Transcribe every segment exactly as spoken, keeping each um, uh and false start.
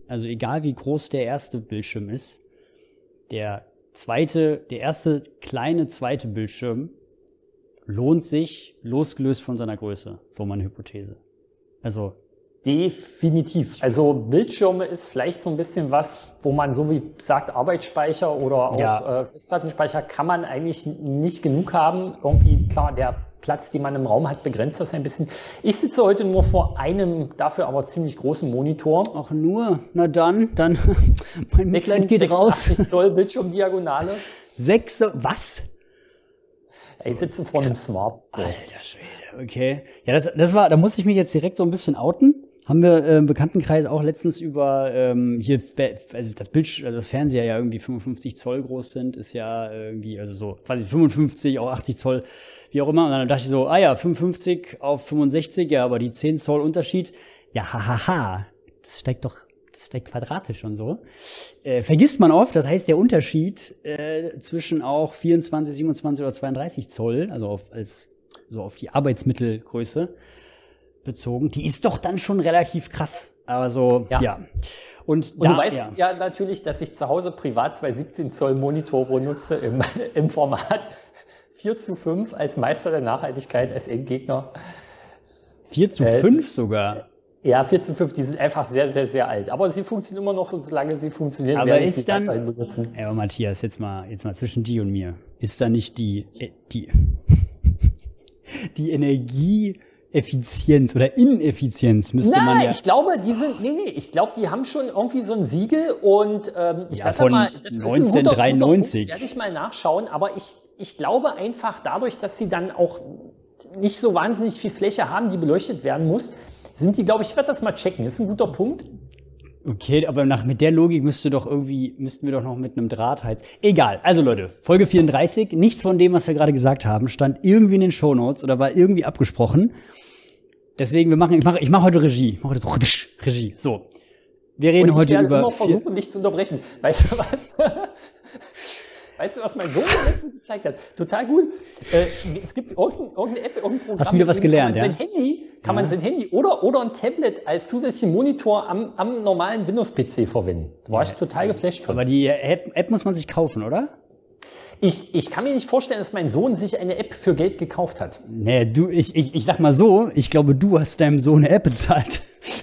also egal wie groß der erste Bildschirm ist, der zweite, der erste kleine zweite Bildschirm lohnt sich, losgelöst von seiner Größe. So meine Hypothese. Also definitiv. Also Bildschirme ist vielleicht so ein bisschen was, wo man so wie sagt, Arbeitsspeicher oder auch ja. äh, Festplattenspeicher kann man eigentlich nicht genug haben. Irgendwie, klar, der Platz, den man im Raum hat, begrenzt das ein bisschen. Ich sitze heute nur vor einem, dafür aber ziemlich großen Monitor. Ach nur? Na dann, dann, mein Mitleid geht raus. sechsundachtzig Zoll Bildschirmdiagonale. Sechs, was? Ich sitze vor einem Smartboard. Alter Schwede, okay. Ja, das, das war, da muss ich mich jetzt direkt so ein bisschen outen. Haben wir äh, im Bekanntenkreis auch letztens über ähm, hier, also das Bild, also das Fernseher ja irgendwie fünfundfünfzig Zoll groß sind, ist ja irgendwie, also so quasi fünfundfünfzig, auch achtzig Zoll, wie auch immer. Und dann dachte ich so, ah ja, fünfundfünfzig auf fünfundsechzig, ja, aber die zehn Zoll Unterschied, ja, hahaha, das steigt doch, das steigt quadratisch und so. Äh, vergisst man oft, das heißt der Unterschied äh, zwischen auch vierundzwanzig, siebenundzwanzig oder zweiunddreißig Zoll, also auf, als, so auf die Arbeitsmittelgröße bezogen, die ist doch dann schon relativ krass. Aber so, ja. ja. Und, Und da, du weißt ja. ja natürlich, dass ich zu Hause privat zwei siebzehn Zoll Monitore nutze im, im Format vier zu fünf als Meister der Nachhaltigkeit, als Endgegner. vier zu fünf äh, sogar? Ja, vier zu fünf, die sind einfach sehr, sehr, sehr alt. Aber sie funktionieren immer noch, solange sie funktionieren. Aber ist dann, ja, Matthias, jetzt mal, jetzt mal zwischen dir und mir, ist da nicht die, die, die Energie Effizienz oder Ineffizienz müsste Nein, man ja. ich glaube, die sind, nee, nee, ich glaube, die haben schon irgendwie so ein Siegel und ähm, ich ja, von mal, das neunzehnhundertdreiundneunzig. Werde ich mal nachschauen, aber ich, ich glaube einfach dadurch, dass sie dann auch nicht so wahnsinnig viel Fläche haben, die beleuchtet werden muss, sind die, glaube ich, ich werde das mal checken. Das ist ein guter Punkt. Okay, aber nach, mit der Logik müsste doch irgendwie, müssten wir doch noch mit einem Draht heizen. Egal. Also Leute, Folge vierunddreißig, nichts von dem, was wir gerade gesagt haben, stand irgendwie in den Shownotes oder war irgendwie abgesprochen. Deswegen, wir machen, ich mache, ich mache heute Regie. Ich mache heute so Regie. So. Wir reden Und heute ich werde über. immer versuchen, dich zu unterbrechen. Weißt du was? Weißt du, was mein Sohn letztens gezeigt hat? Total gut. Äh, es gibt irgendeine, irgendeine App, irgendein Programm. Hast du wieder was gelernt, kann ja? Sein Handy, kann ja. man sein Handy oder, oder ein Tablet als zusätzlichen Monitor am, am normalen Windows-P C verwenden. Da war ich ja. total geflasht von. Aber die App, App muss man sich kaufen, oder? Ich, ich kann mir nicht vorstellen, dass mein Sohn sich eine App für Geld gekauft hat. Nee, du, ich, ich, ich sag mal so, ich glaube, du hast deinem Sohn eine App bezahlt.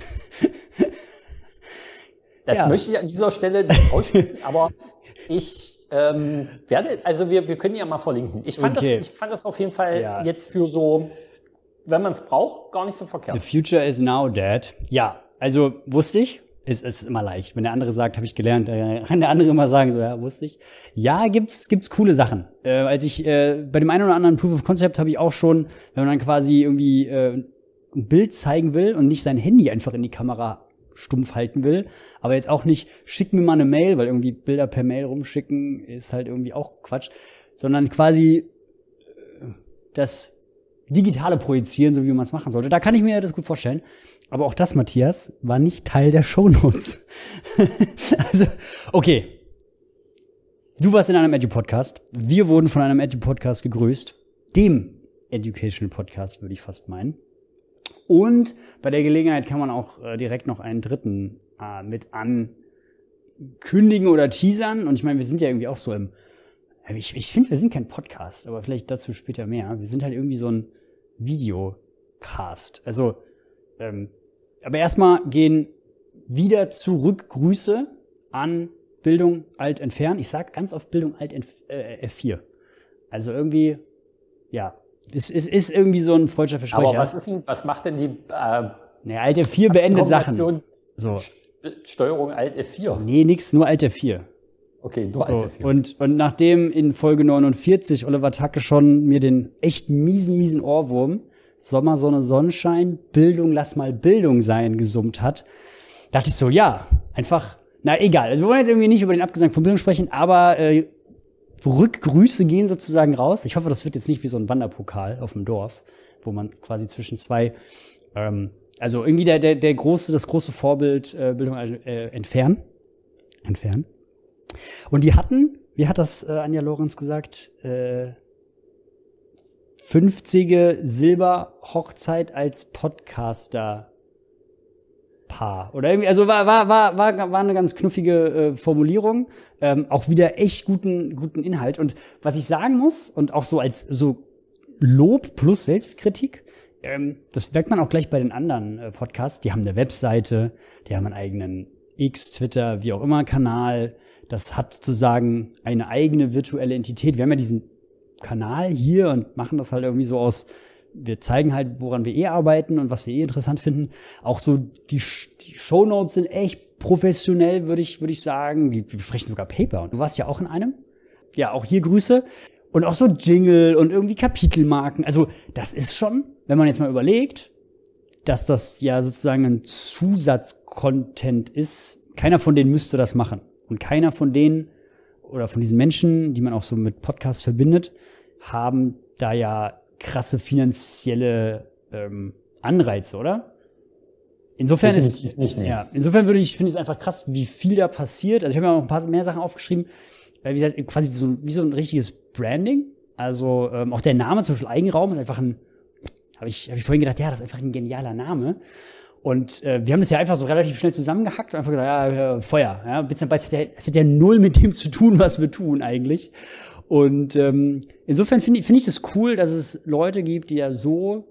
Das ja. möchte ich an dieser Stelle nicht ausschließen, aber ich ähm, werde, also wir, wir können ja mal verlinken. Ich fand, okay. das, ich fand das auf jeden Fall ja. jetzt für so, wenn man es braucht, gar nicht so verkehrt. The future is now, Dad. Ja, also wusste ich. Es ist immer leicht. Wenn der andere sagt, habe ich gelernt, dann kann der andere immer sagen, so, ja, wusste ich. Ja, gibt's, gibt's coole Sachen. Äh, als ich, äh, bei dem einen oder anderen Proof of Concept habe ich auch schon, wenn man dann quasi irgendwie äh, ein Bild zeigen will und nicht sein Handy einfach in die Kamera stumpf halten will, aber jetzt auch nicht, schick mir mal eine Mail, weil irgendwie Bilder per Mail rumschicken ist halt irgendwie auch Quatsch, sondern quasi äh, das digitale Projizieren, so wie man es machen sollte. Da kann ich mir das gut vorstellen. Aber auch das, Matthias, war nicht Teil der Shownotes. Also, okay. Du warst in einem Edu-Podcast. Wir wurden von einem Edu-Podcast gegrüßt. Dem Educational Podcast, würde ich fast meinen. Und bei der Gelegenheit kann man auch äh, direkt noch einen dritten äh, mit ankündigen oder teasern. Und ich meine, wir sind ja irgendwie auch so im, ich, ich finde, wir sind kein Podcast, aber vielleicht dazu später mehr. Wir sind halt irgendwie so ein Videocast. Also, ähm, aber erstmal gehen wieder zurück Grüße an Bildung Alt entfernen. Ich sag ganz oft Bildung Alt äh, F vier. Also irgendwie, ja, es, es ist irgendwie so ein freudscher Versprecher. Aber was ist denn, was macht denn die äh, ne, Alt F vier beendet Sachen. So. Steuerung Alt F vier? Nee, nix, nur Alt F vier. Okay, nur Alt F vier. So, und, und nachdem in Folge neunundvierzig Oliver Tacke schon mir den echt miesen, miesen Ohrwurm Sommer, Sonne, Sonnenschein, Bildung, lass mal Bildung sein, gesummt hat, dachte ich so, ja, einfach, na egal. Also wir wollen jetzt irgendwie nicht über den Abgesang von Bildung sprechen, aber äh, Rückgrüße gehen sozusagen raus. Ich hoffe, das wird jetzt nicht wie so ein Wanderpokal auf dem Dorf, wo man quasi zwischen zwei, ähm, also irgendwie der, der, der große, das große Vorbild äh, Bildung äh, entfernen. Entfernen. Und die hatten, wie hat das äh, Anja Lorenz gesagt, äh, fünfzige Silberhochzeit als Podcaster Paar. Oder irgendwie, also war, war, war, war, war eine ganz knuffige äh, Formulierung. Ähm, auch wieder echt guten, guten Inhalt. Und was ich sagen muss, und auch so als so Lob plus Selbstkritik, ähm, das merkt man auch gleich bei den anderen äh, Podcasts. Die haben eine Webseite, die haben einen eigenen X, Twitter, wie auch immer, Kanal. Das hat sozusagen eine eigene virtuelle Entität. Wir haben ja diesen Kanal hier und machen das halt irgendwie so aus, wir zeigen halt, woran wir eh arbeiten und was wir eh interessant finden. Auch so die, die Shownotes sind echt professionell, würde ich, würde ich sagen. Die, die besprechen sogar Paper. Und du warst ja auch in einem. Ja, auch hier Grüße. Und auch so Jingle und irgendwie Kapitelmarken. Also das ist schon, wenn man jetzt mal überlegt, dass das ja sozusagen ein Zusatzcontent ist. Keiner von denen müsste das machen. Und keiner von denen oder von diesen Menschen, die man auch so mit Podcasts verbindet, haben da ja krasse finanzielle ähm, Anreize, oder? Insofern ist nicht, nee. ja, insofern würde ich finde ich es einfach krass, wie viel da passiert. Also ich habe mir auch ein paar mehr Sachen aufgeschrieben, weil wie gesagt, quasi so, wie so ein richtiges Branding. Also ähm, auch der Name zum Beispiel Eigenraum ist einfach ein, habe ich habe ich vorhin gedacht, ja, das ist einfach ein genialer Name. Und äh, wir haben das ja einfach so relativ schnell zusammengehackt und einfach gesagt, ja, Feuer. Ja, Bits and Bytes hat ja, es hat ja null mit dem zu tun, was wir tun eigentlich. Und ähm, insofern finde ich, finde ich das cool, dass es Leute gibt, die ja so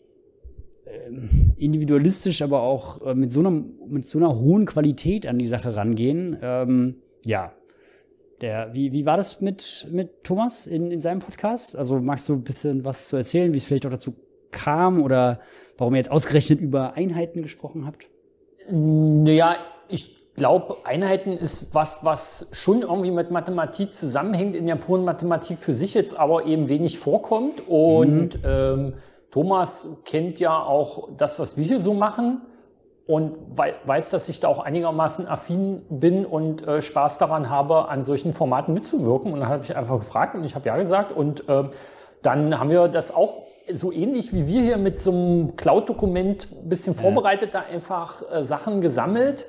ähm, individualistisch, aber auch äh, mit so einer mit so einer hohen Qualität an die Sache rangehen. Ähm, ja, der, wie wie war das mit mit Thomas in in seinem Podcast? Also magst du ein bisschen was zu erzählen, wie es vielleicht auch dazu kam oder warum ihr jetzt ausgerechnet über Einheiten gesprochen habt? Naja, ich glaube, Einheiten ist was, was schon irgendwie mit Mathematik zusammenhängt, in der puren Mathematik für sich jetzt aber eben wenig vorkommt. Und mhm. ähm, Thomas kennt ja auch das, was wir hier so machen und wei- weiß, dass ich da auch einigermaßen affin bin und äh, Spaß daran habe, an solchen Formaten mitzuwirken. Und dann habe ich einfach gefragt und ich habe ja gesagt. Und äh, dann haben wir das auch so ähnlich wie wir hier mit so einem Cloud-Dokument ein bisschen vorbereitet, da einfach äh, Sachen gesammelt.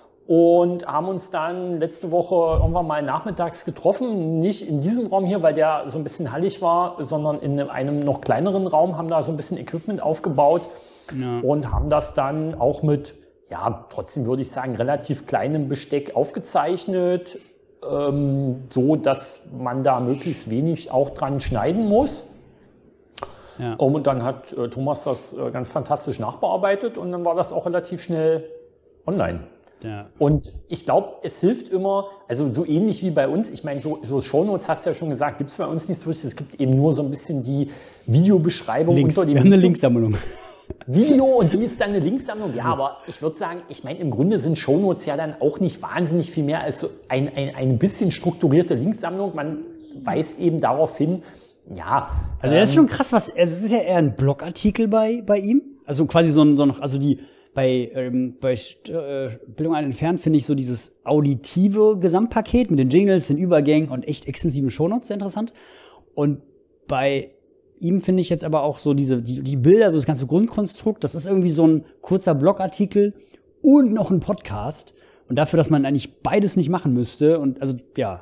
Und haben uns dann letzte Woche irgendwann mal nachmittags getroffen, nicht in diesem Raum hier, weil der so ein bisschen hallig war, sondern in einem noch kleineren Raum, haben da so ein bisschen Equipment aufgebaut ja. und haben das dann auch mit, ja, trotzdem würde ich sagen, relativ kleinem Besteck aufgezeichnet, ähm, so dass man da möglichst wenig auch dran schneiden muss. Ja. Und dann hat äh, Thomas das äh, ganz fantastisch nachbearbeitet und dann war das auch relativ schnell online. Ja. Und ich glaube, es hilft immer, also so ähnlich wie bei uns, ich meine, so, so Shownotes hast du ja schon gesagt, gibt es bei uns nicht so richtig, es gibt eben nur so ein bisschen die Videobeschreibung Links. unter dem Wir haben eine Linksammlung. Video und die ist dann eine Linksammlung. Ja, aber ich würde sagen, ich meine, im Grunde sind Shownotes ja dann auch nicht wahnsinnig viel mehr als so ein, ein, ein bisschen strukturierte Linksammlung. Man weist eben darauf hin, ja. Also das ist schon krass, was, also es ist ja eher ein Blogartikel bei, bei ihm. Also quasi so ein, so ein also die, Bei, ähm, bei äh, Bildung ein entfernt finde ich so dieses auditive Gesamtpaket mit den Jingles, den Übergängen und echt extensiven Shownotes sehr interessant. Und bei ihm finde ich jetzt aber auch so diese die, die Bilder, so das ganze Grundkonstrukt, das ist irgendwie so ein kurzer Blogartikel und noch ein Podcast. Und dafür, dass man eigentlich beides nicht machen müsste. Und also, ja.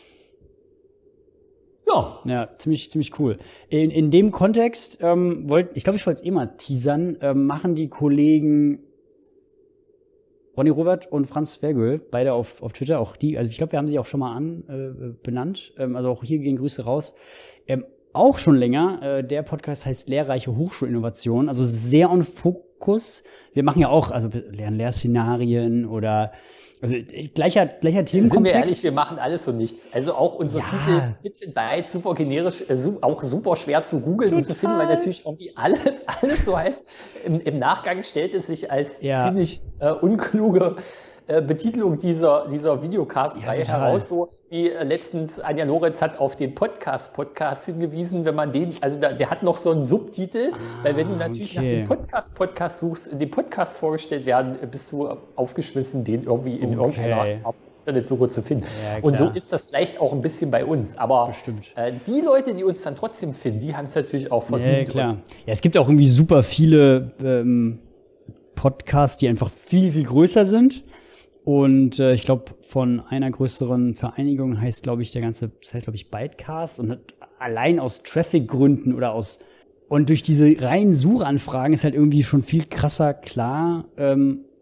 Ja. Ja, ziemlich, ziemlich cool. In, in dem Kontext, ähm, wollt, ich glaube, ich wollte es eh mal teasern, ähm, machen die Kollegen Ronny Robert und Franz Vergöhl, beide auf, auf Twitter, auch die, also ich glaube, wir haben sie auch schon mal an, äh, benannt, ähm, also auch hier gehen Grüße raus. Ähm, auch schon länger, äh, der Podcast heißt Lehrreiche Hochschulinnovation, also sehr on Fokus. Wir machen ja auch, also lernen Lehrszenarien oder also gleicher, gleicher Themenkomplex. Sind wir ehrlich, wir machen alles und nichts. Also auch unsere ja. Titel Bits and Bytes, super generisch, äh, su- auch super schwer zu googeln und zu finden, weil natürlich irgendwie alles, alles so heißt. Im, im Nachgang stellt es sich als ja. ziemlich äh, unkluge äh, Betitelung dieser, dieser Videocast-Reihe ja, heraus. So wie äh, letztens Anja Lorenz hat auf den Podcast-Podcast hingewiesen, wenn man den, also da, der hat noch so einen Subtitel, ah, weil wenn du natürlich okay. nach dem Podcast-Podcast suchst, in dem Podcast vorgestellt werden, bist du aufgeschmissen, den irgendwie in okay. irgendeiner Internetsuche zu finden. Ja, und so ist das vielleicht auch ein bisschen bei uns. Aber äh, die Leute, die uns dann trotzdem finden, die haben es natürlich auch verdient. Ja, klar. Ja, es gibt auch irgendwie super viele ähm, Podcasts, die einfach viel, viel größer sind. Und äh, ich glaube, von einer größeren Vereinigung heißt, glaube ich, der ganze, das heißt, glaube ich, Bytecast und hat allein aus Traffic-Gründen oder aus und durch diese reinen Suchanfragen ist halt irgendwie schon viel krasser klar, ähm,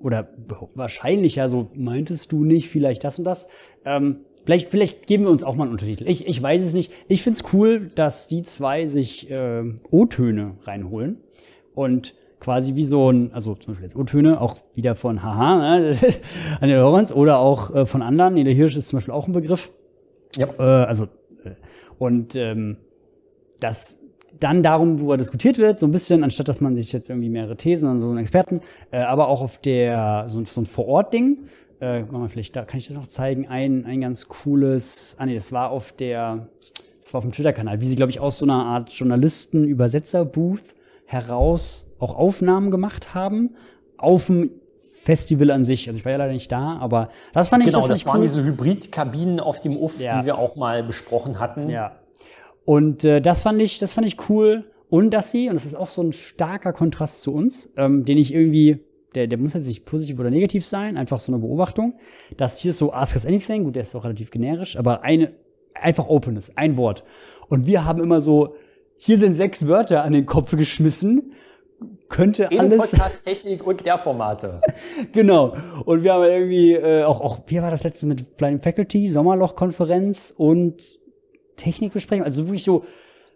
oder wahrscheinlich ja so, meintest du nicht vielleicht das und das? Ähm, vielleicht, vielleicht geben wir uns auch mal einen Untertitel. Ich, ich weiß es nicht. Ich find's cool, dass die zwei sich äh, O-Töne reinholen und quasi wie so ein, also zum Beispiel jetzt O-Töne, auch wieder von Haha, ne? Daniel Lorenz oder auch äh, von anderen. Nele Hirsch ist zum Beispiel auch ein Begriff. Ja. Äh, also, äh, und ähm, das dann darum, worüber diskutiert wird, so ein bisschen, anstatt dass man sich jetzt irgendwie mehrere Thesen an so einen Experten, äh, aber auch auf der, so, so ein Vor-Ort-Ding, äh, machen wir vielleicht, da kann ich das noch zeigen, ein, ein ganz cooles, ah nee, das war auf der, das war auf dem Twitter-Kanal, wie sie, glaube ich, aus so einer Art Journalisten-Übersetzer-Booth heraus auch Aufnahmen gemacht haben, auf dem Festival an sich. Also ich war ja leider nicht da, aber das fand ich Genau, das, das ich waren cool. diese Hybrid-Kabinen auf dem U F, Ja. die wir auch mal besprochen hatten. Ja. Und äh, das fand ich, das fand ich cool. Und dass sie, und das ist auch so ein starker Kontrast zu uns, ähm, den ich irgendwie, der, der muss jetzt nicht positiv oder negativ sein, einfach so eine Beobachtung, dass hier ist so Ask Us Anything, gut, der ist auch relativ generisch, aber eine, einfach Openness, ein Wort. Und wir haben immer so, hier sind sechs Wörter an den Kopf geschmissen, könnte In alles. Podcast, Technik und Lehrformate. Genau. Und wir haben irgendwie äh, auch, auch, wie war das letzte mit Flying Faculty, Sommerloch-Konferenz und Technikbesprechung, also wirklich so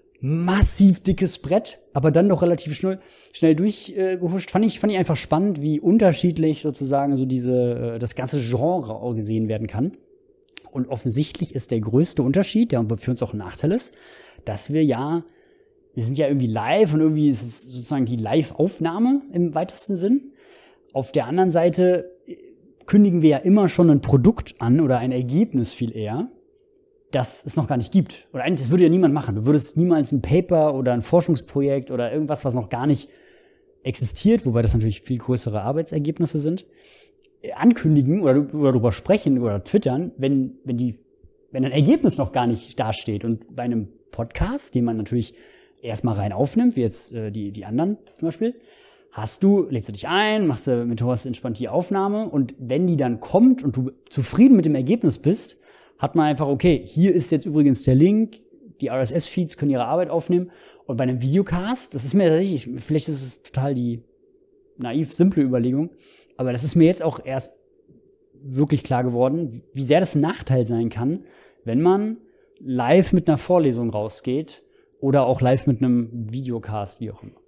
massiv dickes Brett, aber dann doch relativ schnell, schnell durchgehuscht. Äh, fand ich, fand ich einfach spannend, wie unterschiedlich sozusagen so diese, äh, das ganze Genre auch gesehen werden kann. Und offensichtlich ist der größte Unterschied, der für uns auch ein Nachteil ist, dass wir ja, wir sind ja irgendwie live und irgendwie ist es sozusagen die Live-Aufnahme im weitesten Sinn. Auf der anderen Seite kündigen wir ja immer schon ein Produkt an oder ein Ergebnis viel eher, das es noch gar nicht gibt. Oder eigentlich, das würde ja niemand machen. Du würdest niemals ein Paper oder ein Forschungsprojekt oder irgendwas, was noch gar nicht existiert, wobei das natürlich viel größere Arbeitsergebnisse sind, ankündigen oder, oder darüber sprechen oder twittern, wenn, wenn, die, wenn ein Ergebnis noch gar nicht dasteht. Und bei einem Podcast, den man natürlich erstmal rein aufnimmt, wie jetzt äh, die, die anderen zum Beispiel, hast du, lädst du dich ein, machst du mit Horst entspannt die Aufnahme und wenn die dann kommt und du zufrieden mit dem Ergebnis bist, hat man einfach, okay, hier ist jetzt übrigens der Link, die R S S-Feeds können ihre Arbeit aufnehmen. Und bei einem Videocast, das ist mir tatsächlich, vielleicht ist es total die naiv simple Überlegung, aber das ist mir jetzt auch erst wirklich klar geworden, wie sehr das ein Nachteil sein kann, wenn man live mit einer Vorlesung rausgeht oder auch live mit einem Videocast, wie auch immer.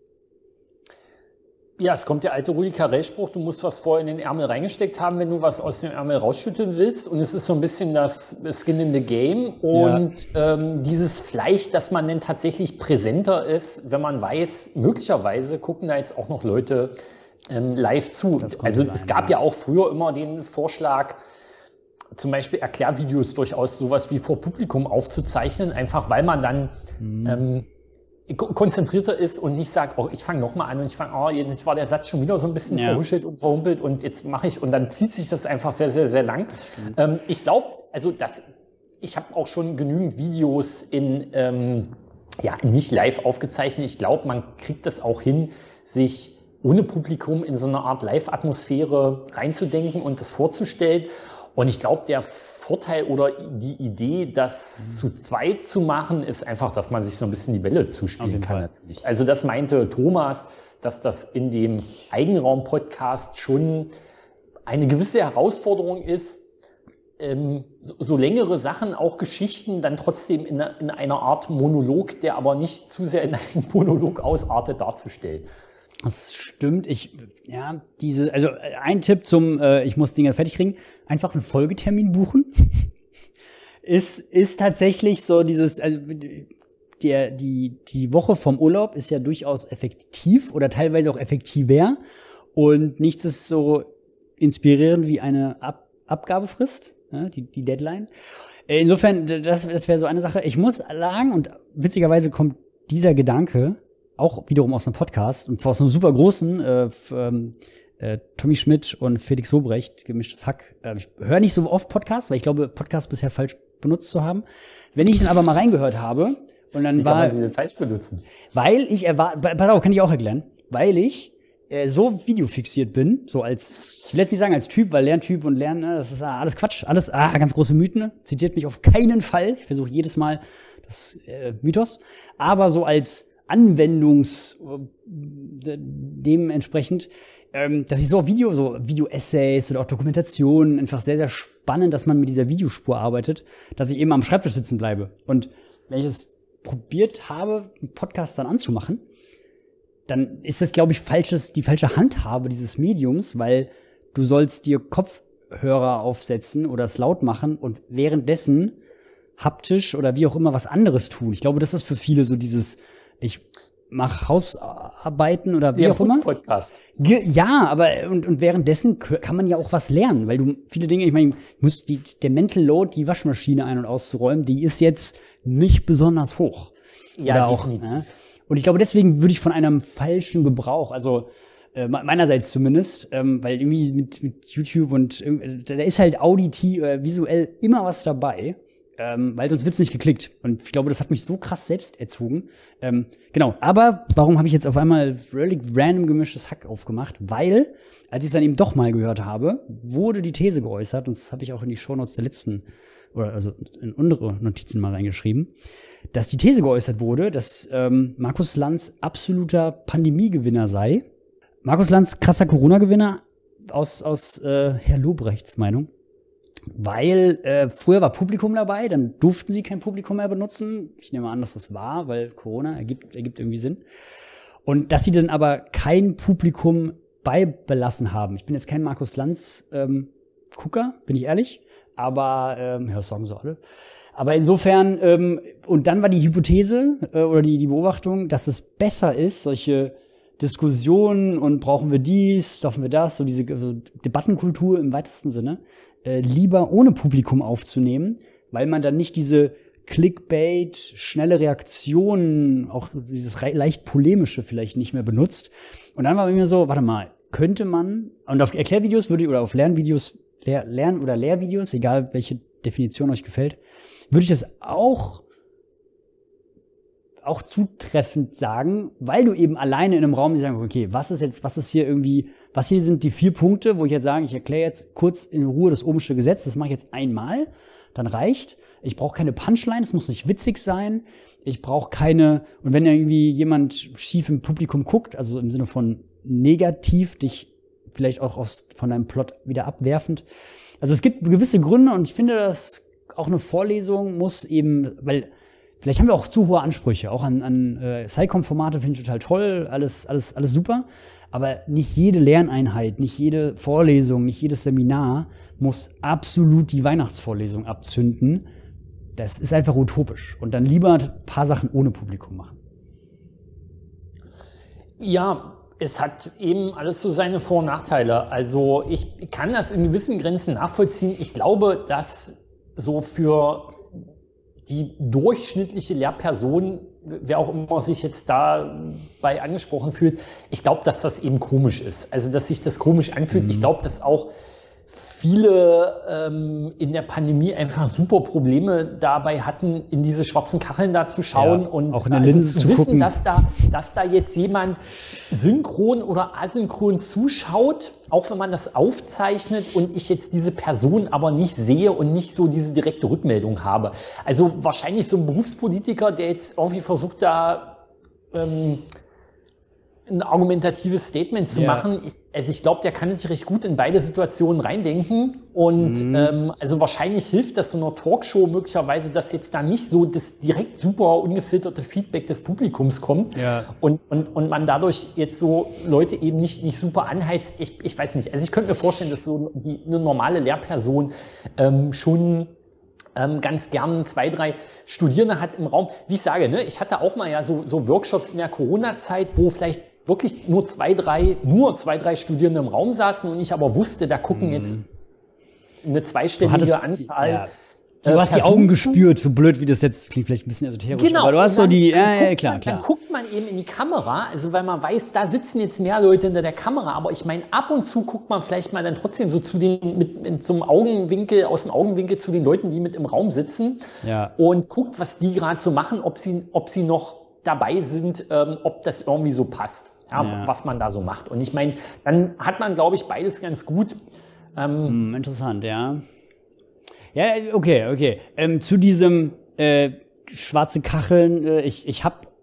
Ja, es kommt der alte Rudi Carrell-Spruch, du musst was vorher in den Ärmel reingesteckt haben, wenn du was aus dem Ärmel rausschütteln willst. Und es ist so ein bisschen das Skin in the Game. Und ja. ähm, dieses vielleicht, dass man dann tatsächlich präsenter ist, wenn man weiß, möglicherweise gucken da jetzt auch noch Leute ähm, live zu. Also sein, es gab ja. ja auch früher immer den Vorschlag, zum Beispiel Erklärvideos durchaus sowas wie vor Publikum aufzuzeichnen, einfach weil man dann mhm. ähm, konzentrierter ist und nicht sagt, oh, ich fange nochmal an und ich fange, oh, jetzt war der Satz schon wieder so ein bisschen ja. verhuschelt und verhumpelt und jetzt mache ich, und dann zieht sich das einfach sehr, sehr, sehr lang. Ähm, ich glaube, also das, ich habe auch schon genügend Videos in, ähm, ja, nicht live aufgezeichnet. Ich glaube, man kriegt das auch hin, sich ohne Publikum in so eine Art Live-Atmosphäre reinzudenken und das vorzustellen. Und ich glaube, der Vorteil oder die Idee, das zu zweit zu machen, ist einfach, dass man sich so ein bisschen die Bälle zuspielen kann. Natürlich. Also das meinte Thomas, dass das in dem Eigenraum-Podcast schon eine gewisse Herausforderung ist, ähm, so, so längere Sachen, auch Geschichten, dann trotzdem in, in einer Art Monolog, der aber nicht zu sehr in einen Monolog ausartet, darzustellen. Das stimmt. Ich, ja, diese, also ein Tipp zum, äh, ich muss Dinge fertig kriegen, einfach einen Folgetermin buchen. ist, ist tatsächlich so dieses, also der, die, die Woche vom Urlaub ist ja durchaus effektiv oder teilweise auch effektiver und nichts ist so inspirierend wie eine Ab- Abgabefrist, ja, die, die Deadline. Insofern, das, das wäre so eine Sache. Ich muss sagen, und witzigerweise kommt dieser Gedanke auch wiederum aus einem Podcast, und zwar aus einem super großen, äh, f- äh, Tommy Schmidt und Felix Sobrecht, gemischtes Hack. Äh, ich höre nicht so oft Podcasts, weil ich glaube, Podcasts bisher falsch benutzt zu haben. Wenn ich dann aber mal reingehört habe, und dann Wie war... kann man sie denn falsch benutzen? Weil ich erwarte, pass auf, kann ich auch erklären, weil ich äh, so videofixiert bin, so als, ich will jetzt nicht sagen als Typ, weil Lerntyp und Lernen, ne, das ist ah, alles Quatsch, alles ah, ganz große Mythen, zitiert mich auf keinen Fall, ich versuche jedes Mal das äh, Mythos, aber so als Anwendungs äh, dementsprechend, ähm, dass ich so Video, so Video-Essays oder auch Dokumentationen einfach sehr, sehr spannend, dass man mit dieser Videospur arbeitet, dass ich eben am Schreibtisch sitzen bleibe. Und wenn ich es probiert habe, einen Podcast dann anzumachen, dann ist das, glaube ich, falsches, die falsche Handhabe dieses Mediums, weil du sollst dir Kopfhörer aufsetzen oder es laut machen und währenddessen haptisch oder wie auch immer was anderes tun. Ich glaube, das ist für viele so dieses, ich mache Hausarbeiten oder wie Der auch immer. Podcast. Ja, aber und, und währenddessen kann man ja auch was lernen, weil du viele Dinge, ich meine, ich muss die, der Mental Load, die Waschmaschine ein- und auszuräumen, die ist jetzt nicht besonders hoch. Ja, oder auch, definitiv. Ne? Und ich glaube, deswegen würde ich von einem falschen Gebrauch, also äh, meinerseits zumindest, ähm, weil irgendwie mit, mit YouTube und äh, da ist halt auditiv, äh, visuell immer was dabei. Ähm, weil sonst wird's nicht geklickt. Und ich glaube, das hat mich so krass selbst erzogen. Ähm, genau, aber warum habe ich jetzt auf einmal really random gemischtes Hack aufgemacht? Weil, als ich es dann eben doch mal gehört habe, wurde die These geäußert, und das habe ich auch in die Shownotes der letzten, oder also in unsere Notizen mal reingeschrieben, dass die These geäußert wurde, dass ähm, Markus Lanz absoluter Pandemiegewinner sei. Markus Lanz, krasser Corona-Gewinner aus, aus äh, Herr Lobrechts Meinung. Weil äh, früher war Publikum dabei, dann durften sie kein Publikum mehr benutzen. Ich nehme an, dass das war, weil Corona ergibt, ergibt irgendwie Sinn. Und dass sie dann aber kein Publikum beibelassen haben. Ich bin jetzt kein Markus Lanz ähm, Gucker, bin ich ehrlich. Aber, ähm, ja, das sagen sie alle. Aber insofern, ähm, und dann war die Hypothese äh, oder die, die Beobachtung, dass es besser ist, solche Diskussionen und brauchen wir dies, dürfen wir das, so diese so Debattenkultur im weitesten Sinne, äh, lieber ohne Publikum aufzunehmen, weil man dann nicht diese Clickbait, schnelle Reaktionen, auch dieses leicht polemische vielleicht nicht mehr benutzt. Und dann war bei mir so, warte mal, könnte man, und auf Erklärvideos würde ich, oder auf Lernvideos, Lehr-, Lern- oder Lehrvideos, egal welche Definition euch gefällt, würde ich das auch auch zutreffend sagen, weil du eben alleine in einem Raum die sagen, okay, was ist jetzt, was ist hier irgendwie, was hier sind die vier Punkte, wo ich jetzt sage, ich erkläre jetzt kurz in Ruhe das oberste Gesetz, das mache ich jetzt einmal, dann reicht. Ich brauche keine Punchline, es muss nicht witzig sein. Ich brauche keine, und wenn irgendwie jemand schief im Publikum guckt, also im Sinne von negativ, dich vielleicht auch aus, von deinem Plot wieder abwerfend. Also es gibt gewisse Gründe und ich finde, dass auch eine Vorlesung muss eben, weil vielleicht haben wir auch zu hohe Ansprüche, auch an, an äh, SciComm-Formate finde ich total toll, alles, alles, alles super. Aber nicht jede Lerneinheit, nicht jede Vorlesung, nicht jedes Seminar muss absolut die Weihnachtsvorlesung abzünden. Das ist einfach utopisch. Und dann lieber ein paar Sachen ohne Publikum machen. Ja, es hat eben alles so seine Vor- und Nachteile. Also ich kann das in gewissen Grenzen nachvollziehen. Ich glaube, dass so für die durchschnittliche Lehrperson, wer auch immer sich jetzt dabei angesprochen fühlt, ich glaube, dass das eben komisch ist. Also, dass sich das komisch anfühlt. Mhm. Ich glaube, dass auch viele ähm, in der Pandemie einfach super Probleme dabei hatten, in diese schwarzen Kacheln da zu schauen, ja, und auch in der Linse also zu, zu wissen, gucken, dass da, dass da jetzt jemand synchron oder asynchron zuschaut, auch wenn man das aufzeichnet und ich jetzt diese Person aber nicht sehe und nicht so diese direkte Rückmeldung habe. Also wahrscheinlich so ein Berufspolitiker, der jetzt irgendwie versucht, da ähm, ein argumentatives Statement zu ja. machen. Ich, also ich glaube, der kann sich recht gut in beide Situationen reindenken. Und mhm. ähm, also wahrscheinlich hilft das so einer Talkshow möglicherweise, dass jetzt da nicht so das direkt super ungefilterte Feedback des Publikums kommt. Ja. Und, und, und man dadurch jetzt so Leute eben nicht, nicht super anheizt. Ich, ich weiß nicht. Also ich könnte mir vorstellen, dass so die, eine normale Lehrperson ähm, schon ähm, ganz gern zwei, drei Studierende hat im Raum. Wie ich sage, ne, ich hatte auch mal ja so, so Workshops in der Corona-Zeit, wo vielleicht wirklich nur zwei, drei, nur zwei, drei Studierende im Raum saßen und ich aber wusste, da gucken mhm. jetzt eine zweistellige hattest, Anzahl. Ja. Du hast die Augen gespürt, so blöd wie das jetzt klingt, vielleicht ein bisschen esoterisch. Genau, aber du hast dann, so die, ja, ja, ja, klar, man, klar. Dann guckt man eben in die Kamera, also weil man weiß, da sitzen jetzt mehr Leute hinter der Kamera, aber ich meine, ab und zu guckt man vielleicht mal dann trotzdem so zu den, mit, mit zum Augenwinkel, aus dem Augenwinkel zu den Leuten, die mit im Raum sitzen ja. und guckt, was die gerade so machen, ob sie, ob sie noch dabei sind, ähm, ob das irgendwie so passt. Ja, ja. Was man da so macht. Und ich meine, dann hat man, glaube ich, beides ganz gut. Ähm hm, interessant, ja. Ja, okay, okay. Ähm, zu diesem äh, schwarze Kacheln, äh, ich, ich habe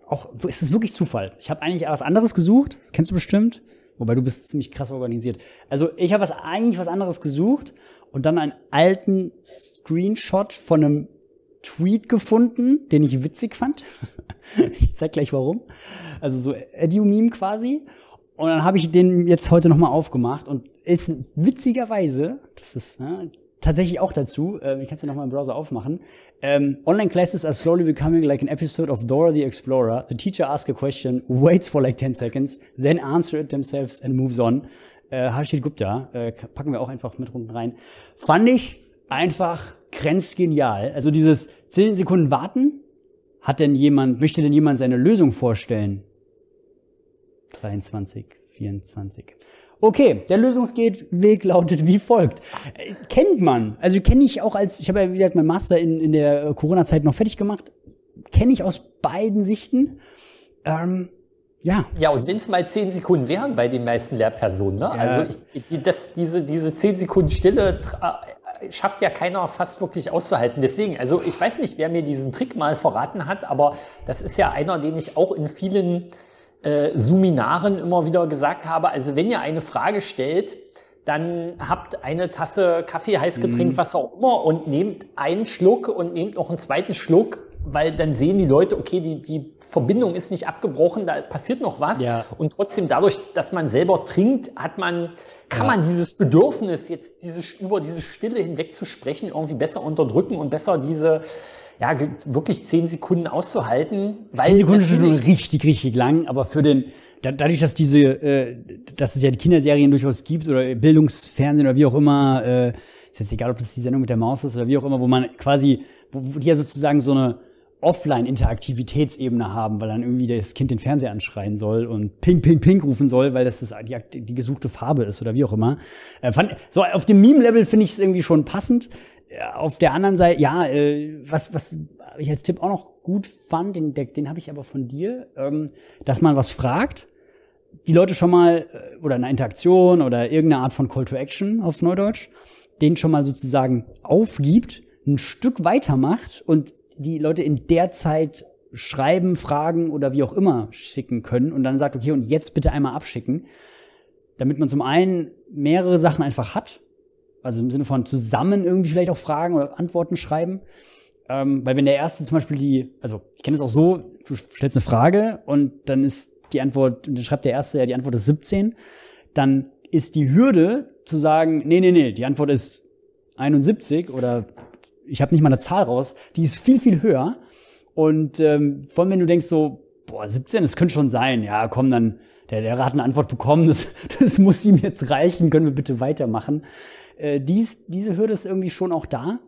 auch, es ist wirklich Zufall. Ich habe eigentlich was anderes gesucht, das kennst du bestimmt, wobei du bist ziemlich krass organisiert. Also ich habe was eigentlich was anderes gesucht und dann einen alten Screenshot von einem Tweet gefunden, den ich witzig fand. Ich zeig gleich warum. Also so Edu-Meme quasi. Und dann habe ich den jetzt heute nochmal aufgemacht und ist witzigerweise, das ist ja, tatsächlich auch dazu, äh, ich kann es ja nochmal im Browser aufmachen, ähm, Online classes are slowly becoming like an episode of Dora the Explorer. The teacher asks a question, waits for like ten seconds, then answer it themselves and moves on. Äh, Harshit Gupta, äh, packen wir auch einfach mit unten rein. Fand ich einfach grenzgenial. Also dieses zehn Sekunden warten, hat denn jemand, möchte denn jemand seine Lösung vorstellen? dreiundzwanzig, vierundzwanzig. Okay, der Lösungsweg lautet wie folgt. Äh, kennt man, also kenne ich auch als, ich habe ja wie gesagt meinen Master in, in der Corona-Zeit noch fertig gemacht, kenne ich aus beiden Sichten. Ähm, ja. Ja, und wenn es mal zehn Sekunden wären bei den meisten Lehrpersonen, ne? Ja. Also ich, die, das, diese, diese zehn Sekunden Stille schafft ja keiner fast wirklich auszuhalten. Deswegen, also ich weiß nicht, wer mir diesen Trick mal verraten hat, aber das ist ja einer, den ich auch in vielen äh, Seminaren immer wieder gesagt habe. Also wenn ihr eine Frage stellt, dann habt eine Tasse Kaffee, Heißgetränk, mm. was auch immer und nehmt einen Schluck und nehmt noch einen zweiten Schluck, weil dann sehen die Leute, okay, die, die Verbindung ist nicht abgebrochen, da passiert noch was. Ja. Und trotzdem dadurch, dass man selber trinkt, hat man, kann ja. man dieses Bedürfnis, jetzt diese, über diese Stille hinweg zu sprechen, irgendwie besser unterdrücken und besser diese, ja, wirklich zehn Sekunden auszuhalten. Weil zehn Sekunden ist schon richtig, richtig lang, aber für den, da, dadurch, dass diese, äh, dass es ja die Kinderserien durchaus gibt oder Bildungsfernsehen oder wie auch immer, äh, ist jetzt egal, ob das die Sendung mit der Maus ist oder wie auch immer, wo man quasi, wo, wo die ja sozusagen so eine Offline-Interaktivitätsebene haben, weil dann irgendwie das Kind den Fernseher anschreien soll und Pink, Pink, Pink rufen soll, weil das, das die, die gesuchte Farbe ist oder wie auch immer. Äh, fand, so auf dem Meme-Level finde ich es irgendwie schon passend. Auf der anderen Seite, ja, äh, was, was ich als Tipp auch noch gut fand, den, den habe ich aber von dir, ähm, dass man was fragt, die Leute schon mal, äh, oder eine Interaktion oder irgendeine Art von Call to Action auf Neudeutsch, den schon mal sozusagen aufgibt, ein Stück weitermacht und die Leute in der Zeit schreiben, fragen oder wie auch immer schicken können und dann sagt, okay, und jetzt bitte einmal abschicken, damit man zum einen mehrere Sachen einfach hat, also im Sinne von zusammen irgendwie vielleicht auch Fragen oder Antworten schreiben, ähm, weil wenn der Erste zum Beispiel die, also ich kenne es auch so, du stellst eine Frage und dann ist die Antwort, dann schreibt der Erste, ja, die Antwort ist siebzehn, dann ist die Hürde zu sagen, nee, nee, nee, die Antwort ist einundsiebzig oder ich habe nicht mal eine Zahl raus, die ist viel, viel höher. Und ähm, vor allem, wenn du denkst so, boah, siebzehn, das könnte schon sein. Ja, komm, dann, der Lehrer hat eine Antwort bekommen, das, das muss ihm jetzt reichen, können wir bitte weitermachen. Äh, dies, diese Hürde ist irgendwie schon auch da.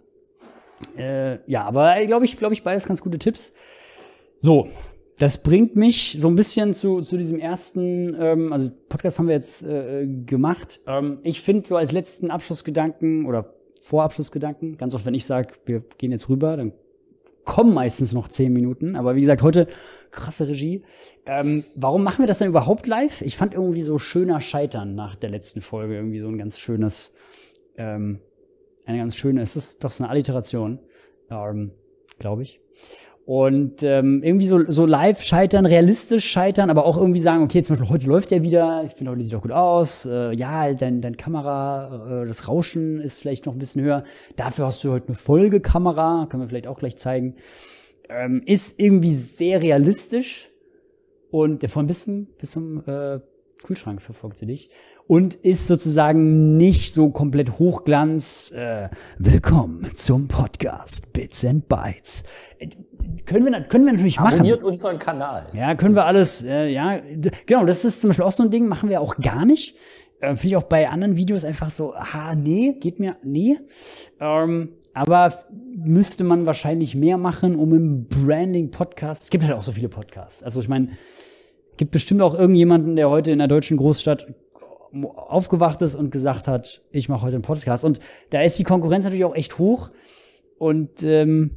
Äh, ja, aber glaube ich, glaube ich, beides ganz gute Tipps. So, das bringt mich so ein bisschen zu, zu diesem ersten, ähm, also Podcast haben wir jetzt äh, gemacht. Ähm, ich finde so als letzten Abschlussgedanken oder Vorabschlussgedanken. Ganz oft, wenn ich sage, wir gehen jetzt rüber, dann kommen meistens noch zehn Minuten. Aber wie gesagt, heute krasse Regie. Ähm, warum machen wir das denn überhaupt live? Ich fand irgendwie so schöner Scheitern nach der letzten Folge. Irgendwie so ein ganz schönes, ähm, eine ganz schöne, es ist doch so eine Alliteration, ähm, glaube ich. Und ähm, irgendwie so, so live scheitern, realistisch scheitern, aber auch irgendwie sagen, okay, zum Beispiel heute läuft ja wieder, ich finde, heute sieht doch gut aus, äh, ja, dein, dein Kamera, äh, das Rauschen ist vielleicht noch ein bisschen höher, dafür hast du heute eine Folgekamera, können wir vielleicht auch gleich zeigen, ähm, ist irgendwie sehr realistisch und der von bis zum, bis zum äh, Kühlschrank verfolgt sie dich und ist sozusagen nicht so komplett Hochglanz. Äh, willkommen zum Podcast Bits and Bytes. Äh, können wir, können wir natürlich machen. Abonniert unseren Kanal. Ja, können wir alles, äh, ja, d- genau, das ist zum Beispiel auch so ein Ding, machen wir auch gar nicht. Äh, Finde ich auch bei anderen Videos einfach so, ah, nee, geht mir, nee. Ähm, aber müsste man wahrscheinlich mehr machen, um im Branding-Podcast, es gibt halt auch so viele Podcasts. Also ich meine, gibt bestimmt auch irgendjemanden, der heute in einer deutschen Großstadt aufgewacht ist und gesagt hat, ich mache heute einen Podcast. Und da ist die Konkurrenz natürlich auch echt hoch. Und ähm,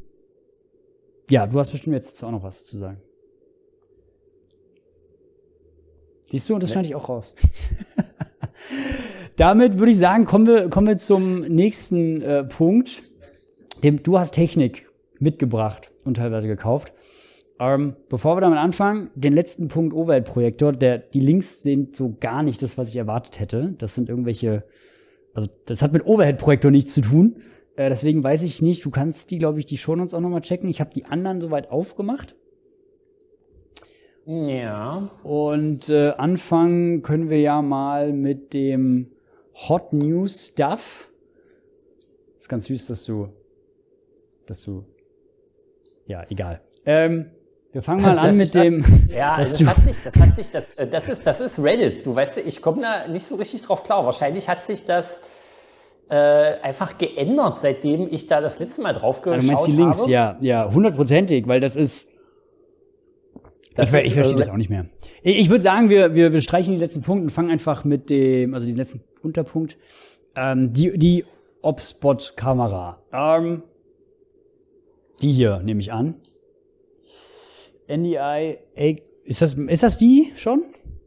ja, du hast bestimmt jetzt auch noch was zu sagen. Siehst du, und das schneide ich auch raus. Damit würde ich sagen, kommen wir, kommen wir zum nächsten äh, Punkt. Dem, du hast Technik mitgebracht und teilweise gekauft. Ähm, bevor wir damit anfangen, den letzten Punkt Overhead-Projektor, der, die Links sind so gar nicht das, was ich erwartet hätte. Das sind irgendwelche, also das hat mit Overhead-Projektor nichts zu tun. Äh, deswegen weiß ich nicht, du kannst die, glaube ich, die Shownotes auch noch mal checken. Ich habe die anderen soweit aufgemacht. Ja. Und äh, anfangen können wir ja mal mit dem Hot News Stuff. Ist ganz süß, dass du, dass du, ja, egal. Ähm, wir fangen mal an mit dem. Ja, das hat sich, das hat sich, das, das ist, das ist Reddit. Du weißt, ich komme da nicht so richtig drauf klar. Wahrscheinlich hat sich das äh, einfach geändert, seitdem ich da das letzte Mal drauf geschaut habe. Du meinst die Links, habe. ja, ja, hundertprozentig, weil das ist. Das ich, ist, ich verstehe äh, das auch nicht mehr. Ich, ich würde sagen, wir, wir, wir streichen die letzten Punkte und fangen einfach mit dem, also diesen letzten Unterpunkt, ähm, die, die Obspot-Kamera. Ähm, die hier nehme ich an. N D I, ist das, ist das die schon?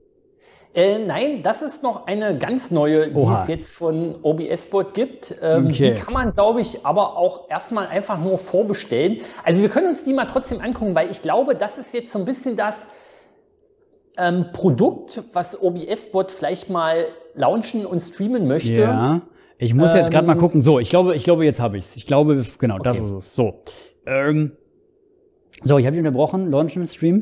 Äh, nein, das ist noch eine ganz neue, die Oha. es jetzt von O B S-Bot gibt. Ähm, okay. Die kann man, glaube ich, aber auch erstmal einfach nur vorbestellen. Also wir können uns die mal trotzdem angucken, weil ich glaube, das ist jetzt so ein bisschen das ähm, Produkt, was O B S-Bot vielleicht mal launchen und streamen möchte. Ja, ich muss ähm, jetzt gerade mal gucken. So, ich glaube, ich glaube, jetzt habe ich es. Ich glaube, genau, okay. Das ist es. So, ähm, so, ich habe dich unterbrochen. Launchen und Stream.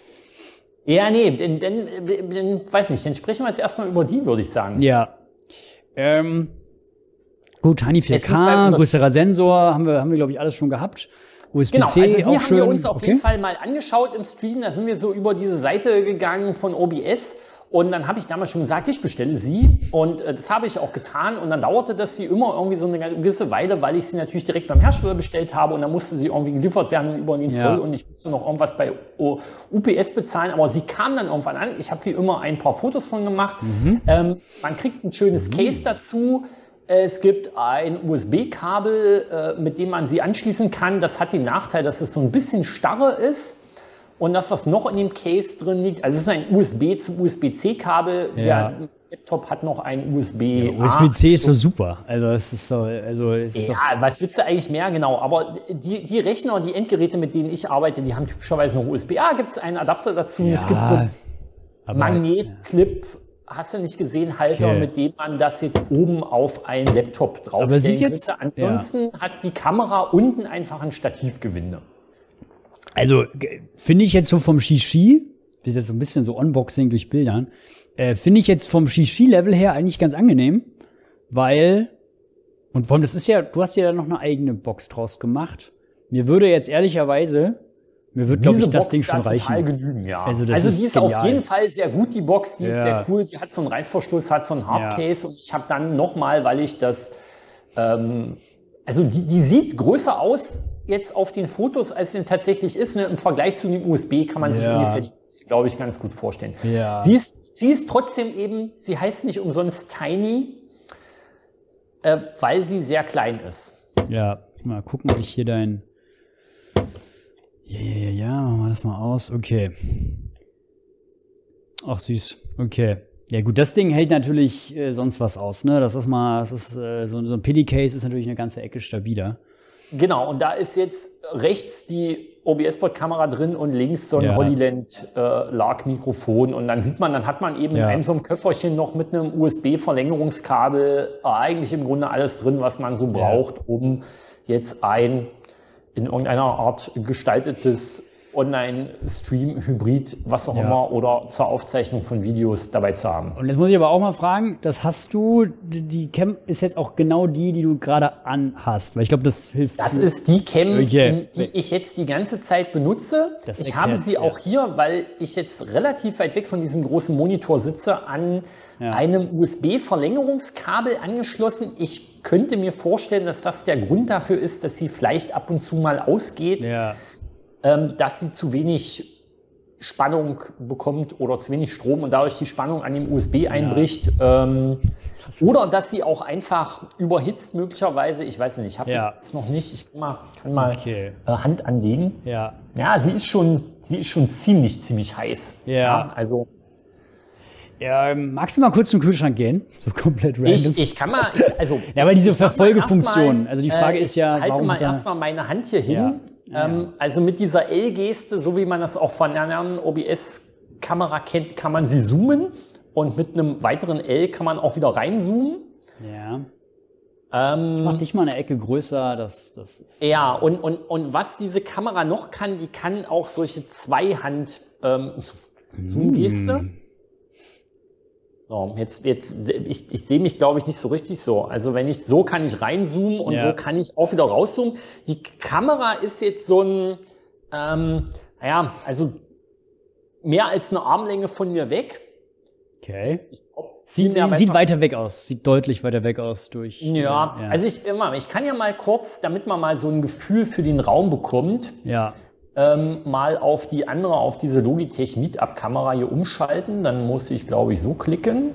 Ja, nee, denn, denn, denn, weiß nicht, dann sprechen wir jetzt erstmal über die, würde ich sagen. Ja. Ähm, gut, Tiny vier K, größerer Sensor, haben wir, haben wir glaube ich, alles schon gehabt. U S B C genau, also die auch haben schön. wir uns auf okay. jeden Fall mal angeschaut im Stream. Da sind wir so über diese Seite gegangen von O B S. Und dann habe ich damals schon gesagt, ich bestelle sie. Und äh, das habe ich auch getan. Und dann dauerte das wie immer irgendwie so eine gewisse Weile, weil ich sie natürlich direkt beim Hersteller bestellt habe. Und dann musste sie irgendwie geliefert werden über den Zoll. Ja. Und ich musste noch irgendwas bei U P S bezahlen. Aber sie kam dann irgendwann an. Ich habe wie immer ein paar Fotos von gemacht. Mhm. Ähm, man kriegt ein schönes mhm. Case dazu. Es gibt ein U S B-Kabel, äh, mit dem man sie anschließen kann. Das hat den Nachteil, dass es so ein bisschen starre ist. Und das, was noch in dem Case drin liegt, also es ist ein U S B zu U S B C-Kabel. Ja. Der Laptop hat noch ein U S B. Ja, U S B C ist so super. Also es ist so, also es ist ja, doch was willst du eigentlich mehr genau? Aber die, die Rechner, die Endgeräte, mit denen ich arbeite, die haben typischerweise noch U S B A. Gibt es einen Adapter dazu? Ja, es gibt so Magnetclip. Ja. Hast du nicht gesehen, Halter, okay. mit dem man das jetzt oben auf einen Laptop draufstellen könnte. Ansonsten ja. hat die Kamera unten einfach ein Stativgewinde. Also, finde ich jetzt so vom Shishi, das ist jetzt so ein bisschen so Unboxing durch Bildern, äh, finde ich jetzt vom Shishi-Level her eigentlich ganz angenehm, weil, und vor allem, das ist ja, du hast ja noch eine eigene Box draus gemacht. Mir würde jetzt ehrlicherweise, mir würde, glaube ich, das Box Ding schon reichen. Total genügen, ja. Also, das also ist die ist genial. Auf jeden Fall sehr gut, die Box, die ja. ist sehr cool, die hat so einen Reißverschluss, hat so einen Hardcase ja. und ich habe dann nochmal, weil ich das, ähm, also die, die sieht größer aus, jetzt auf den Fotos, als es tatsächlich ist. Ne? Im Vergleich zu dem U S B kann man ja. sich ungefähr die, glaube ich, ganz gut vorstellen. Ja. Sie ist, sie ist trotzdem eben, sie heißt nicht umsonst Tiny, äh, weil sie sehr klein ist. Ja, mal gucken, ob ich hier dein... Ja, ja, ja, ja, machen wir das mal aus. Okay. Ach, süß. Okay. Ja gut, das Ding hält natürlich äh, sonst was aus, ne? Das ist mal, das ist äh, so, so ein Pity-Case ist natürlich eine ganze Ecke stabiler. Genau, und da ist jetzt rechts die O B S-Bot-Kamera drin und links so ein ja. Holyland äh, Lark-Mikrofon. Und dann sieht man, dann hat man eben ja. in einem so einem Köfferchen noch mit einem U S B-Verlängerungskabel äh, eigentlich im Grunde alles drin, was man so braucht, ja. um jetzt ein in irgendeiner Art gestaltetes Online-Stream-Hybrid, was auch ja. immer, oder zur Aufzeichnung von Videos dabei zu haben. Und jetzt muss ich aber auch mal fragen, das hast du, die Cam ist jetzt auch genau die, die du gerade anhast, weil ich glaube, das hilft. Das ist die Cam, okay. die, die ich jetzt die ganze Zeit benutze. Das ich habe sie ja. auch hier, weil ich jetzt relativ weit weg von diesem großen Monitor sitze, an ja. einem U S B-Verlängerungskabel angeschlossen. Ich könnte mir vorstellen, dass das der Grund dafür ist, dass sie vielleicht ab und zu mal ausgeht. Ja. dass sie zu wenig Spannung bekommt oder zu wenig Strom und dadurch die Spannung an dem U S B einbricht. Ja. Ähm, oder dass sie auch einfach überhitzt möglicherweise. Ich weiß nicht, ich habe ja. es noch nicht. Ich kann mal, kann mal okay. äh, Hand anlegen. Ja, ja sie, ist schon, sie ist schon ziemlich, ziemlich heiß. Ja. ja also Ja, magst du mal kurz zum Kühlschrank gehen? So komplett random. Ich, ich kann mal, also... ja, aber diese ich Verfolgefunktion, mal, also die Frage äh, ist ja, ich halte warum mal hat er... erstmal meine Hand hier hin. Ja. Ja. Ähm, also mit dieser L-Geste, so wie man das auch von einer anderen O B S-Kamera kennt, kann man sie zoomen und mit einem weiteren L kann man auch wieder reinzoomen. Ja. Ähm, ich mach dich mal eine Ecke größer. Das, das ist, ja, und, und, und was diese Kamera noch kann, die kann auch solche Zweihand-Zoom-Geste. Mm. So, jetzt, jetzt, ich, ich sehe mich, glaube ich, nicht so richtig so. Also wenn ich so kann ich reinzoomen und Ja. so kann ich auch wieder rauszoomen. Die Kamera ist jetzt so ein, ähm, naja, also mehr als eine Armlänge von mir weg. Okay. Ich glaub, Sieht, viel mehr sieht weiß man- weiter weg aus. Sieht deutlich weiter weg aus durch. Ja, ja. also ich immer, ich kann ja mal kurz, damit man mal so ein Gefühl für den Raum bekommt, Ja. ähm, mal auf die andere, auf diese Logitech Meetup-Kamera hier umschalten. Dann muss ich, glaube ich, so klicken.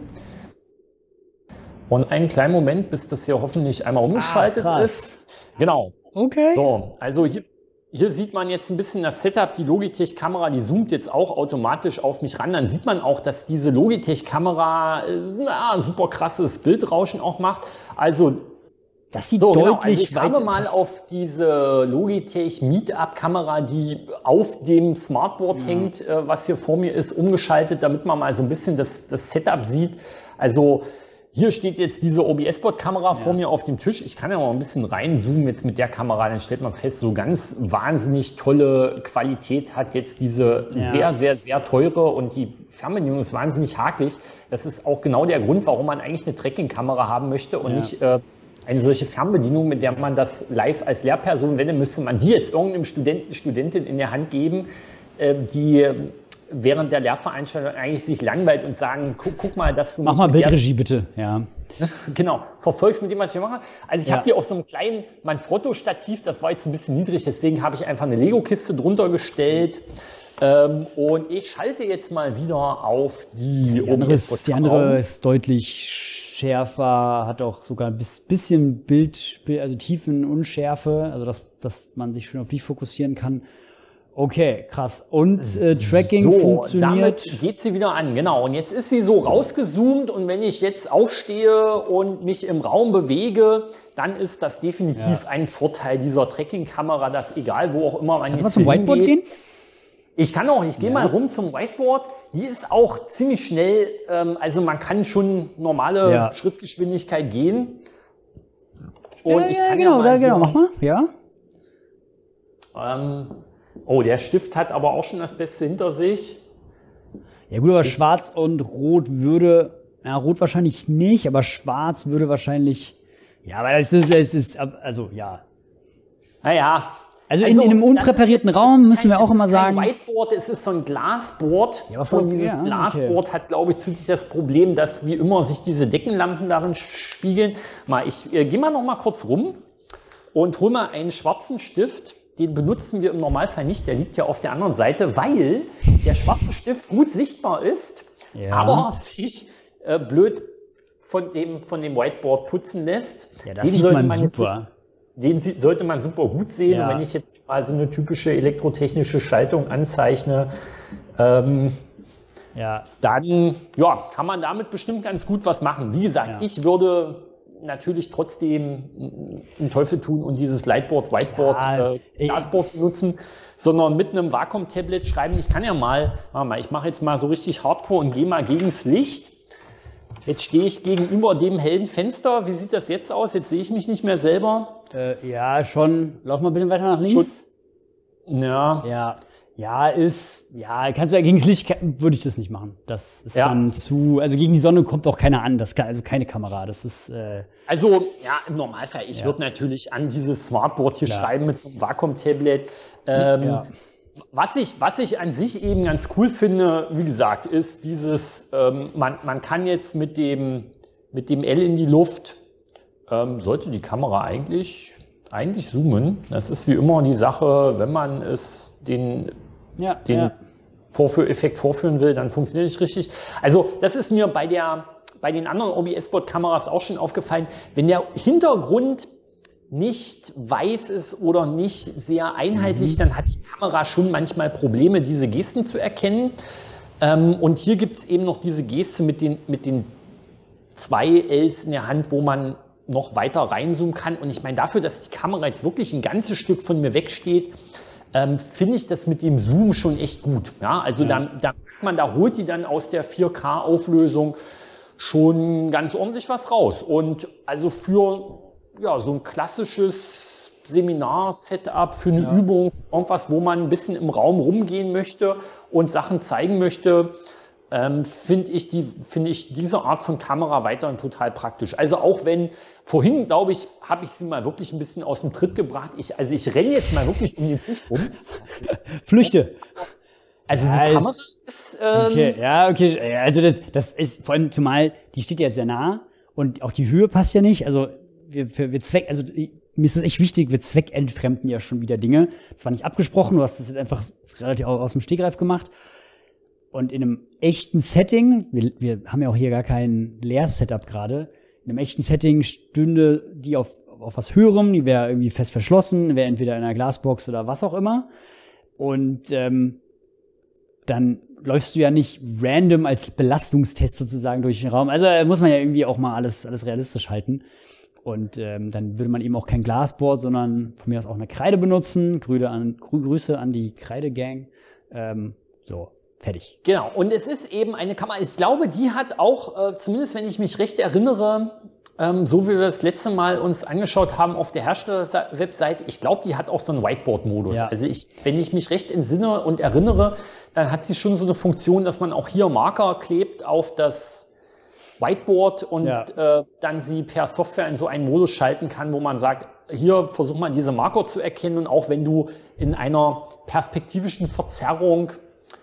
Und einen kleinen Moment, bis das hier hoffentlich einmal umgeschaltet Ach, krass. ist. Genau. Okay. So, also hier, hier sieht man jetzt ein bisschen das Setup. Die Logitech-Kamera, die zoomt jetzt auch automatisch auf mich ran. Dann sieht man auch, dass diese Logitech-Kamera äh, na, super krasses Bildrauschen auch macht. Also Das sieht so, genau. deutlich Also ich weiter habe mal krass. auf diese Logitech Meetup-Kamera, die auf dem Smartboard Ja. hängt, äh, was hier vor mir ist, umgeschaltet, damit man mal so ein bisschen das, das Setup sieht. Also hier steht jetzt diese O B S-Board-Kamera vor mir auf dem Tisch. Ich kann ja mal ein bisschen reinzoomen jetzt mit der Kamera, dann stellt man fest, so ganz wahnsinnig tolle Qualität hat jetzt diese Ja. sehr, sehr, sehr teure und die Fernbedienung ist wahnsinnig hakelig. Das ist auch genau der Grund, warum man eigentlich eine Tracking-Kamera haben möchte und Ja. nicht äh, eine solche Fernbedienung, mit der man das live als Lehrperson, wenn, dann müsste man die jetzt irgendeinem Studenten, Studentin in der Hand geben, äh, die äh, während der Lehrveranstaltung eigentlich sich langweilt und sagen, guck, guck mal, dass du Mach mich mal mit der- Bildregie bitte. Ja. Genau, verfolgst mit dem, was ich mache. Also ich Ja. habe hier auf so einem kleinen Manfrotto-Stativ, das war jetzt ein bisschen niedrig, deswegen habe ich einfach eine Lego-Kiste drunter gestellt. Ähm, und ich schalte jetzt mal wieder auf die Die andere, ist, die andere O B S-Kamera. ist deutlich schärfer, hat auch sogar ein bis- bisschen Bild, Bild- also Tiefenunschärfe, also dass, dass man sich schön auf die fokussieren kann. Okay, krass. Und äh, Tracking So, funktioniert. damit geht sie wieder an, genau. Und jetzt ist sie so rausgezoomt und wenn ich jetzt aufstehe und mich im Raum bewege, dann ist das definitiv Ja. ein Vorteil dieser Tracking-Kamera, dass egal wo auch immer man Kannst du mal jetzt zum Whiteboard hingeht- gehen? Ich kann auch, ich gehe Ja. mal rum zum Whiteboard. Die ist auch ziemlich schnell, ähm, also man kann schon normale Ja. Schrittgeschwindigkeit gehen. Und Ja, ich ja, kann genau, ja da, mal genau, hier- mach mal. Ja. Ähm, oh, der Stift hat aber auch schon das Beste hinter sich. Ja gut, aber schwarz und rot würde, ja, rot wahrscheinlich nicht, aber schwarz würde wahrscheinlich, ja, aber es ist, es ist, also ja. Naja. Also in- in einem unpräparierten das ist Raum müssen wir kein- auch immer es ist kein sagen- Whiteboard, es ist so ein Glasboard. Ja, aber voll- und dieses ja, okay. Glasboard hat, glaube ich, zusätzlich das Problem, dass wie immer sich diese Deckenlampen darin spiegeln. Mal, ich äh, gehe mal noch mal kurz rum und hol mal einen schwarzen Stift. Den benutzen wir im Normalfall nicht, der liegt ja auf der anderen Seite, weil der schwarze Stift gut sichtbar ist, Ja. aber sich äh, blöd von dem, von dem Whiteboard putzen lässt. Ja, das Den sieht sollte man jetzt super. Den sieht, sollte man super gut sehen. Ja. Und wenn ich jetzt also eine typische elektrotechnische Schaltung anzeichne, ähm, Ja. dann ja, kann man damit bestimmt ganz gut was machen. Wie gesagt, Ja. ich würde natürlich trotzdem einen Teufel tun und dieses Lightboard, Whiteboard, Ja, äh, ey. Glasboard benutzen, sondern mit einem Vakuum-Tablet schreiben. Ich kann ja mal, warte mal, ich mache jetzt mal so richtig Hardcore und gehe mal gegens Licht. Jetzt stehe ich gegenüber dem hellen Fenster. Wie sieht das jetzt aus? Jetzt sehe ich mich nicht mehr selber. Äh, ja, schon. Lauf mal ein bisschen weiter nach links. Ja, Ja. Ja, ist, ja, kannst du ja gegen das Licht, würde ich das nicht machen. Das ist Ja. dann zu, also gegen die Sonne kommt auch keiner an. Das kann, also keine Kamera. Das ist, äh, also ja, im Normalfall. Ich Ja. würde natürlich an dieses Smartboard hier Klar. schreiben mit so einem Vakuum-Tablet. Ähm, ja. Was ich, was ich an sich eben ganz cool finde, wie gesagt, ist dieses, ähm, man, man kann jetzt mit dem, mit dem L in die Luft, ähm, sollte die Kamera eigentlich, eigentlich zoomen. Das ist wie immer die Sache, wenn man es den, Ja, den ja. Vorführeffekt vorführen will, dann funktioniert nicht richtig. Also das ist mir bei, der, bei den anderen O B S-Board-Kameras auch schon aufgefallen, wenn der Hintergrund nicht weiß ist oder nicht sehr einheitlich, dann hat die Kamera schon manchmal Probleme, diese Gesten zu erkennen. Ähm, und hier gibt es eben noch diese Geste mit den, mit den zwei Ls in der Hand, wo man noch weiter reinzoomen kann. Und ich meine, dafür, dass die Kamera jetzt wirklich ein ganzes Stück von mir wegsteht, ähm, finde ich das mit dem Zoom schon echt gut. Ja, also ja. Da, da merkt man, da holt die dann aus der vier K-Auflösung schon ganz ordentlich was raus. Und also für ja, so ein klassisches Seminar-Setup, für eine ja. Übung, irgendwas, wo man ein bisschen im Raum rumgehen möchte und Sachen zeigen möchte, ähm, finde ich, die, finde ich diese Art von Kamera weiterhin total praktisch. Also auch wenn, vorhin, glaube ich, habe ich sie mal wirklich ein bisschen aus dem Tritt gebracht. Ich, also ich renne jetzt mal wirklich um den Tisch rum. Flüchte. Also ja, die Kamera ist... Ähm, okay, ja, okay. Also das, das ist vor allem, zumal, die steht ja sehr nah und auch die Höhe passt ja nicht. Also wir, wir, wir zweck, also mir ist es echt wichtig, wir zweckentfremden ja schon wieder Dinge. Das war nicht abgesprochen, du hast das jetzt einfach relativ aus dem Stegreif gemacht. Und in einem echten Setting, wir, wir haben ja auch hier gar kein Leer-Setup gerade, in einem echten Setting stünde die auf, auf was Höherem, die wäre irgendwie fest verschlossen, wäre entweder in einer Glasbox oder was auch immer. Und ähm, dann läufst du ja nicht random als Belastungstest sozusagen durch den Raum. Also muss man ja irgendwie auch mal alles, alles realistisch halten. Und ähm, dann würde man eben auch kein Glasboard, sondern von mir aus auch eine Kreide benutzen. Grüße an, Grüße an die Kreide-Gang. Ähm, so. Fertig. Genau, und es ist eben eine Kamera, ich glaube, die hat auch, äh, zumindest wenn ich mich recht erinnere, ähm, so wie wir das letzte Mal uns angeschaut haben auf der Hersteller-Webseite, ich glaube, die hat auch so einen Whiteboard-Modus. Ja. Also ich, wenn ich mich recht entsinne und erinnere, dann hat sie schon so eine Funktion, dass man auch hier Marker klebt auf das Whiteboard und ja. äh, dann sie per Software in so einen Modus schalten kann, wo man sagt, hier versuch mal diese Marker zu erkennen und auch wenn du in einer perspektivischen Verzerrung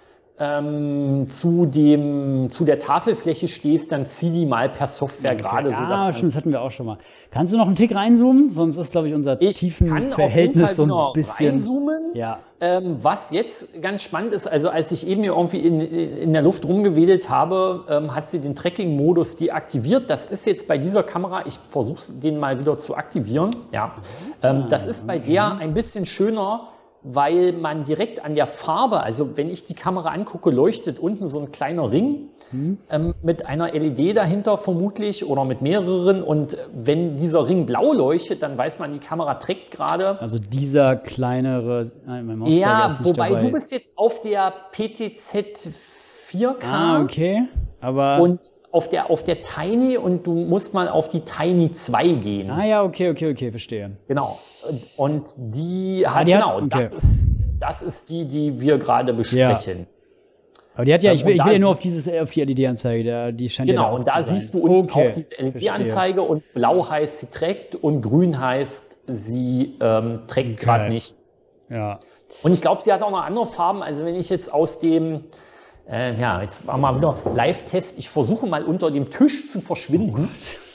Ähm, zu, dem, zu der Tafelfläche stehst, dann zieh die mal per Software okay. gerade so. Ah, stimmt, das hatten wir auch schon mal. Kannst du noch einen Tick reinzoomen? Sonst ist, glaube ich, unser ich Tiefenverhältnis so ein bisschen... reinzoomen. Ja. Ähm, was jetzt ganz spannend ist, also als ich eben hier irgendwie in, in der Luft rumgewedelt habe, ähm, hat sie den Tracking-Modus deaktiviert. Das ist jetzt bei dieser Kamera, ich versuche den mal wieder zu aktivieren. Ja. Ähm, das ist bei okay. der ein bisschen schöner, weil man direkt an der Farbe, also wenn ich die Kamera angucke, leuchtet unten so ein kleiner Ring hm. ähm, mit einer L E D dahinter vermutlich oder mit mehreren und wenn dieserRing blau leuchtet, dann weiß man, die Kamera trägt gerade. Also dieser kleinere, mein ja, ist nicht wobei dabei. Du bist jetzt auf der P T Z vier K. Ah, okay, aber... Und auf der, auf der Tiny und du musst mal auf die Tiny zwei gehen. Ah ja, okay, okay, okay, verstehe. Genau. Und die, ah, die genau, hat, okay. das, ist, das ist die, die wir gerade besprechen. Ja. Aber die hat ja, ich will, ich will ja nur auf, dieses, auf die L E D-Anzeige, die scheint genau, ja da auch und da zu sein. Siehst du unten okay. auch diese L E D-Anzeige und blau heißt, sie trägt und grün heißt, sie ähm, trägt okay. gerade nicht. Ja. Und ich glaube, sie hat auch noch andere Farben. Also wenn ich jetzt aus dem Äh, ja, jetzt machen wir mal wieder Live-Test. Ich versuche mal unter dem Tisch zu verschwinden.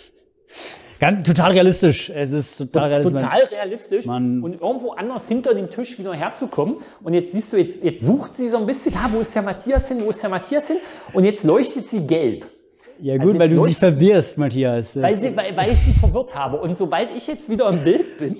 Ganz, total realistisch. Es ist total realistisch. Total realistisch. Man und irgendwo anders hinter dem Tisch wieder herzukommen. Und jetzt siehst du, jetzt, jetzt sucht sie so ein bisschen, ah, wo ist der Matthias hin, wo ist der Matthias hin? Und jetzt leuchtet sie gelb. Ja gut, also weil du sie verwirrst, Matthias. Weil, sie, weil, weil ich sie verwirrt habe. Und sobald ich jetzt wieder im Bild bin,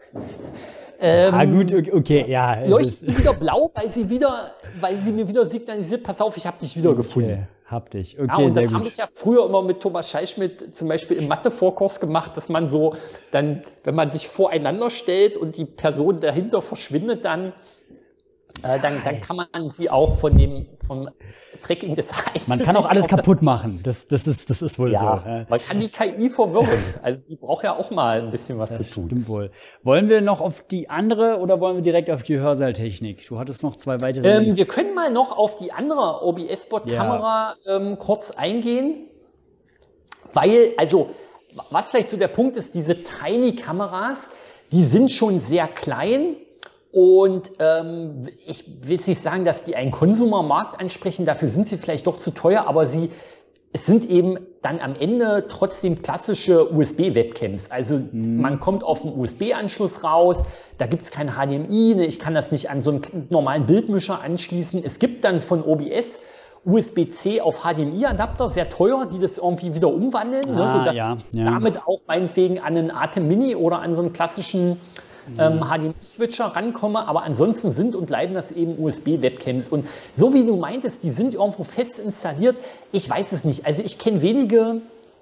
Ähm, ah gut, okay, okay ja. Leuchtet sie wieder blau, weil sie wieder, weil sie mir wieder signalisiert, pass auf, ich habe dich wieder okay, gefunden. Hab dich, okay, ja, und sehr das gut. habe ich ja früher immer mit Thomas Scheischmidt zum Beispiel im Mathe-Vorkurs gemacht, dass man so dann, wenn man sich voreinander stellt und die Person dahinter verschwindet, dann Äh, dann, dann kann man sie auch von dem vom Tracking des Ereignisses. Man kann auch alles kaputt machen. Das, das, ist, das ist wohl ja, so. Ja. Man kann die K I verwirren. Also die braucht ja auch mal ein bisschen was das zu tun. Stimmt wohl. Wollen wir noch auf die andere oder wollen wir direkt auf die Hörsaaltechnik? Du hattest noch zwei weitere. Ähm, wir können mal noch auf die andere O B S-Bot-Kamera ja. ähm, kurz eingehen. Weil, also, was vielleicht so der Punkt ist, diese Tiny-Kameras, die sind schon sehr klein. Und ähm, ich will jetzt nicht sagen, dass die einen Konsumermarkt ansprechen, dafür sind sie vielleicht doch zu teuer, aber sie es sind eben dann am Ende trotzdem klassische U S B-Webcams. Also mhm. man kommt auf einen U S B-Anschluss raus, da gibt es kein H D M I, ne, ich kann das nicht an so einen normalen Bildmischer anschließen. Es gibt dann von O B S U S B C auf H D M I-Adapter, sehr teuer, die das irgendwie wieder umwandeln, ah, ne, sodass ja, ich ja. damit auch meinetwegen an einen Atem Mini oder an so einen klassischen Ähm, H D M I-Switcher rankomme, aber ansonsten sind und bleiben das eben U S B-Webcams. Und so wie du meintest, die sind irgendwo fest installiert, ich weiß es nicht. Also ich kenne wenige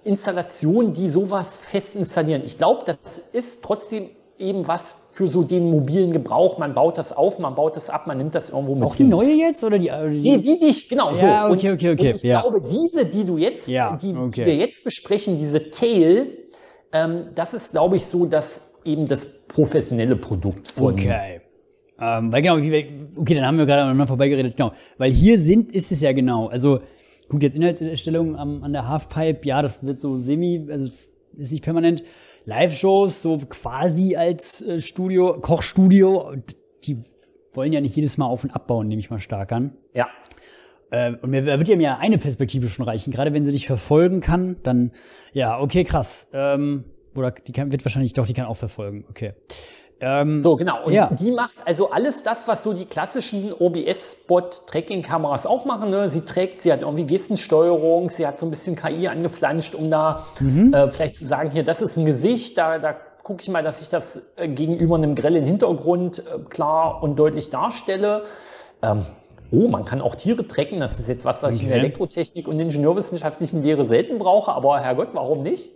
Installationen, die sowas fest installieren. Ich glaube, das ist trotzdem eben was für so den mobilen Gebrauch. Man baut das auf, man baut das ab, man nimmt das irgendwo mit. Auch die hin. Neue jetzt oder die? die nee, die nicht, genau so. Ja, okay, okay, okay. Und ich ja. glaube, diese, die du jetzt, ja, die, okay. die wir jetzt besprechen, diese Tail, ähm, das ist, glaube ich, so, dass eben das professionelle Produkt von. Okay. Ähm, weil genau, okay, dann haben wir gerade aneinander vorbeigeredet, genau. Weil hier sind, ist es ja genau, also gut, jetzt Inhaltserstellung am, an der Halfpipe, ja, das wird so semi, also das ist nicht permanent. Live-Shows, so quasi als äh, Studio, Kochstudio, die wollen ja nicht jedes Mal auf- und abbauen, nehme ich mal stark an. Ja. Äh, und mir wird ja mir eine Perspektive schon reichen, gerade wenn sie dich verfolgen kann, dann, ja, okay, krass. Ähm, oder die kann, wird wahrscheinlich doch, die kann auch verfolgen, okay. Ähm, so, genau. Und ja. die macht also alles das, was so die klassischen O B S-Spot-Tracking-Kameras auch machen. Ne? Sie trägt, sie hat irgendwie Gestensteuerung, sie hat so ein bisschen K I angeflanscht, um da mhm. äh, vielleicht zu sagen, hier, das ist ein Gesicht, da, da gucke ich mal, dass ich das äh, gegenüber einem grellen Hintergrund äh, klar und deutlich darstelle. Ähm, oh, man kann auch Tiere tracken. Das ist jetzt was, was okay. ich in der Elektrotechnik und ingenieurwissenschaftlichen Lehre selten brauche, aber Herrgott, warum nicht?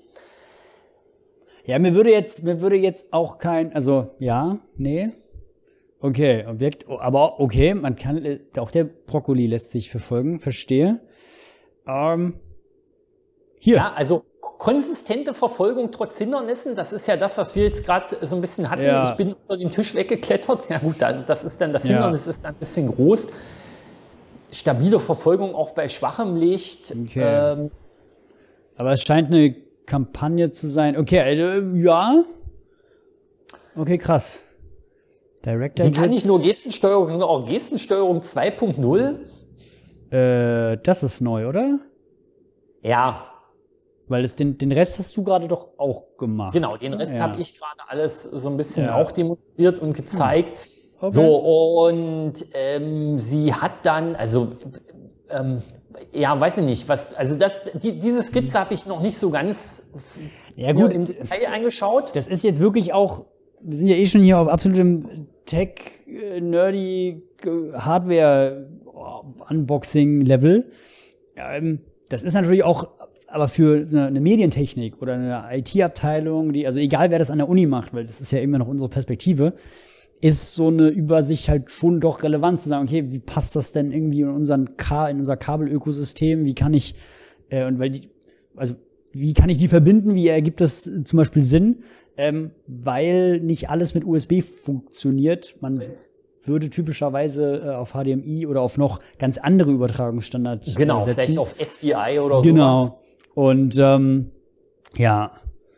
Ja, mir würde jetzt, mir würde jetzt auch kein, also, ja, nee. Okay, Objekt, aber okay, man kann, auch der Brokkoli lässt sich verfolgen, verstehe. Ähm, hier. Ja, also konsistente Verfolgung trotz Hindernissen, das ist ja das, was wir jetzt gerade so ein bisschen hatten. Ja. Ich bin unter den Tisch weggeklettert. Ja gut, also das ist dann, das Hindernis ja. ist ein bisschen groß. Stabile Verfolgung auch bei schwachem Licht. Okay. Ähm, aber es scheint eine Kampagne zu sein. Okay, also, ja. Okay, krass. Director Sie kann nicht nur Gestensteuerung, sondern auch Gestensteuerung zwei Punkt null. Äh, das ist neu, oder? Ja. Weil das, den, den Rest hast du gerade doch auch gemacht. Genau, den Rest ja. habe ich gerade alles so ein bisschen ja. auch demonstriert und gezeigt. Hm. Okay. So, und ähm, sie hat dann, also ähm, ja, weiß ich nicht, was, also das, die, diese Skizze habe ich noch nicht so ganz ja, gut. im Detail angeschaut. Das ist jetzt wirklich auch, wir sind ja eh schon hier auf absolutem Tech-Nerdy Hardware-Unboxing-Level. Ähm, das ist natürlich auch, aber für eine, eine Medientechnik oder eine I T-Abteilung, die, also egal wer das an der Uni macht, weil das ist ja immer noch unsere Perspektive, ist so eine Übersicht halt schon doch relevant zu sagen, okay, wie passt das denn irgendwie in unseren Ka in unser Kabelökosystem? Wie kann ich, äh, und weil die, also wie kann ich die verbinden? Wie ergibt das zum Beispiel Sinn? Ähm, weil nicht alles mit U S B funktioniert. Man würde typischerweise äh, auf H D M I oder auf noch ganz andere Übertragungsstandards genau, äh, setzen. Vielleicht auf S D I oder genau. sowas. Genau. Und ähm, ja.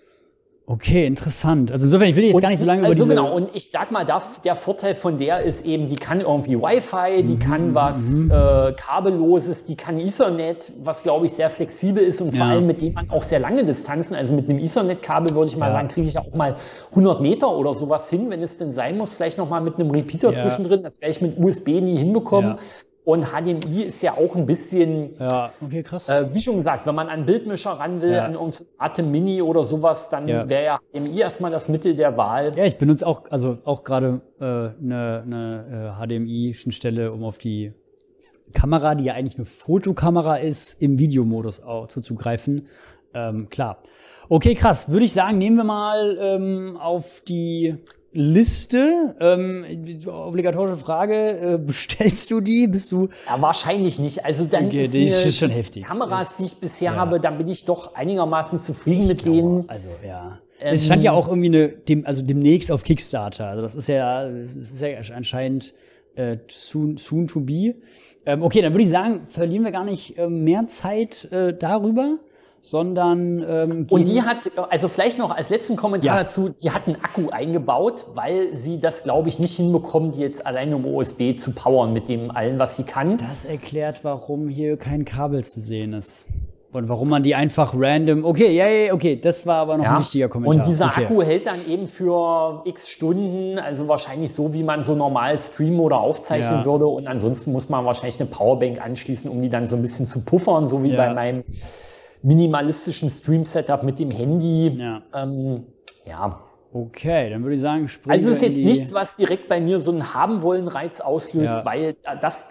Okay, interessant. Also insofern, ich will jetzt und, gar nicht so lange also über diese... genau, und ich sag mal, da, der Vorteil von der ist eben, die kann irgendwie Wi-Fi, die mhm, kann was mhm. äh, Kabelloses, die kann Ethernet, was glaube ich sehr flexibel ist und vor ja. allem mit dem man auch sehr lange Distanzen, also mit einem Ethernet-Kabel würde ich mal ja. sagen, kriege ich auch mal hundert Meter oder sowas hin, wenn es denn sein muss, vielleicht noch mal mit einem Repeater ja. zwischendrin, das werde ich mit U S B nie hinbekommen. Ja. Und H D M I ist ja auch ein bisschen, ja, okay, krass. Äh, wie schon gesagt, wenn man an Bildmischer ran will, ja. an uns Atem Mini oder sowas, dann ja. wäre ja H D M I erstmal das Mittel der Wahl. Ja, ich benutze auch, also auch gerade eine äh, ne, ne, äh, H D M I-Schnittstelle, um auf die Kamera, die ja eigentlich eine Fotokamera ist, im Videomodus auch zuzugreifen. Ähm, klar. Okay, krass. Würde ich sagen, nehmen wir mal ähm, auf die Liste, ähm, obligatorische Frage, äh, bestellst du die? Bist du? Ja, wahrscheinlich nicht. Also dann okay, ist die ist schon heftig. Kameras, das, die ich bisher ja. habe, dann bin ich doch einigermaßen zufrieden ich mit glaube, denen. Also ja. Ähm, es stand ja auch irgendwie eine, dem, also demnächst auf Kickstarter. Also das ist ja, das ist ja anscheinend äh, soon, soon to be. Ähm, okay, dann würde ich sagen, verlieren wir gar nicht äh, mehr Zeit äh, darüber. Sondern ähm, und die hat, also vielleicht noch als letzten Kommentar ja. dazu, die hat einen Akku eingebaut, weil sie das, glaube ich, nicht hinbekommen, die jetzt alleine um U S B zu powern mit dem allen, was sie kann. Das erklärt, warum hier kein Kabel zu sehen ist. Und warum man die einfach random, okay, ja, ja, okay, das war aber noch ja. ein wichtiger Kommentar. Und dieser okay. Akku hält dann eben für x Stunden, also wahrscheinlich so, wie man so normal streamen oder aufzeichnen ja. würde. Und ansonsten muss man wahrscheinlich eine Powerbank anschließen, um die dann so ein bisschen zu puffern, so wie ja. bei meinem minimalistischen Stream-Setup mit dem Handy. Ja. Ähm, ja. Okay, dann würde ich sagen, springen Also es ist wir jetzt in die nichts, was direkt bei mir so einen Haben-Wollen-Reiz auslöst, ja. weil das, das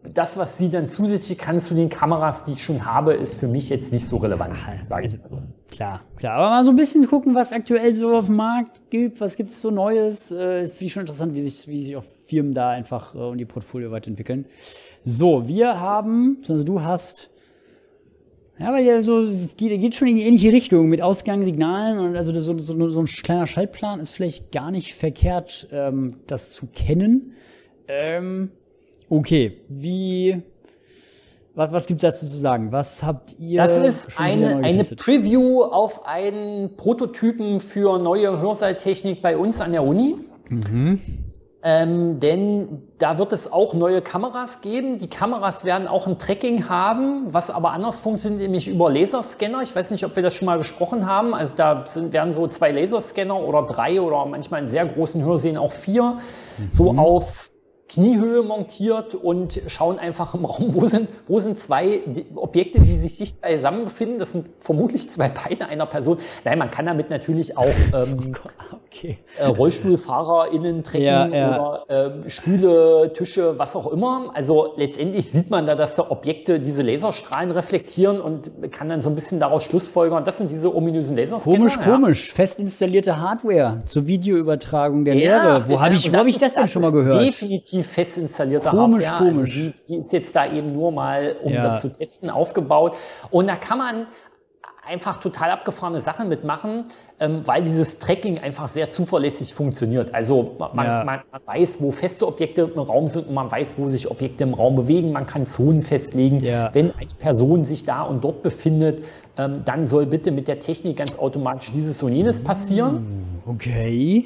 das, was sie dann zusätzlich kann zu den Kameras, die ich schon habe, ist für mich jetzt nicht so relevant, sage ich. Also, klar, klar. Aber mal so ein bisschen gucken, was aktuell so auf dem Markt gibt, was gibt es so Neues. Äh, Finde ich schon interessant, wie sich, wie sich auch Firmen da einfach äh, und ihr Portfolio weiterentwickeln. So, wir haben, also du hast, ja, weil ja so geht, geht schon in die ähnliche Richtung mit Ausgangssignalen und also so, so, so ein kleiner Schaltplan ist vielleicht gar nicht verkehrt, ähm, das zu kennen. Ähm, Okay, wie, was, was gibt es dazu zu sagen? Was habt ihr? Das ist eine, eine Preview auf einen Prototypen für neue Hörsaaltechnik bei uns an der Uni. Mhm. Ähm, denn da wird es auch neue Kameras geben. Die Kameras werden auch ein Tracking haben, was aber anders funktioniert, nämlich über Laserscanner. Ich weiß nicht, ob wir das schon mal besprochen haben. Also da sind, werden so zwei Laserscanner oder drei oder manchmal in sehr großen Hörsälen auch vier, mhm. so auf Kniehöhe montiert und schauen einfach im Raum, wo sind, wo sind zwei Objekte, die sich dicht beisammen befinden. Das sind vermutlich zwei Beine einer Person. Nein, man kann damit natürlich auch ähm, okay. äh, RollstuhlfahrerInnen tracken ja, ja. oder ähm, Stühle, Tische, was auch immer. Also letztendlich sieht man da, dass da Objekte diese Laserstrahlen reflektieren und kann dann so ein bisschen daraus schlussfolgern. Das sind diese ominösen Laserscanner. Komisch, ja. komisch. Fest installierte Hardware zur Videoübertragung der ja, Lehre. Wo habe ich, wo hab ich das, das denn schon mal gehört? Definitiv fest installierte komisch, Hardware. Komisch, also die, die ist jetzt da eben nur mal, um ja. das zu testen, aufgebaut. Und da kann man einfach total abgefahrene Sachen mitmachen, ähm, weil dieses Tracking einfach sehr zuverlässig funktioniert. Also man, ja. man, man weiß, wo feste Objekte im Raum sind und man weiß, wo sich Objekte im Raum bewegen. Man kann Zonen festlegen. Ja. Wenn eine Person sich da und dort befindet, ähm, dann soll bitte mit der Technik ganz automatisch dieses und jenes passieren. Okay.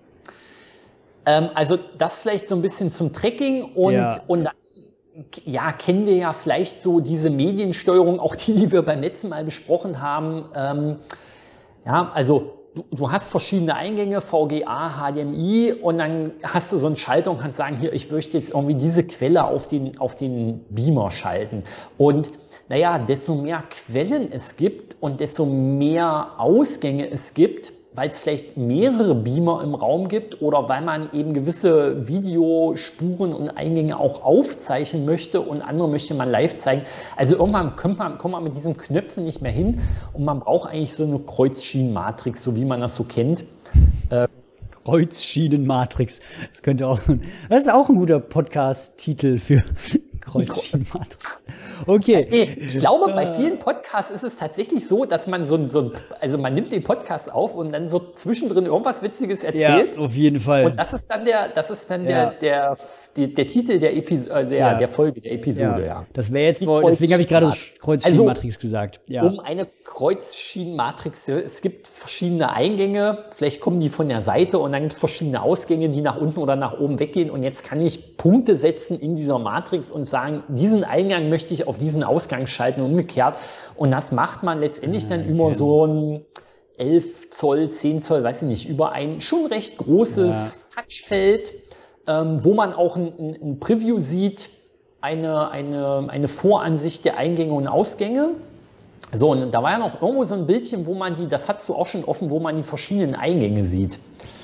Also das vielleicht so ein bisschen zum Tracking und, ja. und dann ja, kennen wir ja vielleicht so diese Mediensteuerung, auch die, die wir beim letzten Mal besprochen haben. Ähm, ja, also du, du hast verschiedene Eingänge, V G A, H D M I und dann hast du so einen Schalter und kannst sagen, hier, ich möchte jetzt irgendwie diese Quelle auf den, auf den Beamer schalten. Und naja, desto mehr Quellen es gibt und desto mehr Ausgänge es gibt, weil es vielleicht mehrere Beamer im Raum gibt oder weil man eben gewisse Videospuren und Eingänge auch aufzeichnen möchte und andere möchte man live zeigen. Also irgendwann kommt man, kommt man mit diesen Knöpfen nicht mehr hin und man braucht eigentlich so eine Kreuzschienenmatrix, so wie man das so kennt. Äh, Kreuzschienenmatrix. Das könnte auch, das ist auch ein guter Podcast-Titel für Kreuzschienenmatrix. Okay. Nee, ich glaube, bei vielen Podcasts ist es tatsächlich so, dass man so, so, also man nimmt den Podcast auf und dann wird zwischendrin irgendwas Witziges erzählt. Ja, auf jeden Fall. Und das ist dann der, das ist dann ja. der, der, der, der Titel der Episode, der, ja. der Folge, der Episode, ja. ja. Das wäre jetzt, deswegen habe ich gerade Kreuzschienenmatrix also, gesagt. Ja. Um eine Kreuzschienenmatrix, es gibt verschiedene Eingänge, vielleicht kommen die von der Seite und dann gibt es verschiedene Ausgänge, die nach unten oder nach oben weggehen und jetzt kann ich Punkte setzen in dieser Matrix und sagen, diesen Eingang möchte ich auf diesen Ausgang schalten und umgekehrt. Und das macht man letztendlich dann okay. über so ein elf Zoll, zehn Zoll, weiß ich nicht, über ein schon recht großes ja. Touchfeld, ähm, wo man auch ein, ein, ein Preview sieht, eine, eine, eine Voransicht der Eingänge und Ausgänge. So, und da war ja noch irgendwo so ein Bildchen, wo man die, das hast du auch schon offen, wo man die verschiedenen Eingänge sieht.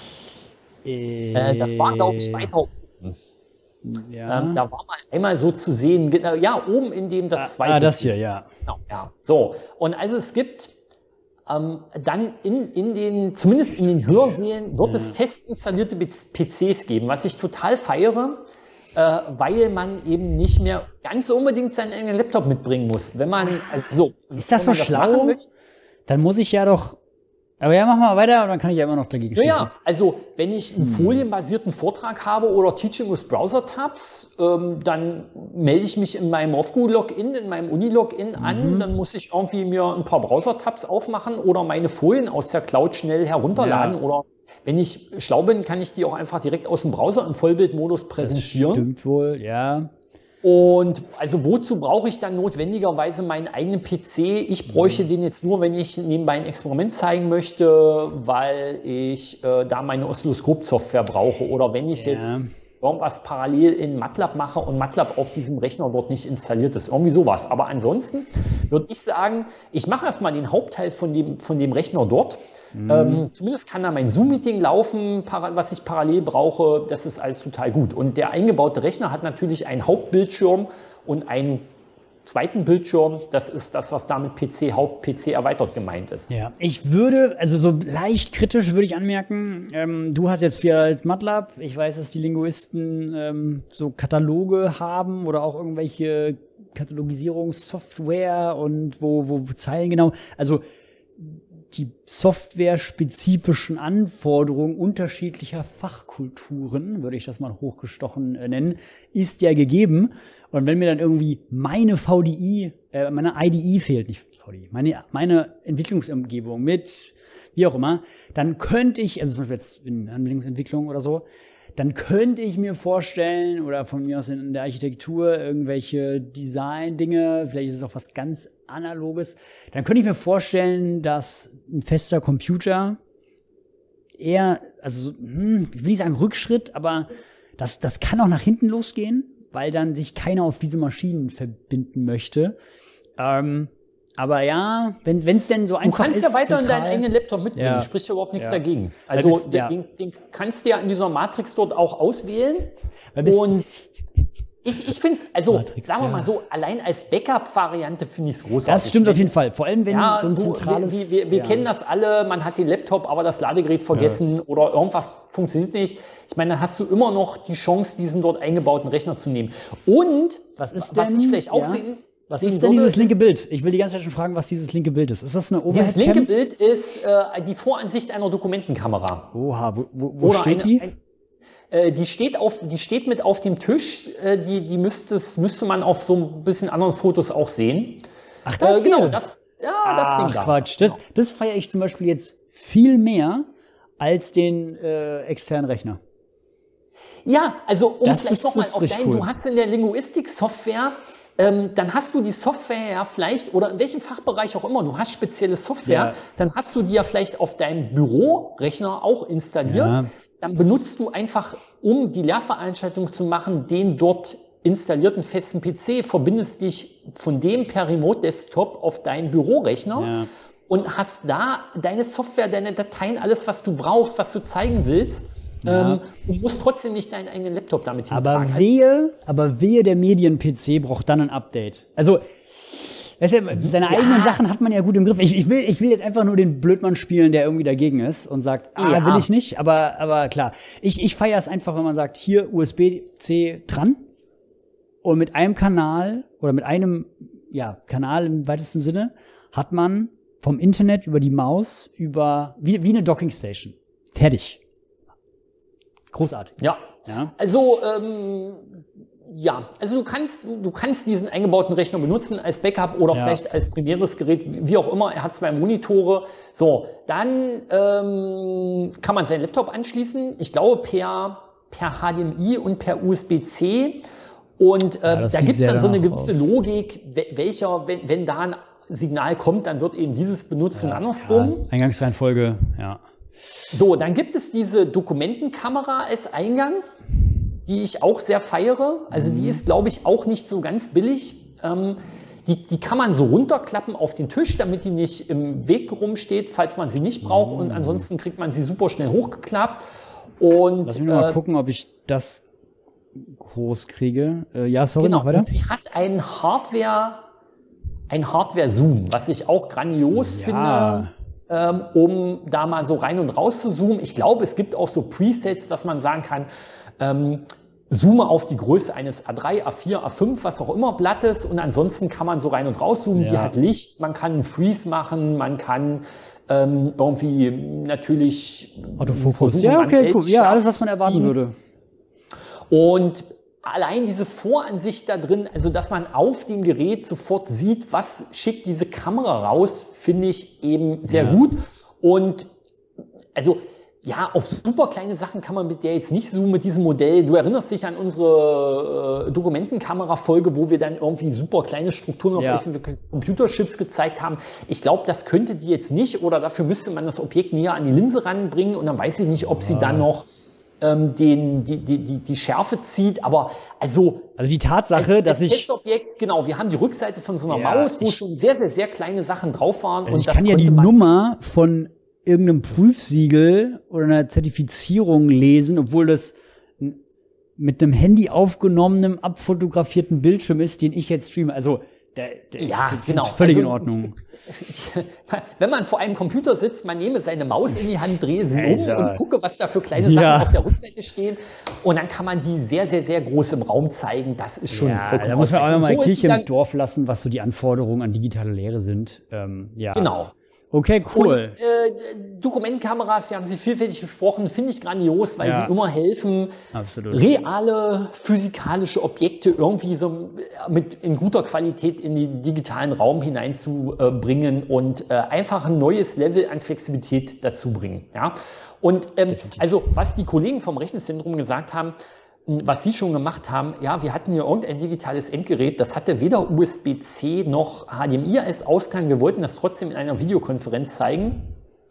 Äh, äh, das war, glaube ich, zweitausend. Ja. Ähm, da war mal einmal so zu sehen, ja, oben in dem das zweite. Ah, das hier, ja. Genau, ja. So, und also es gibt ähm, dann in, in den, zumindest in den Hörsälen, wird ja. es fest installierte P Cs geben, was ich total feiere, äh, weil man eben nicht mehr ganz unbedingt seinen eigenen Laptop mitbringen muss. Wenn man, also so. Ist das so schlau? Das dann muss ich ja doch. Aber ja, mach mal weiter und dann kann ich ja immer noch dagegen schießen. Ja, also wenn ich einen folienbasierten Vortrag habe oder Teaching with Browser Tabs, ähm, dann melde ich mich in meinem Ofgo-Login, in meinem Uni-Login mhm. an, dann muss ich irgendwie mir ein paar Browser-Tabs aufmachen oder meine Folien aus der Cloud schnell herunterladen ja. oder wenn ich schlau bin, kann ich die auch einfach direkt aus dem Browser im Vollbildmodus präsentieren. Das stimmt wohl, ja. Und also wozu brauche ich dann notwendigerweise meinen eigenen P C? Ich bräuchte mhm. den jetzt nur, wenn ich nebenbei ein Experiment zeigen möchte, weil ich äh, da meine Oszilloskop-Software brauche. Oder wenn ich ja. jetzt irgendwas parallel in MATLAB mache und MATLAB auf diesem Rechner dort nicht installiert ist. Irgendwie sowas. Aber ansonsten würde ich sagen, ich mache erstmal den Hauptteil von dem, von dem Rechner dort. Mhm. Ähm, zumindest kann da mein Zoom-Meeting laufen, was ich parallel brauche. Das ist alles total gut. Und der eingebaute Rechner hat natürlich einen Hauptbildschirm und einen zweiten Bildschirm. Das ist das, was da mit P C, Haupt-P C erweitert gemeint ist. Ja, ich würde, also so leicht kritisch würde ich anmerken, ähm, du hast jetzt viel als MATLAB. Ich weiß, dass die Linguisten ähm, so Kataloge haben oder auch irgendwelche Katalogisierungssoftware und wo, wo Zeilen genau, also die software-spezifischen Anforderungen unterschiedlicher Fachkulturen, würde ich das mal hochgestochen äh, nennen, ist ja gegeben. Und wenn mir dann irgendwie meine V D I, äh, meine I D E fehlt, nicht V D I, meine, meine Entwicklungsumgebung mit, wie auch immer, dann könnte ich, also zum Beispiel jetzt in Anwendungsentwicklung oder so, dann könnte ich mir vorstellen, oder von mir aus in der Architektur irgendwelche Design-Dinge, vielleicht ist es auch was ganz Analoges, dann könnte ich mir vorstellen, dass ein fester Computer eher, also hm, ich will nicht sagen Rückschritt, aber das, das kann auch nach hinten losgehen, weil dann sich keiner auf diese Maschinen verbinden möchte. Ähm, aber ja, wenn es denn so einfach ist. Du kannst ist, ja weiter in deinen eigenen Laptop mitnehmen, ja. spricht ja überhaupt nichts ja. dagegen. Also bis, den, ja. den, den kannst du ja in dieser Matrix dort auch auswählen. Und ich, ich finde es, also Matrix, sagen wir ja. mal so, allein als Backup-Variante finde ich es großartig. Das stimmt auf jeden Fall, vor allem wenn ja, so ein du, zentrales... Wir, wir, wir ja. kennen das alle, man hat den Laptop, aber das Ladegerät vergessen ja. oder irgendwas funktioniert nicht. Ich meine, dann hast du immer noch die Chance, diesen dort eingebauten Rechner zu nehmen. Und, was, ist was denn, ich vielleicht auch ja. sehen Was ist denn dieses linke Bild? Ich will die ganze Zeit schon fragen, was dieses linke Bild ist. Ist das eine Overhead-Cam? Dieses linke Bild ist äh, die Voransicht einer Dokumentenkamera. Oha, wo, wo, wo steht eine, die? Ein, äh, die, steht auf, die steht mit auf dem Tisch. Äh, die die müsste, müsste man auf so ein bisschen anderen Fotos auch sehen. Ach, das äh, Genau, das, ja, das Ach, Ding da. Quatsch. Das, das feiere ich zum Beispiel jetzt viel mehr als den äh, externen Rechner. Ja, also um das vielleicht nochmal auf dein, cool. du hast in der Linguistik-Software, ähm, dann hast du die Software ja vielleicht, oder in welchem Fachbereich auch immer, du hast spezielle Software, ja. dann hast du die ja vielleicht auf deinem Bürorechner auch installiert. Ja. Dann benutzt du einfach, um die Lehrveranstaltung zu machen, den dort installierten festen P C, verbindest dich von dem per Remote-Desktop auf deinen Bürorechner ja. und hast da deine Software, deine Dateien, alles, was du brauchst, was du zeigen willst. Ja. Ähm, du musst trotzdem nicht deinen eigenen Laptop damit hintragen. Aber wehe, aber wehe, der Medien-P C braucht dann ein Update. Also, weißt du, seine ja. eigenen Sachen hat man ja gut im Griff. Ich, ich, will, ich will jetzt einfach nur den Blödmann spielen, der irgendwie dagegen ist und sagt, ah, ja. will ich nicht. Aber, aber klar, ich, ich feiere es einfach, wenn man sagt, hier U S B-C dran und mit einem Kanal oder mit einem ja, Kanal im weitesten Sinne hat man vom Internet über die Maus über wie, wie eine Dockingstation. Fertig. Großartig. Ja. ja. Also, ähm, ja, also du kannst, du kannst diesen eingebauten Rechner benutzen als Backup oder ja. vielleicht als primäres Gerät, wie auch immer. Er hat zwei Monitore. So, dann ähm, kann man seinen Laptop anschließen. Ich glaube per, per H D M I und per U S B C. Und äh, ja, da gibt es dann so eine gewisse aus. Logik, welcher, wenn, wenn da ein Signal kommt, dann wird eben dieses benutzt ja, und andersrum. Ja. Eingangsreihenfolge, ja. So, dann gibt es diese Dokumentenkamera als Eingang, die ich auch sehr feiere. Also die ist, glaube ich, auch nicht so ganz billig. Ähm, die, die kann man so runterklappen auf den Tisch, damit die nicht im Weg rumsteht, falls man sie nicht braucht. Und ansonsten kriegt man sie super schnell hochgeklappt. Und, Lass mich äh, mal gucken, ob ich das groß kriege. Äh, ja, sorry, genau, noch weiter. Und sie hat ein Hardware, ein Hardware-Zoom, was ich auch grandios ja. finde. Um da mal so rein und raus zu zoomen. Ich glaube, es gibt auch so Presets, dass man sagen kann, ähm, zoome auf die Größe eines A drei, A vier, A fünf, was auch immer Blattes und ansonsten kann man so rein und raus zoomen. Ja. Die hat Licht, man kann einen Freeze machen, man kann ähm, irgendwie natürlich Autofokus. Ja, okay, cool. Ja, alles, was man erwarten ziehen. würde. Und allein diese Voransicht da drin, also dass man auf dem Gerät sofort sieht, was schickt diese Kamera raus, finde ich eben sehr ja. gut. Und also ja, auf super kleine Sachen kann man mit der jetzt nicht zoomen mit diesem Modell. Du erinnerst dich an unsere äh, Dokumentenkamera-Folge, wo wir dann irgendwie super kleine Strukturen auf ja. Computerchips gezeigt haben. Ich glaube, das könnte die jetzt nicht oder dafür müsste man das Objekt näher an die Linse ranbringen und dann weiß ich nicht, ob ja. sie dann noch ähm, den, die, die, die, die Schärfe zieht, aber also... Also die Tatsache, als, dass als ich... Testobjekt, genau, wir haben die Rückseite von so einer ja, Maus, wo ich, schon sehr, sehr, sehr kleine Sachen drauf waren. Also und ich das kann ja die man, Nummer von irgendeinem Prüfsiegel oder einer Zertifizierung lesen, obwohl das mit einem Handy aufgenommenem, abfotografierten Bildschirm ist, den ich jetzt streame. Also der, der ja, ich genau. völlig also, in Ordnung. Wenn man vor einem Computer sitzt, man nehme seine Maus in die Hand, drehe sie also, um und gucke, was da für kleine Sachen ja. auf der Rückseite stehen. Und dann kann man die sehr, sehr, sehr groß im Raum zeigen. Das ist schon ja, vollkommen da muss man auch mal so Kirche im Dorf lassen, was so die Anforderungen an digitale Lehre sind. Ähm, ja. Genau. Okay, cool. Und, äh, Dokumentenkameras, die haben Sie vielfältig besprochen, finde ich grandios, weil ja. sie immer helfen, Absolut. reale physikalische Objekte irgendwie so mit in guter Qualität in den digitalen Raum hineinzubringen und äh, einfach ein neues Level an Flexibilität dazu bringen. Ja? Und ähm, also was die Kollegen vom Rechenzentrum gesagt haben, was Sie schon gemacht haben, ja, wir hatten hier irgendein digitales Endgerät, das hatte weder U S B C noch H D M I als Ausgang. Wir wollten das trotzdem in einer Videokonferenz zeigen.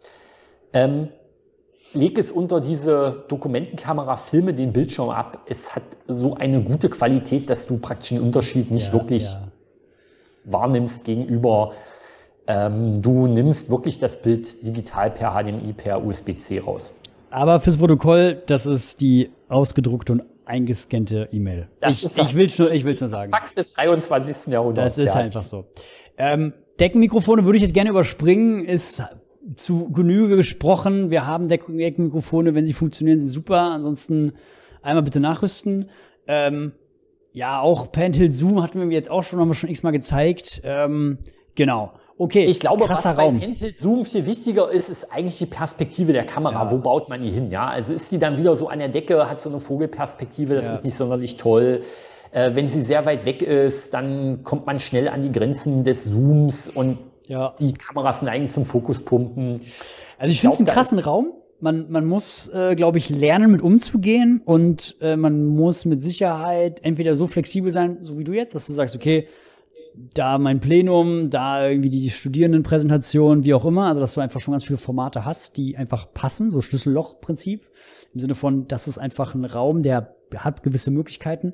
Ähm, leg es unter diese Dokumentenkamera, filme den Bildschirm ab. Es hat so eine gute Qualität, dass du praktisch den Unterschied nicht ja, wirklich ja. wahrnimmst gegenüber, ähm, du nimmst wirklich das Bild digital per H D M I, per U S B C raus. Aber fürs Protokoll, das ist die ausgedruckte und eingescannte E-Mail. Ich, ich will es nur, ich will's nur sagen. Das Fax des dreiundzwanzigsten Jahrhunderts. Das ist ja. einfach so. Ähm, Deckenmikrofone würde ich jetzt gerne überspringen, ist zu Genüge gesprochen. Wir haben Deckenmikrofone, wenn sie funktionieren, sind super. Ansonsten einmal bitte nachrüsten. Ähm, ja, auch Pentel Zoom hatten wir jetzt auch schon, haben wir schon x-mal gezeigt. Ähm, genau. Okay, ich glaube, krasser was bei Raum. Pentel Zoom viel wichtiger ist, ist eigentlich die Perspektive der Kamera. Ja. Wo baut man die hin? Ja, also ist die dann wieder so an der Decke, hat so eine Vogelperspektive, das ja. ist nicht sonderlich toll. Äh, wenn sie sehr weit weg ist, dann kommt man schnell an die Grenzen des Zooms und ja. die Kameras neigen zum Fokuspumpen. Also ich finde es einen krassen Raum. Man, man muss, äh, glaube ich, lernen, mit umzugehen und äh, man muss mit Sicherheit entweder so flexibel sein, so wie du jetzt, dass du sagst, okay, da mein Plenum, da irgendwie die Studierendenpräsentation, wie auch immer, also dass du einfach schon ganz viele Formate hast, die einfach passen, so Schlüsselloch-Prinzip, im Sinne von, das ist einfach ein Raum, der hat gewisse Möglichkeiten.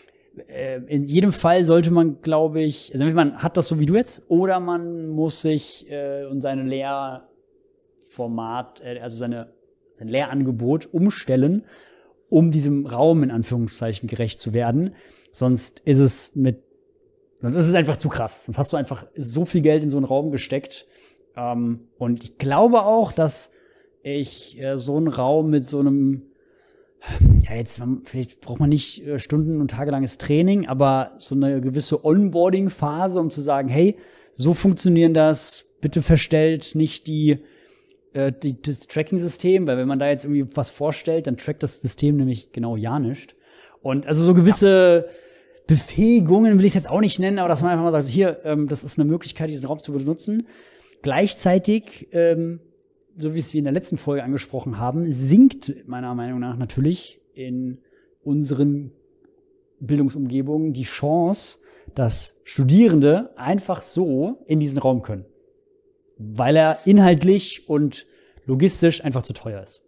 Äh, in jedem Fall sollte man, glaube ich, also man hat das so wie du jetzt, oder man muss sich äh, und seine Lehrformat, äh, also seine, sein Lehrangebot umstellen, um diesem Raum in Anführungszeichen gerecht zu werden. Sonst ist es mit Sonst ist es einfach zu krass. Sonst hast du einfach so viel Geld in so einen Raum gesteckt. Ähm, und ich glaube auch, dass ich äh, so einen Raum mit so einem, ja jetzt, vielleicht braucht man nicht äh, stunden- und tagelanges Training, aber so eine gewisse Onboarding-Phase, um zu sagen, hey, so funktionieren das, bitte verstellt nicht die, äh, die das Tracking-System, weil wenn man da jetzt irgendwie was vorstellt, dann trackt das System nämlich genau ja nicht. Und also so gewisse ja. Befähigungen will ich jetzt auch nicht nennen, aber dass man einfach mal sagt, hier, ähm, das ist eine Möglichkeit, diesen Raum zu benutzen. Gleichzeitig, ähm, so wie es wir in der letzten Folge angesprochen haben, sinkt meiner Meinung nach natürlich in unseren Bildungsumgebungen die Chance, dass Studierende einfach so in diesen Raum können, weil er inhaltlich und logistisch einfach zu teuer ist.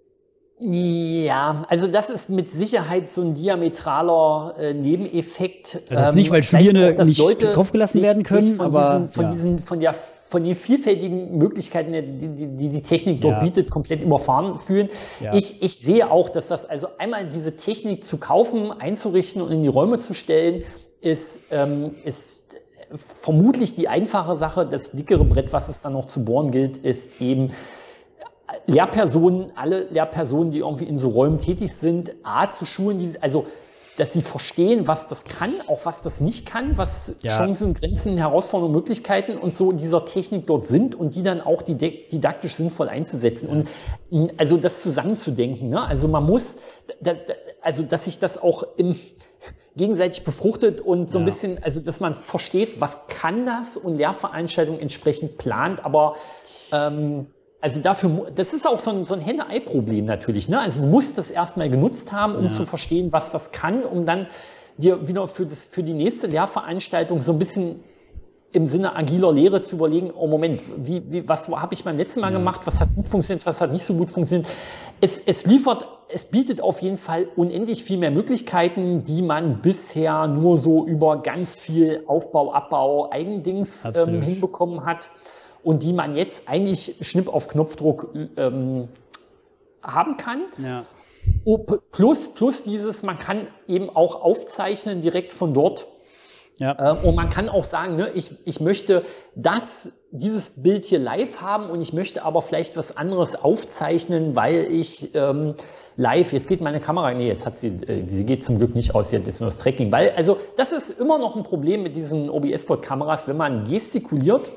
Ja, also das ist mit Sicherheit so ein diametraler äh, Nebeneffekt. Also jetzt nicht, weil Studierende auch, nicht Leute draufgelassen werden können, von aber diesen, von, ja. diesen, von, der, von den vielfältigen Möglichkeiten, die die, die, die Technik dort ja. bietet, komplett überfahren fühlen. Ja. Ich, ich sehe auch, dass das also einmal diese Technik zu kaufen, einzurichten und in die Räume zu stellen, ist, ähm, ist vermutlich die einfache Sache. Das dickere Brett, was es dann noch zu bohren gilt, ist eben Lehrpersonen, alle Lehrpersonen, die irgendwie in so Räumen tätig sind, A, zu schulen, die, also, dass sie verstehen, was das kann, auch was das nicht kann, was ja. Chancen, Grenzen, Herausforderungen, Möglichkeiten und so dieser Technik dort sind und die dann auch didaktisch sinnvoll einzusetzen. Und also das zusammenzudenken, ne? Also man muss, da, also dass sich das auch im gegenseitig befruchtet und so ein ja. bisschen, also dass man versteht, was kann das und Lehrveranstaltungen entsprechend plant, aber ähm, also dafür, das ist auch so ein, so ein Henne-Ei-Problem natürlich, ne? Also du musst das erstmal genutzt haben, um ja. zu verstehen, was das kann, um dann dir wieder für, das, für die nächste Lehrveranstaltung so ein bisschen im Sinne agiler Lehre zu überlegen, oh Moment, wie, wie, was habe ich beim letzten Mal ja. gemacht, was hat gut funktioniert, was hat nicht so gut funktioniert. Es, es liefert, es bietet auf jeden Fall unendlich viel mehr Möglichkeiten, die man bisher nur so über ganz viel Aufbau, Abbau, Eigendings ähm, hinbekommen hat und die man jetzt eigentlich Schnipp auf Knopfdruck ähm, haben kann. Ja. Oh, plus, plus dieses, man kann eben auch aufzeichnen direkt von dort. Ja. Und man kann auch sagen, ne, ich, ich möchte das, dieses Bild hier live haben und ich möchte aber vielleicht was anderes aufzeichnen, weil ich ähm, live, jetzt geht meine Kamera, nee, jetzt hat sie, äh, sie geht zum Glück nicht aus, sie hat jetzt nur das Tracking, weil, also das ist immer noch ein Problem mit diesen O B S-Bot-Kameras, wenn man gestikuliert,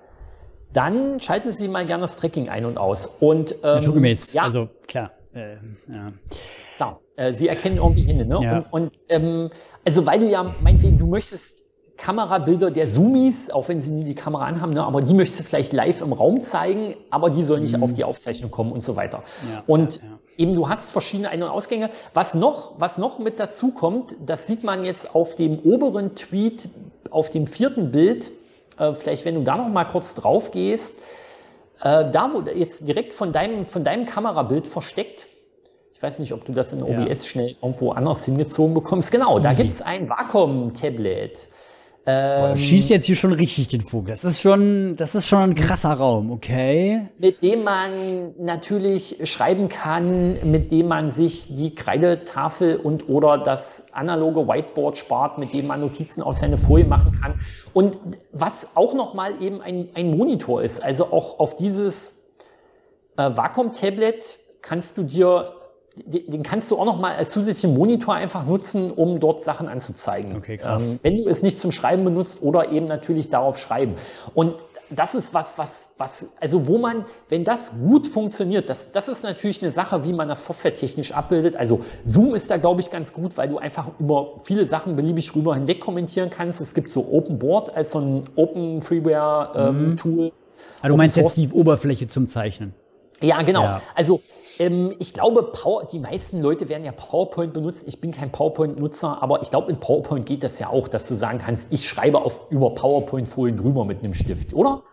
dann schalten Sie mal gerne das Tracking ein und aus. Und, ähm, naturgemäß, ja, also klar. Äh, ja. Klar, äh, sie erkennen irgendwie Hände, ne? Ja. Und, und ähm, also weil du ja meinetwegen, du möchtest Kamerabilder der Zoomies, auch wenn sie nie die Kamera anhaben, ne, aber die möchtest du vielleicht live im Raum zeigen, aber die sollen nicht mhm. auf die Aufzeichnung kommen und so weiter. Ja, und ja, ja. eben du hast verschiedene Ein- und Ausgänge. Was noch, was noch mit dazu kommt, das sieht man jetzt auf dem oberen Tweet, auf dem vierten Bild, äh, vielleicht wenn du da noch mal kurz drauf gehst, äh, da wo jetzt direkt von deinem, von deinem Kamerabild versteckt, ich weiß nicht, ob du das in O B S ja. schnell irgendwo anders hingezogen bekommst. Genau, da gibt es ein Wacom-Tablet. Ähm, Boah, das schießt jetzt hier schon richtig den Vogel. Das ist schon, das ist schon ein krasser Raum, okay? Mit dem man natürlich schreiben kann, mit dem man sich die Kreidetafel und oder das analoge Whiteboard spart, mit dem man Notizen auf seine Folie machen kann. Und was auch nochmal eben ein, ein Monitor ist, also auch auf dieses äh, Wacom-Tablet kannst du dir Den kannst du auch noch mal als zusätzlichen Monitor einfach nutzen, um dort Sachen anzuzeigen. Okay, krass. Ähm, wenn du es nicht zum Schreiben benutzt oder eben natürlich darauf schreiben. Und das ist was, was, was, also wo man, wenn das gut funktioniert, das, das ist natürlich eine Sache, wie man das softwaretechnisch abbildet. Also Zoom ist da, glaube ich, ganz gut, weil du einfach über viele Sachen beliebig rüber hinweg kommentieren kannst. Es gibt so Open Board als so ein Open Freeware ähm, mhm. Tool. Ah, du meinst jetzt die Oberfläche zum Zeichnen? Ja, genau. Ja. Also ähm, ich glaube, Power, die meisten Leute werden ja PowerPoint benutzen. Ich bin kein PowerPoint-Nutzer, aber ich glaube, in PowerPoint geht das ja auch, dass du sagen kannst, ich schreibe auf, über PowerPoint-Folien drüber mit einem Stift, oder?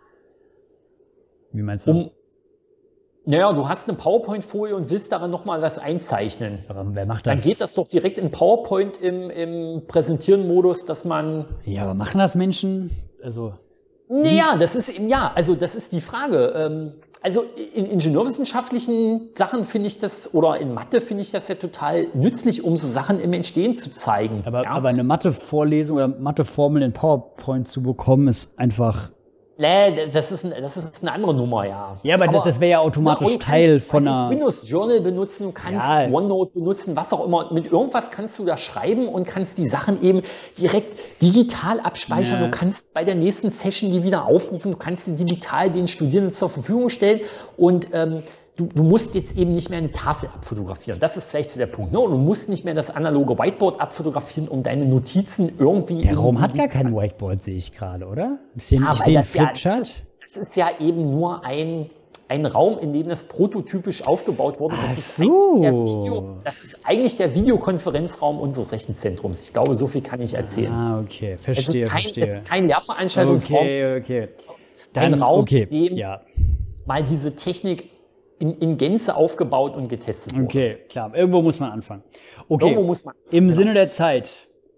Wie meinst du? Um, naja, du hast eine PowerPoint-Folie und willst darin nochmal was einzeichnen. Aber wer macht das? Dann geht das doch direkt in PowerPoint im, im Präsentieren-Modus, dass man... Ja, aber machen das Menschen? Also... Naja, das ist eben, ja, also das ist die Frage. Ähm, Also in ingenieurwissenschaftlichen Sachen finde ich das, oder in Mathe finde ich das ja total nützlich, um so Sachen im Entstehen zu zeigen. Aber, ja? aber eine Mathe-Vorlesung oder Mathe-Formel in PowerPoint zu bekommen, ist einfach... Nee, das ist, das ist eine andere Nummer, ja. Ja, aber, aber das, das wäre ja automatisch Teil kannst, von einer... Du einer... Windows Journal benutzen, du kannst ja. OneNote benutzen, was auch immer. Mit irgendwas kannst du da schreiben und kannst die Sachen eben direkt digital abspeichern. Ja. Du kannst bei der nächsten Session die wieder aufrufen, du kannst die digital den Studierenden zur Verfügung stellen und ähm, du, du musst jetzt eben nicht mehr eine Tafel abfotografieren. Das ist vielleicht so der Punkt. Ne? Und du musst nicht mehr das analoge Whiteboard abfotografieren, um deine Notizen irgendwie... Der Raum hat gar kein Whiteboard, sehe ich gerade, oder? Ich sehe ja, seh einen Flipchart. Ja, das, das ist ja eben nur ein... ein Raum, in dem das prototypisch aufgebaut wurde. Das, ist, so. eigentlich der Video, das ist eigentlich der Videokonferenzraum unseres Rechenzentrums. Ich glaube, so viel kann ich erzählen. Ah, okay, verstehe, es ist kein, verstehe. Es ist kein Lehrveranstaltungsraum. Okay, okay. Dann, ein Raum, okay. in dem ja. mal diese Technik in, in Gänze aufgebaut und getestet wurde. Okay, klar. Irgendwo muss man anfangen. Okay, Irgendwo muss man, im genau. Sinne der Zeit.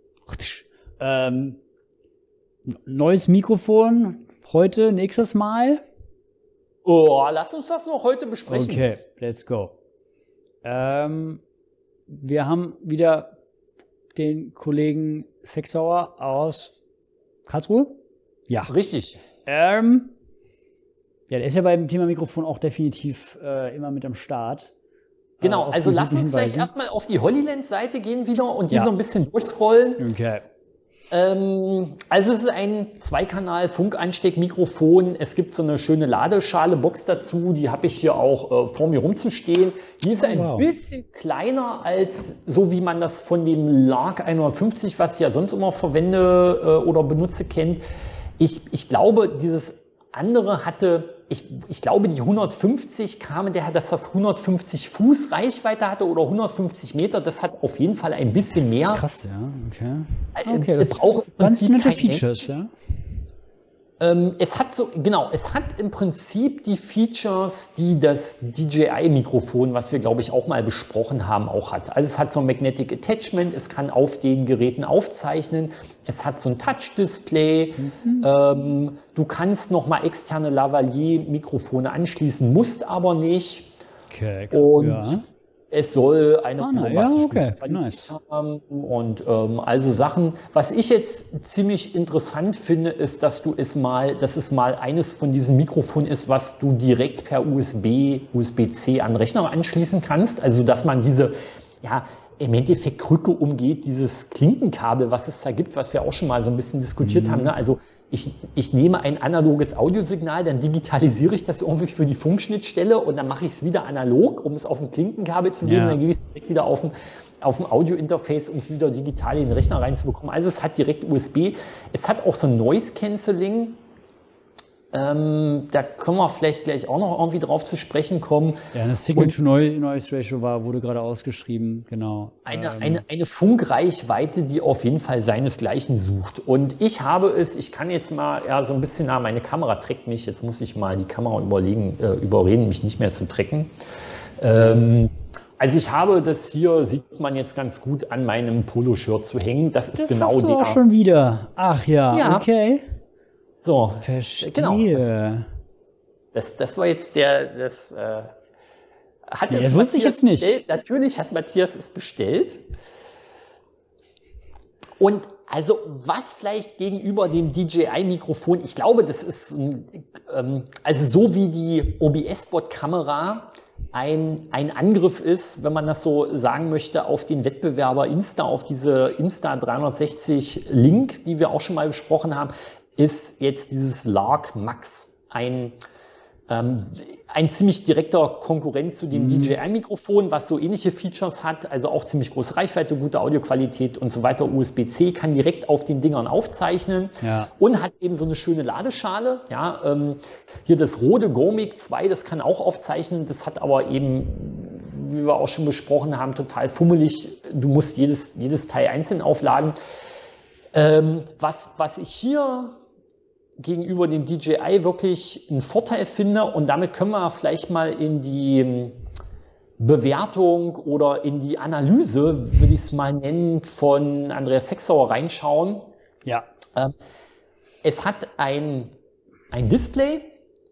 Ähm, neues Mikrofon heute, nächstes Mal. Oh, lass uns das noch heute besprechen. Okay, let's go. Ähm, wir haben wieder den Kollegen Sechsauer aus Karlsruhe. Ja. Richtig. Ähm, ja, der ist ja beim Thema Mikrofon auch definitiv äh, immer mit am Start. Genau, äh, also lass uns Hinweisen. vielleicht erstmal auf die Holyland-Seite gehen wieder und die ja. so ein bisschen durchscrollen. Okay. Ähm, also es ist ein Zweikanal-Funkansteckmikrofon. Es gibt so eine schöne Ladeschale-Box dazu, die habe ich hier auch äh, vor mir rumzustehen. Die ist oh, ein wow. bisschen kleiner als so, wie man das von dem Lark hundertfünfzig, was ich ja sonst immer verwende äh, oder benutze, kennt. Ich, ich glaube, dieses andere hatte, ich, ich glaube, die hundertfünfzig kam, der, dass das hundertfünfzig Fuß Reichweite hatte oder hundertfünfzig Meter, das hat auf jeden Fall ein bisschen mehr. Das ist krass, ja, okay. Okay, das braucht ganz nette Features, ja. Ähm, es hat so, genau, es hat im Prinzip die Features, die das D J I-Mikrofon, was wir, glaube ich, auch mal besprochen haben, auch hat. Also es hat so ein Magnetic Attachment, es kann auf den Geräten aufzeichnen, es hat so ein Touch-Display, mhm. ähm, du kannst nochmal externe Lavalier-Mikrofone anschließen, musst aber nicht. Okay, cool. Und Ja. es soll eine ah, na, ja, okay. nice. haben und ähm, also Sachen. Was ich jetzt ziemlich interessant finde, ist, dass du es mal, dass es mal eines von diesen Mikrofonen ist, was du direkt per U S B, U S B-C an Rechner anschließen kannst. Also dass man diese, ja, im Endeffekt Krücke umgeht, dieses Klinkenkabel, was es da gibt, was wir auch schon mal so ein bisschen diskutiert mhm. haben. Ne? Also ich, ich nehme ein analoges Audiosignal, dann digitalisiere ich das irgendwie für die Funkschnittstelle und dann mache ich es wieder analog, um es auf ein Klinkenkabel zu geben, ja. dann gebe ich es direkt wieder auf ein, auf ein Audio-Interface, um es wieder digital in den Rechner reinzubekommen. Also es hat direkt U S B. Es hat auch so ein Noise-Canceling. Ähm, da können wir vielleicht gleich auch noch irgendwie drauf zu sprechen kommen. Ja, eine Signal-to-Noise-Ratio war, wurde gerade ausgeschrieben, genau. Eine, ähm. eine, eine Funkreichweite, die auf jeden Fall seinesgleichen sucht. Und ich habe es, ich kann jetzt mal, ja, so ein bisschen, na, meine Kamera trägt mich, jetzt muss ich mal die Kamera überlegen, äh, überreden, mich nicht mehr zu tracken. Ähm, also ich habe das hier, sieht man jetzt ganz gut an meinem Poloshirt zu hängen. Das ist das genau hast du der. auch schon wieder. Ach ja, ja. okay. So, verstehe. Genau, das, das, das war jetzt der, das äh, hat ja, das das wusste ich jetzt nicht. Bestellt. Natürlich hat Matthias es bestellt. Und also was vielleicht gegenüber dem D J I-Mikrofon, ich glaube, das ist, ähm, also so wie die O B S-Bot-Kamera ein, ein Angriff ist, wenn man das so sagen möchte, auf den Wettbewerber Insta, auf diese Insta dreihundertsechzig Link, die wir auch schon mal besprochen haben, ist jetzt dieses Lark Max ein, ähm, ein ziemlich direkter Konkurrent zu dem mhm. D J I-Mikrofon, was so ähnliche Features hat, also auch ziemlich große Reichweite, gute Audioqualität und so weiter. U S B-C kann direkt auf den Dingern aufzeichnen ja. und hat eben so eine schöne Ladeschale. Ja, ähm, hier das Rode Gomic zwei, das kann auch aufzeichnen, das hat aber eben, wie wir auch schon besprochen haben, total fummelig. Du musst jedes, jedes Teil einzeln aufladen. Ähm, was, was ich hier gegenüber dem D J I wirklich einen Vorteil finde, und damit können wir vielleicht mal in die Bewertung oder in die Analyse, würde ich es mal nennen, von Andreas Sechsauer reinschauen. Ja. Ähm, es hat ein, ein Display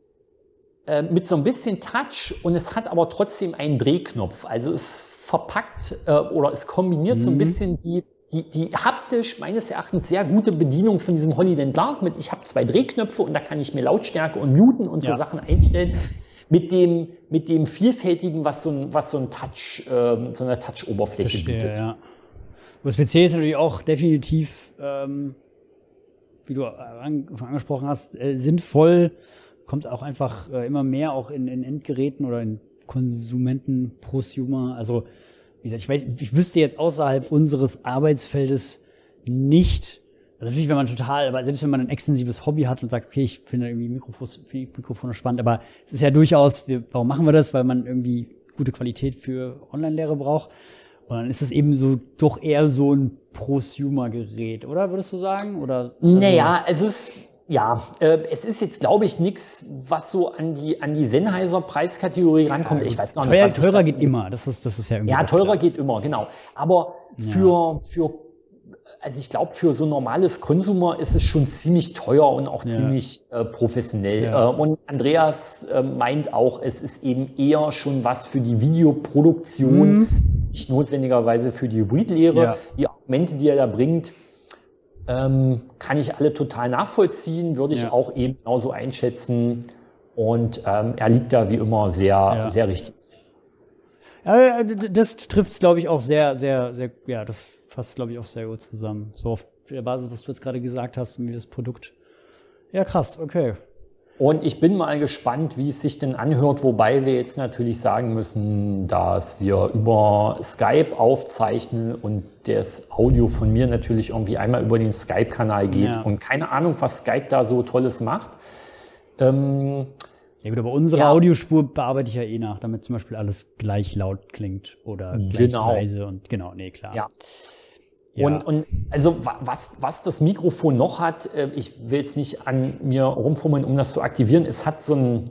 äh, mit so ein bisschen Touch und es hat aber trotzdem einen Drehknopf. Also es verpackt äh, oder es kombiniert mhm. so ein bisschen die Die, die haptisch meines Erachtens sehr gute Bedienung von diesem Hollyland Lark mit, ich habe zwei Drehknöpfe und da kann ich mir Lautstärke und Muten und so ja. Sachen einstellen, mit dem, mit dem vielfältigen, was so ein, was so ein Touch, ähm, so eine Touch-Oberfläche Verstehe, bietet. Ja. U S B-C ist natürlich auch definitiv, ähm, wie du an, angesprochen hast, äh, sinnvoll, kommt auch einfach äh, immer mehr auch in, in Endgeräten oder in Konsumenten, Prosumer, also wie gesagt, ich weiß, ich wüsste jetzt außerhalb unseres Arbeitsfeldes nicht, also natürlich, wenn man total, aber selbst wenn man ein extensives Hobby hat und sagt, okay, ich finde irgendwie Mikrofons, finde Mikrofone spannend, aber es ist ja durchaus, wir, warum machen wir das? Weil man irgendwie gute Qualität für Online-Lehre braucht. Und dann ist es eben so doch eher so ein Prosumer-Gerät, oder würdest du sagen? Oder, also naja, es ist, ja, äh, es ist jetzt, glaube ich, nichts, was so an die, an die Sennheiser-Preiskategorie rankommt. Ja, ich weiß gar nicht. Teuer, was teurer ich, geht immer, das ist, das ist ja irgendwie. Ja, teurer klar. geht immer, genau. Aber für, für also ich glaube, für so ein normales Konsumer ist es schon ziemlich teuer und auch ja. ziemlich äh, professionell. Ja. Äh, und Andreas äh, meint auch, es ist eben eher schon was für die Videoproduktion, mhm. nicht notwendigerweise für die Hybridlehre. Ja. Die Argumente, die er da bringt, ähm, kann ich alle total nachvollziehen, würde ich ja. auch eben genauso einschätzen. Und ähm, er liegt da wie immer sehr, ja. sehr richtig. Ja, das trifft es, glaube ich, auch sehr, sehr, sehr, ja, das fasst, glaube ich, auch sehr gut zusammen. So auf der Basis, was du jetzt gerade gesagt hast und wie das Produkt. Ja, krass, okay. Und ich bin mal gespannt, wie es sich denn anhört, wobei wir jetzt natürlich sagen müssen, dass wir über Skype aufzeichnen und das Audio von mir natürlich irgendwie einmal über den Skype-Kanal geht ja. und keine Ahnung, was Skype da so Tolles macht. Ähm, Ja gut, aber unsere ja. Audiospur bearbeite ich ja eh nach, damit zum Beispiel alles gleich laut klingt oder gleich genau. leise und genau, nee, klar. Ja. Ja. Und, und also was, was das Mikrofon noch hat, ich will jetzt nicht an mir rumfummeln, um das zu aktivieren, es hat so einen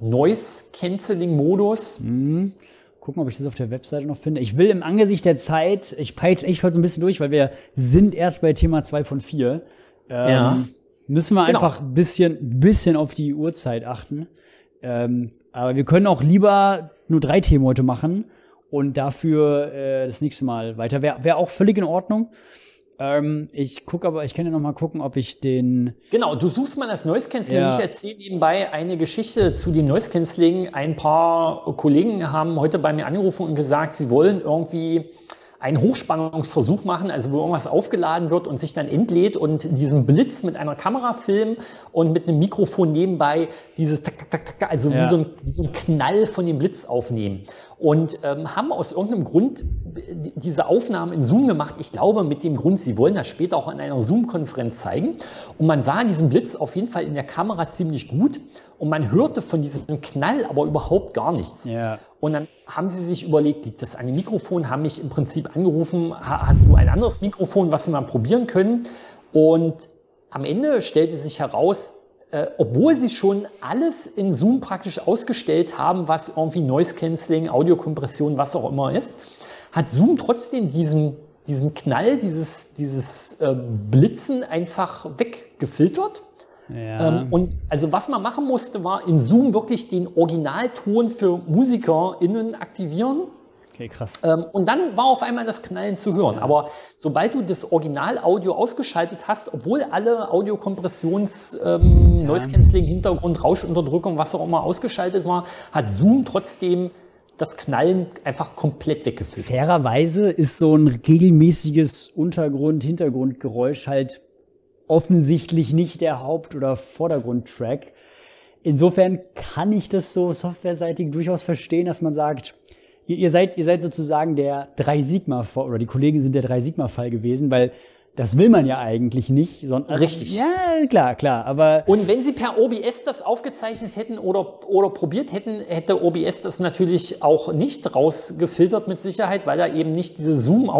Noise-Canceling-Modus. Mhm. Gucken, ob ich das auf der Webseite noch finde. Ich will im Angesicht der Zeit, ich peitsche echt heute so ein bisschen durch, weil wir sind erst bei Thema zwei von vier. Ähm, ja. Müssen wir Genau. einfach ein bisschen, bisschen auf die Uhrzeit achten. Ähm, aber wir können auch lieber nur drei Themen heute machen und dafür äh, das nächste Mal weiter. Wäre wär auch völlig in Ordnung. Ähm, ich gucke aber, ich kann ja noch mal gucken, ob ich den... Genau, du suchst mal das Noise Cancelling. Ja. Ich erzähle nebenbei eine Geschichte zu dem Noise Cancelling. Ein paar Kollegen haben heute bei mir angerufen und gesagt, sie wollen irgendwie einen Hochspannungsversuch machen, also wo irgendwas aufgeladen wird und sich dann entlädt und diesen Blitz mit einer Kamera filmen und mit einem Mikrofon nebenbei dieses tak, tak, tak, tak, also Ja. wie, so ein, wie so ein Knall von dem Blitz aufnehmen. Und ähm, haben aus irgendeinem Grund diese Aufnahmen in Zoom gemacht. Ich glaube mit dem Grund, sie wollen das später auch in einer Zoom-Konferenz zeigen. Und man sah diesen Blitz auf jeden Fall in der Kamera ziemlich gut. Und man hörte von diesem Knall aber überhaupt gar nichts. Ja. Und dann haben sie sich überlegt, liegt das an dem Mikrofon, haben mich im Prinzip angerufen, hast du ein anderes Mikrofon, was wir mal probieren können? Und am Ende stellte sich heraus, äh, obwohl sie schon alles in Zoom praktisch ausgestellt haben, was irgendwie Noise Cancelling, Audiokompression, was auch immer ist, hat Zoom trotzdem diesen, diesen Knall, dieses, dieses äh, Blitzen einfach weggefiltert. Ja. Ähm, und also was man machen musste, war in Zoom wirklich den Originalton für MusikerInnen aktivieren. Okay, krass. Ähm, und dann war auf einmal das Knallen zu hören. Ja. Aber sobald du das Original-Audio ausgeschaltet hast, obwohl alle Audiokompressions-, ähm, ja. Noise-Canceling, Hintergrund, Rauschunterdrückung, was auch immer ausgeschaltet war, hat Zoom trotzdem das Knallen einfach komplett weggefiltert. Fairerweise ist so ein regelmäßiges Untergrund-Hintergrundgeräusch halt offensichtlich nicht der Haupt- oder Vordergrundtrack. Insofern kann ich das so softwareseitig durchaus verstehen, dass man sagt, ihr, ihr seid, ihr seid sozusagen der Drei-Sigma-Fall, oder die Kollegen sind der Drei-Sigma-Fall gewesen, weil das will man ja eigentlich nicht. Sondern, also, richtig. Ja, klar, klar. Aber und wenn sie per O B S das aufgezeichnet hätten oder, oder probiert hätten, hätte O B S das natürlich auch nicht rausgefiltert mit Sicherheit, weil da eben nicht diese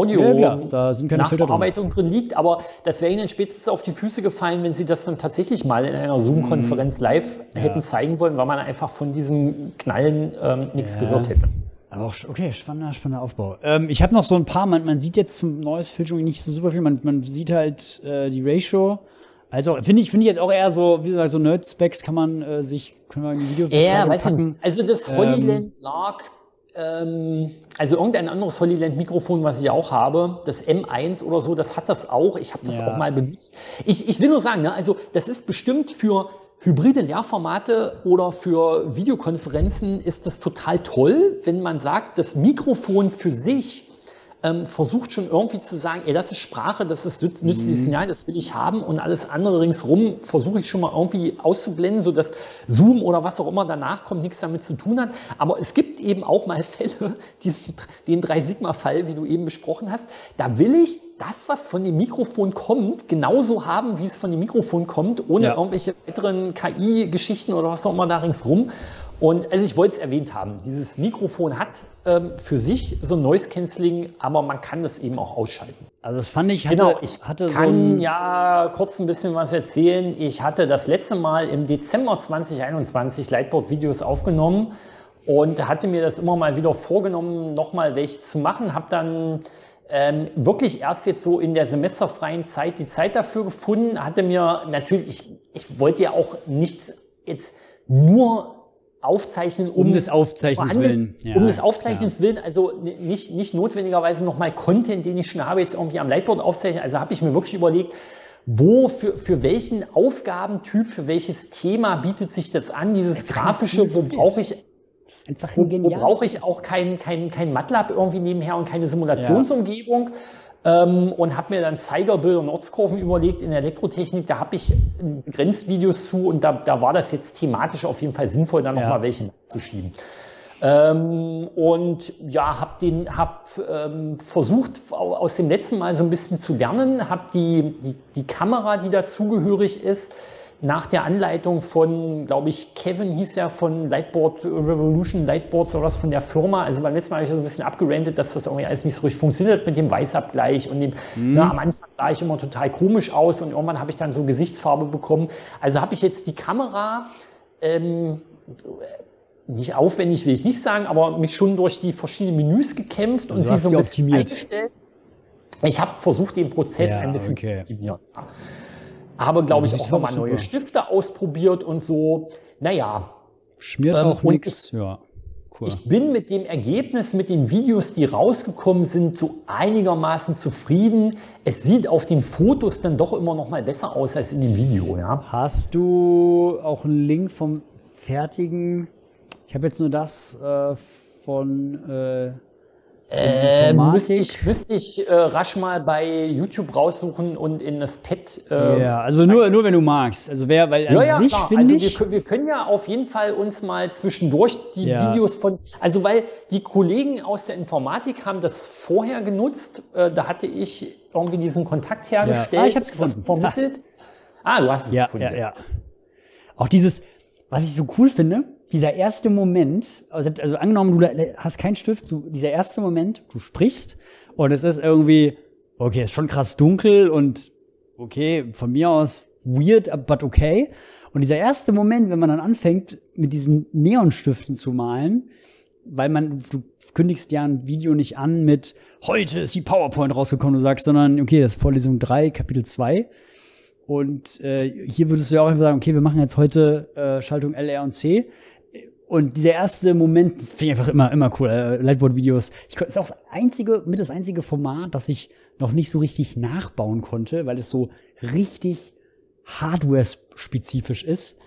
Zoom-Audio-Nachbearbeitung ja, drin liegt. Aber das wäre ihnen spätestens auf die Füße gefallen, wenn sie das dann tatsächlich mal in einer Zoom-Konferenz live ja. hätten zeigen wollen, weil man einfach von diesem Knallen ähm, nichts ja. gehört hätte. Aber auch, okay, spannender, spannender Aufbau. Ähm, ich habe noch so ein paar, man, man sieht jetzt zum neues Filtering nicht so super viel, man, man sieht halt äh, die Ratio. Also finde ich, finde ich jetzt auch eher so, wie gesagt, so Nerd-Specs kann man äh, sich, können wir in die Videos ja, weiß packen. Nicht. Also das Holyland ähm, lag, ähm, also irgendein anderes Holyland-Mikrofon, was ich auch habe, das M eins oder so, das hat das auch. Ich habe das ja. auch mal benutzt. Ich, ich will nur sagen, ne, also das ist bestimmt für hybride Lehrformate oder für Videokonferenzen ist das total toll, wenn man sagt, das Mikrofon für sich ähm, versucht schon irgendwie zu sagen, ey, das ist Sprache, das ist nützliches mhm. Signal, das will ich haben und alles andere ringsrum versuche ich schon mal irgendwie auszublenden, sodass Zoom oder was auch immer danach kommt, nichts damit zu tun hat. Aber es gibt eben auch mal Fälle, diesen, den Drei-Sigma-Fall, wie du eben besprochen hast, da will ich das, was von dem Mikrofon kommt, genauso haben, wie es von dem Mikrofon kommt, ohne ja. irgendwelche weiteren K I-Geschichten oder was auch immer da ringsrum. Und also ich wollte es erwähnt haben, dieses Mikrofon hat ähm, für sich so ein Noise-Canceling, aber man kann das eben auch ausschalten. Also das fand ich, hatte, genau, ich hatte kann so ein ja kurz ein bisschen was erzählen. Ich hatte das letzte Mal im Dezember zwanzig einundzwanzig Lightboard-Videos aufgenommen und hatte mir das immer mal wieder vorgenommen, nochmal welche zu machen, habe dann Ähm, wirklich erst jetzt so in der semesterfreien Zeit die Zeit dafür gefunden, hatte mir natürlich, ich, ich wollte ja auch nicht jetzt nur aufzeichnen, um, um des Aufzeichnens willen. Ja, um des Aufzeichnens klar. willen, also nicht, nicht notwendigerweise nochmal Content, den ich schon habe, jetzt irgendwie am Lightboard aufzeichnen. Also habe ich mir wirklich überlegt, wo, für, für welchen Aufgabentyp, für welches Thema bietet sich das an, dieses Grafische, wo brauche ich Das ist einfach ein Wo, wo brauche ich auch kein, kein, kein MATLAB irgendwie nebenher und keine Simulationsumgebung. Ja. Ähm, und habe mir dann Zeigerbilder und Ortskurven überlegt in der Elektrotechnik. Da habe ich Grenzvideos zu und da, da war das jetzt thematisch auf jeden Fall sinnvoll, da nochmal ja. welche zu schieben. Ähm, und ja, habe den, hab ähm, versucht aus dem letzten Mal so ein bisschen zu lernen, habe die, die, die Kamera, die dazugehörig ist, nach der Anleitung von, glaube ich, Kevin hieß er von Lightboard Revolution, Lightboards oder was von der Firma. Also beim letzten Mal habe ich so ein bisschen abgerantet, dass das irgendwie alles nicht so richtig funktioniert mit dem Weißabgleich und dem, mhm. na, am Anfang sah ich immer total komisch aus und irgendwann habe ich dann so Gesichtsfarbe bekommen. Also habe ich jetzt die Kamera ähm, nicht aufwendig, will ich nicht sagen, aber mich schon durch die verschiedenen Menüs gekämpft und, und sie so ein bisschen optimiert. Eingestellt. Ich habe versucht, den Prozess ja, ein bisschen okay. zu optimieren. Habe, glaube ich, auch nochmal neue Stifte ausprobiert und so. Naja. Schmiert ähm, auch nichts. Ja, cool. Ich bin mit dem Ergebnis, mit den Videos, die rausgekommen sind, so einigermaßen zufrieden. Es sieht auf den Fotos dann doch immer noch mal besser aus als in dem Video. Ja. Hast du auch einen Link vom fertigen? Ich habe jetzt nur das äh, von... Äh Äh, müsste ich, müsste ich äh, rasch mal bei YouTube raussuchen und in das Pad. Äh, ja, also nur, nur wenn du magst. Also wer, weil an ja, ja, sich finde also ich. Wir, wir können ja auf jeden Fall uns mal zwischendurch die ja. Videos von. Also weil die Kollegen aus der Informatik haben das vorher genutzt. Äh, da hatte ich irgendwie diesen Kontakt hergestellt. Ja. Ah, ich habe es gefunden. Vermittelt. Ah, du hast es ja, gefunden. Ja, ja. Auch dieses, was ich so cool finde. Dieser erste Moment, also, also angenommen, du hast keinen Stift, du, dieser erste Moment, du sprichst und es ist irgendwie, okay, ist schon krass dunkel und okay, von mir aus weird, but okay. Und dieser erste Moment, wenn man dann anfängt, mit diesen Neonstiften zu malen, weil man, du kündigst ja ein Video nicht an mit, heute ist die PowerPoint rausgekommen, du sagst, sondern, okay, das ist Vorlesung drei, Kapitel zwei. Und äh, hier würdest du ja auch einfach sagen, okay, wir machen jetzt heute äh, Schaltung L, R und C. Und dieser erste Moment, das finde ich einfach immer, immer cool. Äh, Lightboard-Videos. Das ist auch das einzige, mit das einzige Format, das ich noch nicht so richtig nachbauen konnte, weil es so richtig hardware-spezifisch ist.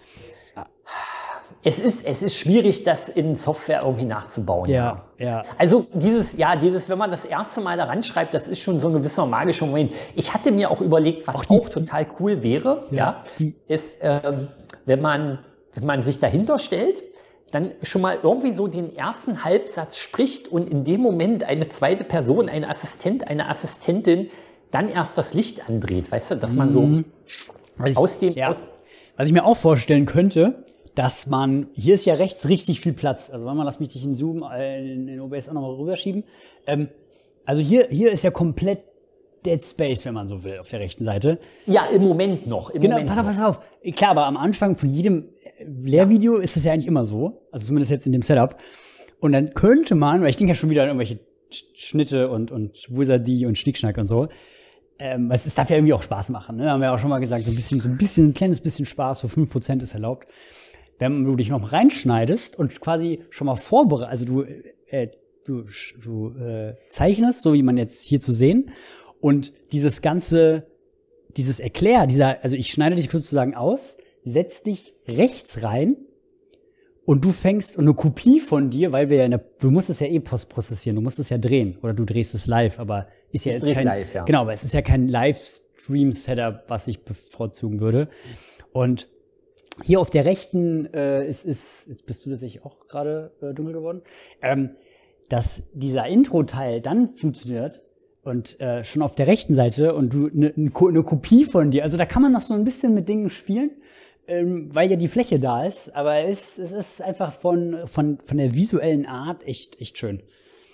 Es ist, es ist schwierig, das in Software irgendwie nachzubauen. Ja, ja. ja. Also dieses, ja, dieses, wenn man das erste Mal da ranschreibt, das ist schon so ein gewisser magischer Moment. Ich hatte mir auch überlegt, was auch, die, auch total cool wäre, ja, ja die, ist, ähm, wenn man, wenn man sich dahinter stellt, dann schon mal irgendwie so den ersten Halbsatz spricht und in dem Moment eine zweite Person, ein Assistent, eine Assistentin, dann erst das Licht andreht, weißt du, dass man so mhm. aus dem... Ja. Aus Was ich mir auch vorstellen könnte, dass man, hier ist ja rechts richtig viel Platz, also warte mal, lass mich dich in Zoom, in, in O B S auch nochmal rüberschieben. Ähm, also hier, hier ist ja komplett Dead Space, wenn man so will, auf der rechten Seite. Ja, im Moment noch. Im genau, Moment pass auf, pass auf. Klar, aber am Anfang von jedem Lehrvideo ist es ja eigentlich immer so, also zumindest jetzt in dem Setup. Und dann könnte man, weil ich denke ja schon wieder an irgendwelche Schnitte und, und Wizardie und Schnickschnack und so, ähm, es, es darf ja irgendwie auch Spaß machen, ne? Haben wir ja auch schon mal gesagt, so ein bisschen, so ein bisschen, ein kleines bisschen Spaß, so fünf Prozent ist erlaubt. Wenn du dich noch reinschneidest und quasi schon mal vorbereitest, also du, äh, du, du äh, zeichnest, so wie man jetzt hier zu sehen, und dieses ganze, dieses Erklär, dieser, also ich schneide dich sozusagen aus, setz dich rechts rein und du fängst, und eine Kopie von dir, weil wir ja in der, du musst es ja eh postprozessieren, du musst es ja drehen, oder du drehst es live, aber ist ja ich jetzt kein, live, ja. Genau, aber es ist ja kein Livestream-Setup, was ich bevorzugen würde. Und hier auf der rechten äh, ist, ist, jetzt bist du tatsächlich auch gerade äh, dunkel geworden, ähm, dass dieser Intro-Teil dann funktioniert und äh, schon auf der rechten Seite und du eine ne, ne Kopie von dir, also da kann man noch so ein bisschen mit Dingen spielen, ähm, weil ja die Fläche da ist, aber es, es ist einfach von, von, von der visuellen Art echt, echt schön.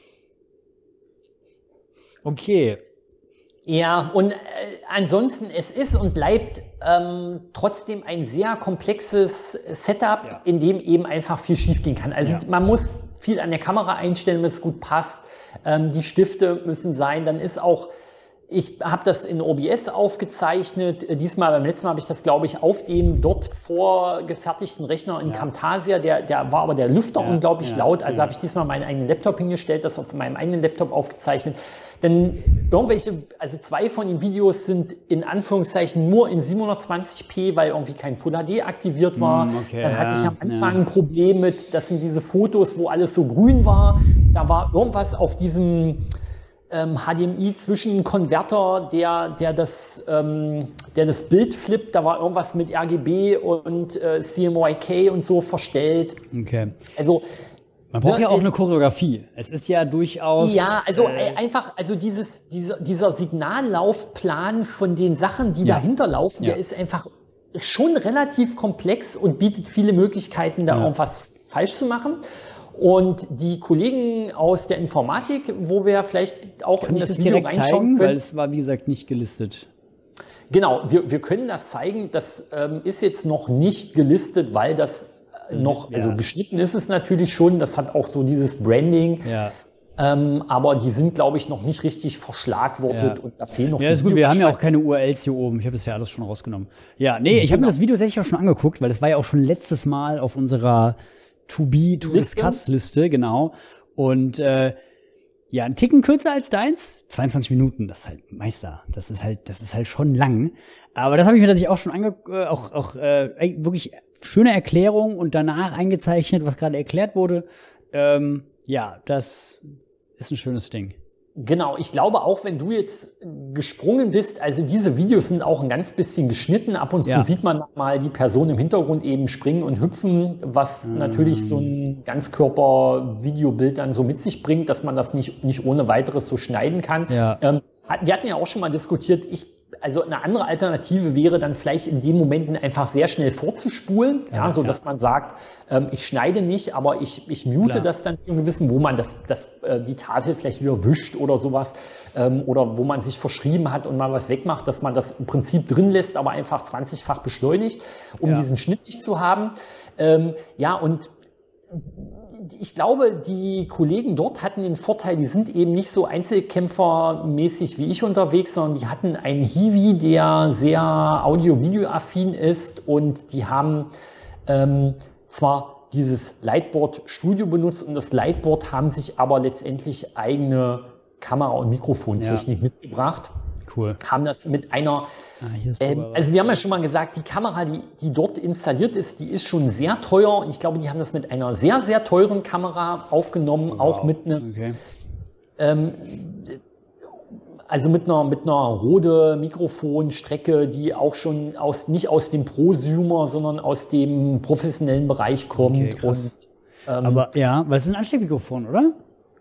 Okay. Ja, und äh, ansonsten, es ist und bleibt ähm, trotzdem ein sehr komplexes Setup, ja. in dem eben einfach viel schiefgehen kann. Also ja. man muss viel an der Kamera einstellen, damit es gut passt. Ähm, die Stifte müssen sein. Dann ist auch, ich habe das in O B S aufgezeichnet. Diesmal, beim letzten Mal habe ich das, glaube ich, auf dem dort vorgefertigten Rechner in ja. Camtasia. Der, der war aber der Lüfter ja. unglaublich ja. laut. Also ja. habe ich diesmal meinen eigenen Laptop hingestellt, das auf meinem eigenen Laptop aufgezeichnet. Denn irgendwelche, also zwei von den Videos sind in Anführungszeichen nur in siebenhundertzwanzig p, weil irgendwie kein Full H D aktiviert war. Okay, Dann hatte ja, ich am Anfang ja. ein Problem mit, das sind diese Fotos, wo alles so grün war. Da war irgendwas auf diesem ähm, H D M I-Zwischenkonverter, der, der, das, ähm, der das Bild flippt. Da war irgendwas mit R G B und äh, C M Y K und so verstellt. Okay. Also man braucht ja, ja auch eine Choreografie. Es ist ja durchaus... Ja, also äh, einfach, also dieses, dieser, dieser Signallaufplan von den Sachen, die ja. dahinter laufen, ja. der ist einfach schon relativ komplex und bietet viele Möglichkeiten, da ja. irgendwas falsch zu machen. Und die Kollegen aus der Informatik, wo wir vielleicht auch Kann in ich das, das Video direkt reinschauen zeigen, können. weil es war, wie gesagt, nicht gelistet. Genau, wir, wir können das zeigen. Das ähm, ist jetzt noch nicht gelistet, weil das Also, noch, ja. also geschnitten ist es natürlich schon. Das hat auch so dieses Branding. Ja. Ähm, aber die sind, glaube ich, noch nicht richtig verschlagwortet Ja. und da fehlen noch Ja, die ist gut, wir haben ja auch Videobeschreibungen. keine U R Ls hier oben. Ich habe das ja alles schon rausgenommen. Ja, nee, ich habe mir Genau. das Video tatsächlich auch schon angeguckt, weil das war ja auch schon letztes Mal auf unserer To-Be, To-Discuss-Liste, genau. Und äh, ja, ein Ticken kürzer als deins, zweiundzwanzig Minuten, das ist halt Meister. Das ist halt, das ist halt schon lang. Aber das habe ich mir tatsächlich auch schon angeguckt, äh, auch, auch äh, wirklich schöne Erklärung und danach eingezeichnet, was gerade erklärt wurde. Ähm, ja, das ist ein schönes Ding. Genau, ich glaube auch, wenn du jetzt gesprungen bist, also diese Videos sind auch ein ganz bisschen geschnitten. Ab und zu Ja. sieht man mal die Person im Hintergrund eben springen und hüpfen, was Mm. natürlich so ein Ganzkörper-Videobild dann so mit sich bringt, dass man das nicht, nicht ohne weiteres so schneiden kann. Ja. Ähm, wir hatten ja auch schon mal diskutiert, ich, also eine andere Alternative wäre dann vielleicht in den Momenten einfach sehr schnell vorzuspulen, ja, Ja, so ja. dass man sagt, ähm, ich schneide nicht, aber ich, ich mute Klar. das dann zu einem gewissen, wo man das, das, äh, die Tafel vielleicht wieder wischt oder sowas, ähm, oder wo man sich verschrieben hat und mal was wegmacht, dass man das im Prinzip drin lässt, aber einfach zwanzigfach beschleunigt, um Ja. diesen Schnitt nicht zu haben. Ähm, ja, und ich glaube, die Kollegen dort hatten den Vorteil, die sind eben nicht so einzelkämpfermäßig wie ich unterwegs, sondern die hatten einen Hiwi, der sehr audio-video-affin ist, und die haben ähm, zwar dieses Lightboard Studio benutzt, und das Lightboard haben sich aber letztendlich eigene Kamera- und Mikrofontechnik Ja. mitgebracht, Cool. haben das mit einer Ah, hier ist ähm, sogar was. also wir haben ja schon mal gesagt, die Kamera, die, die dort installiert ist, die ist schon sehr teuer, und ich glaube, die haben das mit einer sehr, sehr teuren Kamera aufgenommen, auch Wow. mit einem, Okay. ähm, also mit einer, mit einer Rode Mikrofonstrecke, die auch schon aus, nicht aus dem Prosumer, sondern aus dem professionellen Bereich kommt. Okay, krass. Und, ähm, Aber ja, weil es ist ein Ansteckmikrofon, oder?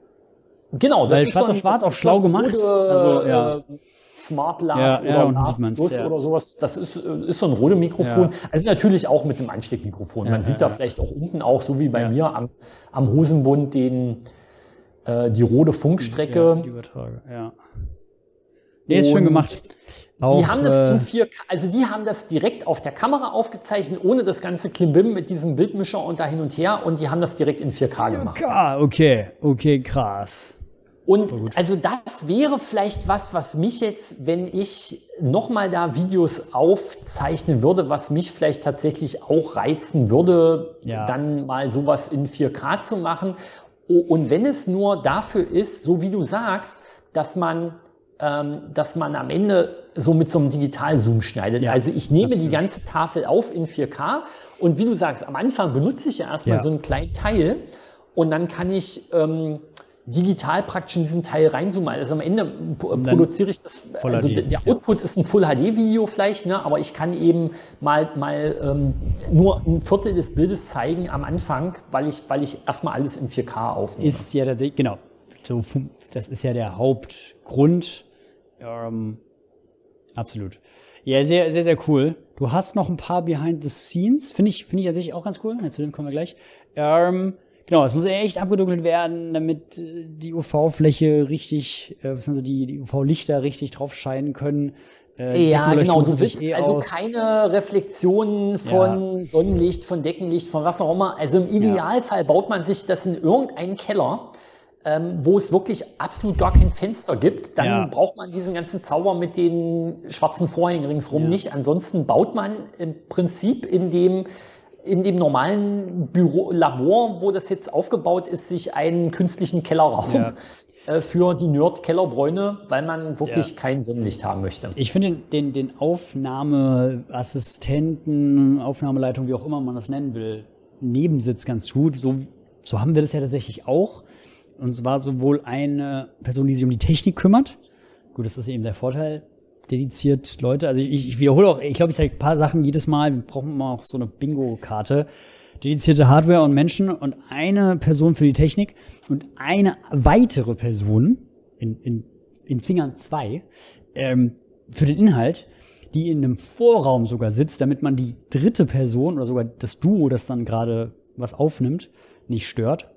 genau, weil ist Schwarz so auf ein- Schwarz das auch ist schlau so ein gemacht. Rode, Also, ja. äh, Smart Love Ja, ja, oder unten Love sieht man's, Plus ja. oder sowas. Das ist, äh, ist so ein Rode Mikrofon. Ja. Also natürlich auch mit einem Ansteckmikrofon. Ja, Man ja, sieht da ja. vielleicht auch unten auch, so wie bei Ja. mir am, am Hosenbund, den, äh, die Rode Ja, Funkstrecke. die Übertrage, ja. Nee, ist schön Und gemacht. Auch, die haben das äh, in vier K, also die haben das direkt auf der Kamera aufgezeichnet, ohne das ganze Klimbim mit diesem Bildmischer und da hin und her, und die haben das direkt in vier K gemacht. Ah, okay, okay, krass. Und Voll gut. also das wäre vielleicht was, was mich jetzt, wenn ich nochmal da Videos aufzeichnen würde, was mich vielleicht tatsächlich auch reizen würde, Ja. dann mal sowas in vier K zu machen. O- Und wenn es nur dafür ist, so wie du sagst, dass man, ähm, dass man am Ende so mit so einem Digital-Zoom schneidet. Ja, also ich nehme absolut. die ganze Tafel auf in vier K, und wie du sagst, am Anfang benutze ich ja erstmal Ja. so einen kleinen Teil, und dann kann ich ähm, digital praktisch in diesen Teil reinzoomen. Also am Ende p- dann produziere ich das, Full also H D, der ja. Output ist ein Full-H D-Video vielleicht, ne, aber ich kann eben mal, mal ähm, nur ein Viertel des Bildes zeigen am Anfang, weil ich, weil ich erstmal alles in vier K aufnehme. Ist ja tatsächlich, genau. So, fun- das ist ja der Hauptgrund. Ähm, absolut. Ja, sehr, sehr, sehr cool. Du hast noch ein paar Behind the Scenes. Finde ich, finde ich tatsächlich auch ganz cool. Ja, zu dem kommen wir gleich. Ähm, genau, es muss echt abgedunkelt werden, damit äh, die U V-Fläche richtig, äh, beziehungsweise die, die U V-Lichter richtig drauf scheinen können. Äh, Ja, Deckenbeleuchtung genau. muss Du natürlich willst eh also aus. keine Reflexionen von Sonnenlicht, von Deckenlicht, von was auch immer. Also im Idealfall baut man sich das in irgendeinen Keller, ähm, wo es wirklich absolut gar kein Fenster gibt. Dann Ja. braucht man diesen ganzen Zauber mit den schwarzen Vorhängen ringsrum Ja. nicht. Ansonsten baut man im Prinzip in dem in dem normalen Büro, Labor, wo das jetzt aufgebaut ist, sich einen künstlichen Kellerraum Ja. äh, für die Nerd-Kellerbräune, weil man wirklich Ja. kein Sonnenlicht haben möchte. Ich finde den, den, den Aufnahmeassistenten, Aufnahmeleitung, wie auch immer man das nennen will, Nebensitz ganz gut. So, so haben wir das ja tatsächlich auch. Und zwar sowohl eine Person, die sich um die Technik kümmert. Gut, das ist eben der Vorteil. Dediziert Leute. Also ich, ich wiederhole auch, ich glaube, ich sage ein paar Sachen jedes Mal. Wir brauchen immer auch so eine Bingo-Karte. Dedizierte Hardware und Menschen und eine Person für die Technik und eine weitere Person in, in, in Fingern zwei ähm, für den Inhalt, die in einem Vorraum sogar sitzt, damit man die dritte Person oder sogar das Duo, das dann gerade was aufnimmt, nicht stört.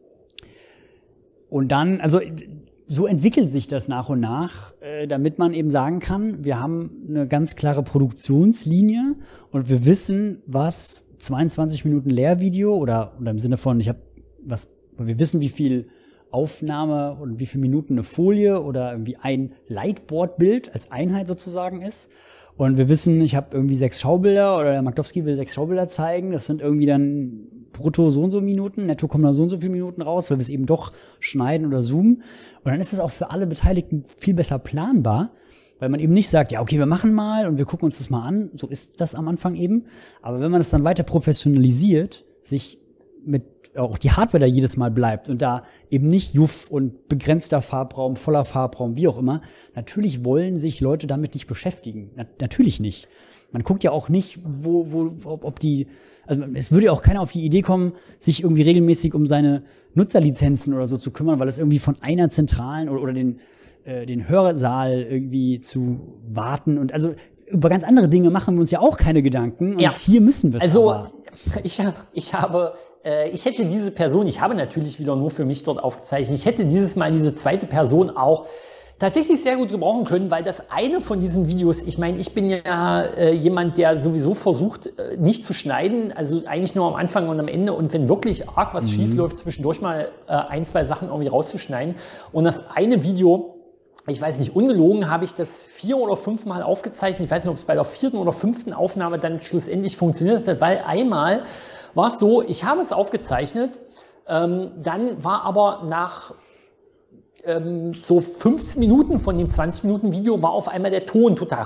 Und dann, also so entwickelt sich das nach und nach, äh, damit man eben sagen kann, wir haben eine ganz klare Produktionslinie und wir wissen, was zweiundzwanzig Minuten Lehrvideo oder, oder im Sinne von, ich habe was, wir wissen, wie viel Aufnahme und wie viele Minuten eine Folie oder irgendwie ein Lightboard-Bild als Einheit sozusagen ist. Und wir wissen, ich habe irgendwie sechs Schaubilder oder der Magdowski will sechs Schaubilder zeigen. Das sind irgendwie dann brutto so und so Minuten, netto kommen da so und so viele Minuten raus, weil wir es eben doch schneiden oder zoomen. Und dann ist es auch für alle Beteiligten viel besser planbar, weil man eben nicht sagt, ja, okay, wir machen mal und wir gucken uns das mal an. So ist das am Anfang eben. Aber wenn man das dann weiter professionalisiert, sich mit auch die Hardware da jedes Mal bleibt und da eben nicht Juff und begrenzter Farbraum, voller Farbraum, wie auch immer. Natürlich wollen sich Leute damit nicht beschäftigen. Na, natürlich nicht. Man guckt ja auch nicht, wo, wo, ob die, also es würde ja auch keiner auf die Idee kommen, sich irgendwie regelmäßig um seine Nutzerlizenzen oder so zu kümmern, weil es irgendwie von einer zentralen oder, oder den, äh, den Hörsaal irgendwie zu warten und also über ganz andere Dinge machen wir uns ja auch keine Gedanken und ja. hier müssen wir es also, aber. Ich, ich habe Ich hätte diese Person, ich habe natürlich wieder nur für mich dort aufgezeichnet, ich hätte dieses Mal diese zweite Person auch tatsächlich sehr gut gebrauchen können, weil das eine von diesen Videos, ich meine, ich bin ja äh, jemand, der sowieso versucht, äh, nicht zu schneiden, also eigentlich nur am Anfang und am Ende und wenn wirklich arg was mhm. schief läuft, zwischendurch mal äh, ein, zwei Sachen irgendwie rauszuschneiden. Und das eine Video, ich weiß nicht, ungelogen habe ich das vier oder fünf Mal aufgezeichnet, ich weiß nicht, ob es bei der vierten oder fünften Aufnahme dann schlussendlich funktioniert hat, weil einmal war es so, ich habe es aufgezeichnet, ähm, dann war aber nach ähm, so fünfzehn Minuten von dem zwanzig Minuten Video war auf einmal der Ton total,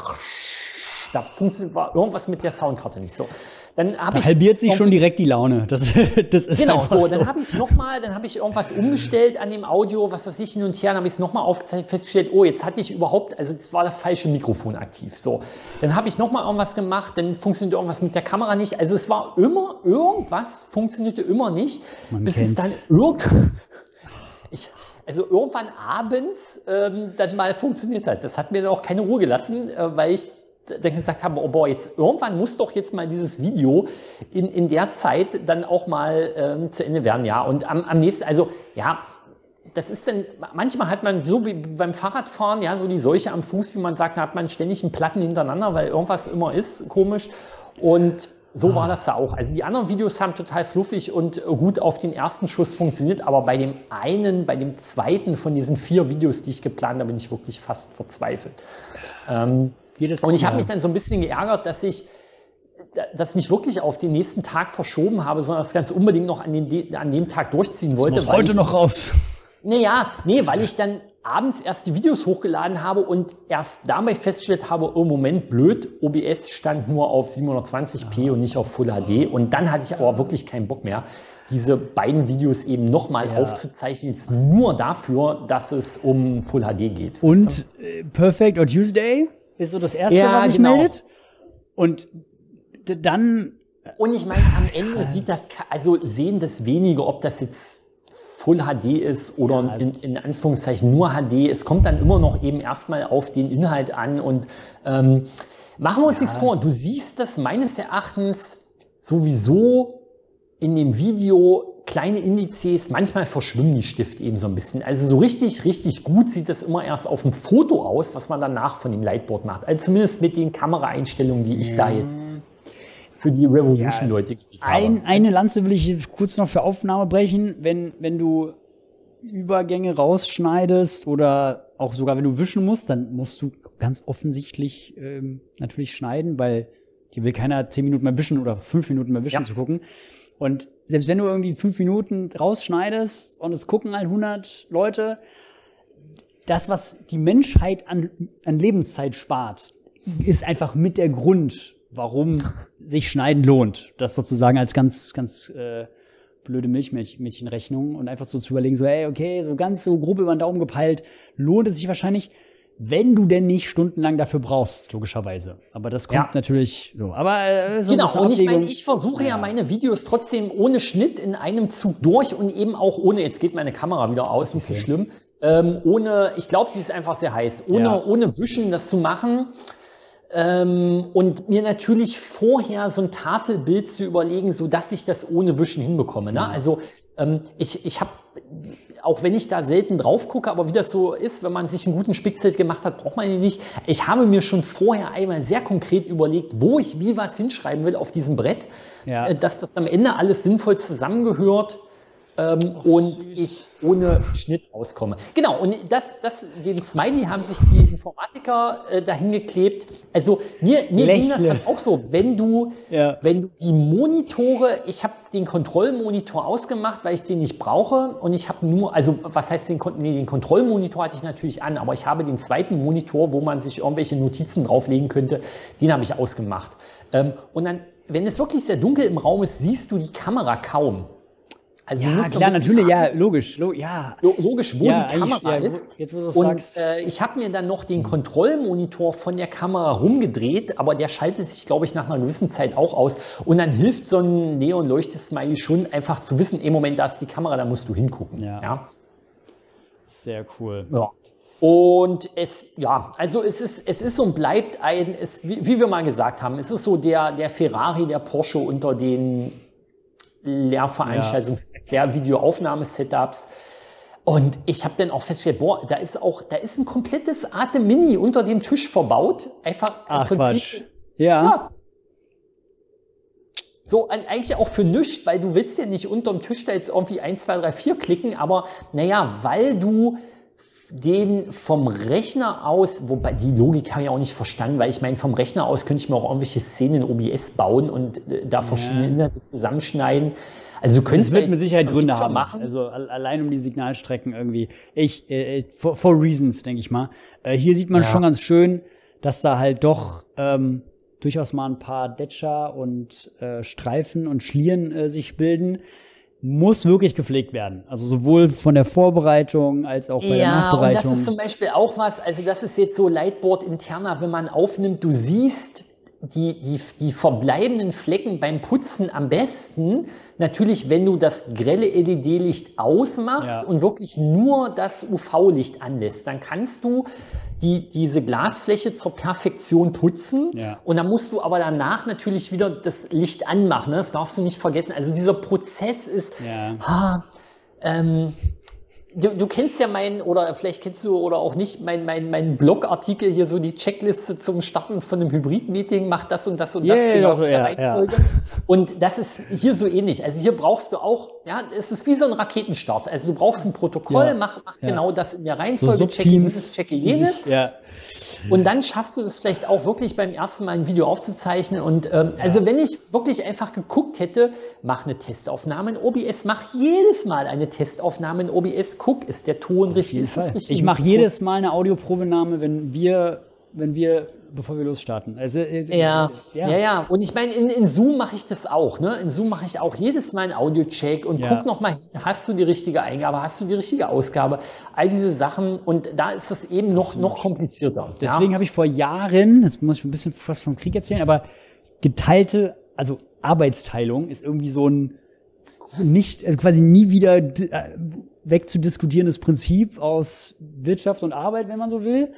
da war irgendwas mit der Soundkarte nicht so. Dann da ich halbiert sich schon direkt die Laune. Das, das ist genau, so. Dann habe ich es nochmal, dann habe ich irgendwas umgestellt an dem Audio, was weiß ich, hin und her, dann habe ich es nochmal aufgezeichnet, festgestellt, oh, jetzt hatte ich überhaupt, also das war das falsche Mikrofon aktiv. So, dann habe ich nochmal irgendwas gemacht, dann funktionierte irgendwas mit der Kamera nicht. Also es war immer, irgendwas funktionierte immer nicht, Man bis kennt's. es dann irgend, ich, also irgendwann abends ähm, dann mal funktioniert hat. Das hat mir dann auch keine Ruhe gelassen, äh, weil ich dann gesagt habe, oh boah, jetzt irgendwann muss doch jetzt mal dieses Video in, in der Zeit dann auch mal ähm, zu Ende werden, ja. Und am, am nächsten, also ja, das ist dann, manchmal hat man so wie beim Fahrradfahren, ja, so die Seuche am Fuß, wie man sagt, da hat man ständig einen Platten hintereinander, weil irgendwas immer ist, komisch. Und so war das da auch. Also die anderen Videos haben total fluffig und gut auf den ersten Schuss funktioniert, aber bei dem einen, bei dem zweiten von diesen vier Videos, die ich geplant habe, bin ich wirklich fast verzweifelt. Ähm, Jedes und ich habe mich dann so ein bisschen geärgert, dass ich das nicht wirklich auf den nächsten Tag verschoben habe, sondern das ganz unbedingt noch an dem, an dem Tag durchziehen wollte. Das muss heute ich, noch raus. Naja, nee, weil ich dann abends erst die Videos hochgeladen habe und erst dabei festgestellt habe, oh Moment, blöd, O B S stand nur auf siebenhundertzwanzig p und nicht auf Full H D. Und dann hatte ich aber wirklich keinen Bock mehr, diese beiden Videos eben nochmal ja. aufzuzeichnen, jetzt nur dafür, dass es um Full H D geht. Und äh, Perfect or Tuesday ist so das Erste, ja, was sich genau. meldet. Und d- dann... Und ich meine, am Ende sieht das, also sehen das wenige, ob das jetzt Full H D ist oder ja. in, in Anführungszeichen nur H D. Es kommt dann immer noch eben erstmal auf den Inhalt an und ähm, machen wir uns ja. nichts vor. Du siehst das meines Erachtens sowieso in dem Video kleine Indizes, manchmal verschwimmen die Stifte eben so ein bisschen. Also so richtig, richtig gut sieht das immer erst auf dem Foto aus, was man danach von dem Lightboard macht. Also zumindest mit den Kameraeinstellungen, die ich ja. da jetzt für die Revolution-Leute ja. Ein, Eine Lanze will ich kurz noch für Aufnahme brechen. Wenn, wenn du Übergänge rausschneidest oder auch sogar wenn du wischen musst, dann musst du ganz offensichtlich ähm, natürlich schneiden, weil dir will keiner zehn Minuten mehr wischen oder fünf Minuten mehr wischen ja. zu gucken. Und selbst wenn du irgendwie fünf Minuten rausschneidest und es gucken halt hundert Leute, das, was die Menschheit an, an Lebenszeit spart, ist einfach mit der Grund, warum sich Schneiden lohnt. Das sozusagen als ganz, ganz äh, blöde Milchmädchenrechnung und einfach so zu überlegen, so, hey, okay, so ganz so grob über den Daumen gepeilt, lohnt es sich wahrscheinlich, wenn du denn nicht stundenlang dafür brauchst, logischerweise. Aber das kommt ja. natürlich so. Aber äh, so genau, und ich meine, ich versuche ja. ja meine Videos trotzdem ohne Schnitt in einem Zug durch und eben auch ohne, jetzt geht meine Kamera wieder aus, nicht okay. so schlimm, ähm, ohne, ich glaube, sie ist einfach sehr heiß, ohne, ja. ohne Wischen das zu machen. Ähm, und mir natürlich vorher so ein Tafelbild zu überlegen, sodass ich das ohne Wischen hinbekomme. Ne? Also ähm, ich, ich habe, auch wenn ich da selten drauf gucke, aber wie das so ist, wenn man sich einen guten Spickzelt gemacht hat, braucht man ihn nicht. Ich habe mir schon vorher einmal sehr konkret überlegt, wo ich wie was hinschreiben will auf diesem Brett, Ja. äh, dass das am Ende alles sinnvoll zusammengehört. Ähm, Ach, und süß. ich ohne Schnitt auskomme. Genau, und das, das, den Smiley haben sich die Informatiker äh, dahin geklebt. Also mir, mir ging das Lächle. dann auch so, wenn du, Ja. wenn du die Monitore, ich habe den Kontrollmonitor ausgemacht, weil ich den nicht brauche und ich habe nur, also was heißt den, Kon- nee, den Kontrollmonitor hatte ich natürlich an, aber ich habe den zweiten Monitor, wo man sich irgendwelche Notizen drauflegen könnte, den habe ich ausgemacht. Ähm, und dann, wenn es wirklich sehr dunkel im Raum ist, siehst du die Kamera kaum. Also du Ja, musst so klar, ein bisschen natürlich, ja, achten, logisch, lo ja. lo- logisch, wo Ja, die eigentlich, Kamera ja, wo- ist. jetzt, wo du es Und sagst. äh, ich habe mir dann noch den Kontrollmonitor von der Kamera rumgedreht, aber der schaltet sich, glaube ich, nach einer gewissen Zeit auch aus. Und dann hilft so ein Neon-Leuchtesmiley schon einfach zu wissen, im Moment, da ist die Kamera, da musst du hingucken. Ja. Ja. Sehr cool. Ja. Und es, ja, also es ist, es ist und bleibt ein, es, wie, wie wir mal gesagt haben, es ist so der, der Ferrari, der Porsche unter den Lehrveranstaltungs-, Erklärvideoaufnahme-Setups. Und ich habe dann auch festgestellt, boah, da ist auch, da ist ein komplettes Arte Mini unter dem Tisch verbaut. Einfach im Ach, Prinzip- Quatsch. Ja. Ja. So, ein- eigentlich auch für nichts, weil du willst ja nicht unterm Tisch da jetzt irgendwie eins, zwei, drei, vier klicken, aber naja, weil du den vom Rechner aus, wobei die Logik habe ich auch nicht verstanden, weil ich meine, vom Rechner aus könnte ich mir auch irgendwelche Szenen in O B S bauen und äh, da verschiedene Inhalte zusammenschneiden. Also du könntest Es wird da mit jetzt Sicherheit ein Gründe Picture haben. machen. Also al- allein um die Signalstrecken irgendwie. Ich, äh, for, for reasons, denke ich mal. Äh, hier sieht man Ja. schon ganz schön, dass da halt doch ähm, durchaus mal ein paar Detscher und äh, Streifen und Schlieren äh, sich bilden. Muss wirklich gepflegt werden. Also sowohl von der Vorbereitung als auch bei der Ja, und Nachbereitung. das ist zum Beispiel auch was, also das ist jetzt so Lightboard interner, wenn man aufnimmt, du siehst die, die, die verbleibenden Flecken beim Putzen am besten, natürlich, wenn du das grelle L E D-Licht ausmachst Ja. und wirklich nur das U V-Licht anlässt, dann kannst du die, diese Glasfläche zur Perfektion putzen. Ja. Und dann musst du aber danach natürlich wieder das Licht anmachen. Ne? Das darfst du nicht vergessen. Also dieser Prozess ist, Ja. ah, ähm, du, du kennst ja meinen, oder vielleicht kennst du oder auch nicht, meinen mein, mein Blogartikel hier, so die Checkliste zum Starten von einem Hybrid-Meeting, macht das und das und Ja, das ja, genau also, in der ja, Reihenfolge. Und das ist hier so ähnlich. Also hier brauchst du auch, ja, es ist wie so ein Raketenstart. Also du brauchst ein Protokoll, Ja. mach, mach Ja. genau das in der So Reihenfolge, checke Subteams. dieses, checke die jenes. sich- Ja. Und dann schaffst du das vielleicht auch wirklich beim ersten Mal ein Video aufzuzeichnen. Und ähm, also wenn ich wirklich einfach geguckt hätte, mach eine Testaufnahme in O B S, mach jedes Mal eine Testaufnahme in O B S, guck, ist der Ton richtig, ist das richtig? Ich mache jedes Mal eine Audioprobenahme, wenn wir, wenn wir, bevor wir losstarten. Also, äh, Ja, ja. ja, ja. Und ich meine, in, in Zoom mache ich das auch. Ne? In Zoom mache ich auch jedes Mal einen Audiocheck und Ja. guck nochmal, hast du die richtige Eingabe, hast du die richtige Ausgabe, all diese Sachen. Und da ist das eben noch, noch komplizierter. Deswegen ja? habe ich vor Jahren, jetzt muss ich ein bisschen was vom Krieg erzählen, aber geteilte, also Arbeitsteilung ist irgendwie so ein nicht, also quasi nie wieder d- äh, wegzudiskutierendes Prinzip aus Wirtschaft und Arbeit, wenn man so will.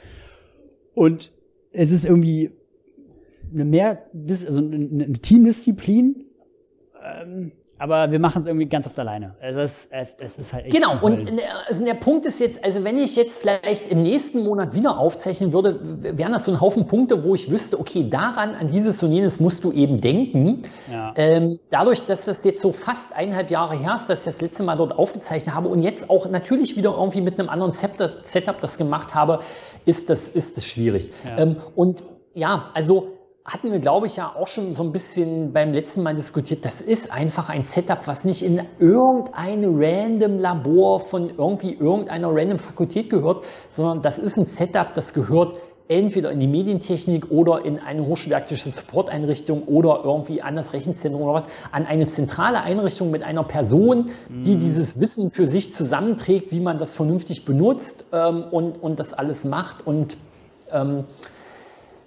Und es ist irgendwie eine mehr, dis- also eine eine Teamdisziplin, ähm, aber wir machen es irgendwie ganz oft alleine. Also es, es, es ist halt echt Genau, zum und Heulen. in der- also der Punkt ist jetzt, also wenn ich jetzt vielleicht im nächsten Monat wieder aufzeichnen würde, w- wären das so ein Haufen Punkte, wo ich wüsste, okay, daran, an dieses und jenes musst du eben denken. Ja. Ähm, dadurch, dass das jetzt so fast eineinhalb Jahre her ist, dass ich das letzte Mal dort aufgezeichnet habe und jetzt auch natürlich wieder irgendwie mit einem anderen Setup, Setup das gemacht habe, ist das, ist das schwierig. Ja. Ähm, und ja, also hatten wir, glaube ich, ja auch schon so ein bisschen beim letzten Mal diskutiert. Das ist einfach ein Setup, was nicht in irgendein random Labor von irgendwie irgendeiner random Fakultät gehört, sondern das ist ein Setup, das gehört entweder in die Medientechnik oder in eine hochschulaktische Support-Einrichtung oder irgendwie an das Rechenzentrum oder was, an eine zentrale Einrichtung mit einer Person, die dieses Wissen für sich zusammenträgt, wie man das vernünftig benutzt ähm, und, und das alles macht. Und ähm,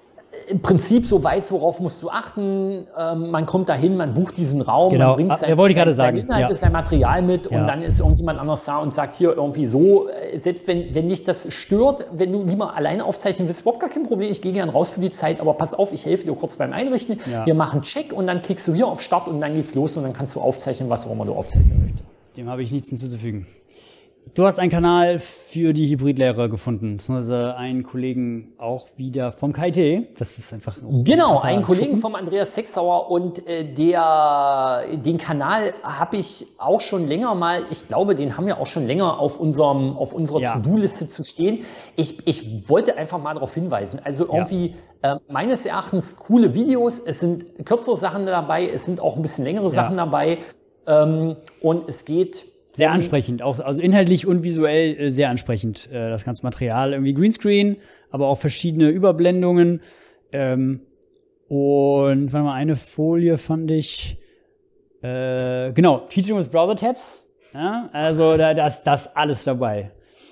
im Prinzip so weiß, worauf musst du achten. Ähm, man kommt dahin, man bucht diesen Raum, genau. man bringt sein, ja, wollte ich gerade sein sagen. Inhalt, ja. sein Material mit ja. und dann ist irgendjemand anders da und sagt hier irgendwie so, selbst wenn, wenn dich das stört, wenn du lieber alleine aufzeichnen willst, überhaupt gar kein Problem, ich gehe gern raus für die Zeit, aber pass auf, ich helfe dir kurz beim Einrichten. Ja. Wir machen Check und dann klickst du hier auf Start und dann geht's los und dann kannst du aufzeichnen, was auch immer du aufzeichnen möchtest. Dem habe ich nichts hinzuzufügen. Du hast einen Kanal für die Hybridlehre gefunden, beziehungsweise einen Kollegen auch wieder vom K I T. Das ist einfach genau, einen Kollegen Schuppen. vom Andreas Sechsauer und äh, der, den Kanal habe ich auch schon länger mal, ich glaube, den haben wir auch schon länger auf unserem, auf unserer ja. To-Do-Liste zu stehen. Ich, ich wollte einfach mal darauf hinweisen. Also irgendwie ja. äh, meines Erachtens coole Videos. Es sind kürzere Sachen dabei, es sind auch ein bisschen längere ja. Sachen dabei ähm, und es geht sehr ansprechend, auch, also inhaltlich und visuell äh, sehr ansprechend, äh, das ganze Material. Irgendwie Greenscreen, aber auch verschiedene Überblendungen. Ähm, und warte mal, eine Folie fand ich, äh, genau, Teaching with Browser Tabs. Ja, also da, das, das alles dabei.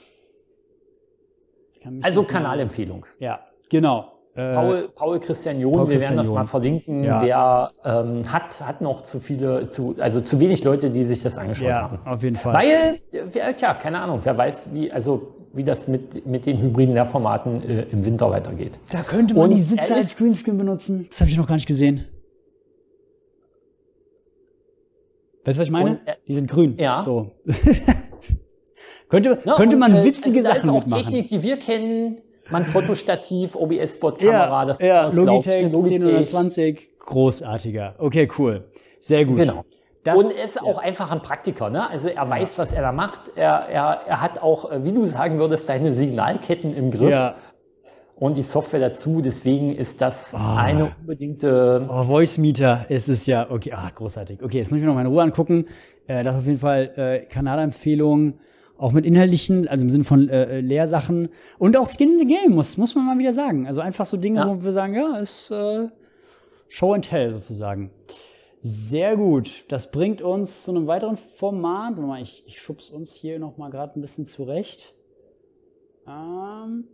Also Kanalempfehlung. Ja, genau. Paul, Paul Christian John, Paul wir Christian werden das mal verlinken. Ja. Wer ähm, hat, hat noch zu viele, zu, also zu wenig Leute, die sich das angeschaut ja, haben. Auf jeden Fall. Weil, ja, tja, keine Ahnung, wer weiß, wie, also, wie das mit, mit den hybriden Lehrformaten äh, im Winter weitergeht. Da könnte man Und die Sitze als Greenscreen benutzen. Das habe ich noch gar nicht gesehen. Weißt du, was ich meine? Und, äh, die sind grün. Ja. So. könnte, no, könnte man und, witzige also, Sachen da ist auch mitmachen. Technik, die wir kennen. Mein Fotostativ, O B S-Spot-Kamera, ja, das ja, ist Logitech zehnhundertzwanzig, großartiger. Okay, cool. Sehr gut. Genau. Das, und er ist auch ja. einfach ein Praktiker, ne? Also er ja. weiß, was er da macht. Er, er, er hat auch, wie du sagen würdest, seine Signalketten im Griff. Ja. Und die Software dazu, deswegen ist das oh. eine unbedingte... Oh, Voice-Meter ist es ja, okay, ah, großartig. Okay, jetzt muss ich mir noch mal in Ruhe angucken. Äh, das ist auf jeden Fall äh, Kanalempfehlung. Auch mit inhaltlichen, also im Sinne von äh, Lehrsachen und auch Skin in the Game, muss, muss man mal wieder sagen. Also einfach so Dinge, ja. wo wir sagen, ja, ist äh, Show and Tell sozusagen. Sehr gut. Das bringt uns zu einem weiteren Format. Ich, ich schub's uns hier noch mal gerade ein bisschen zurecht. Ähm,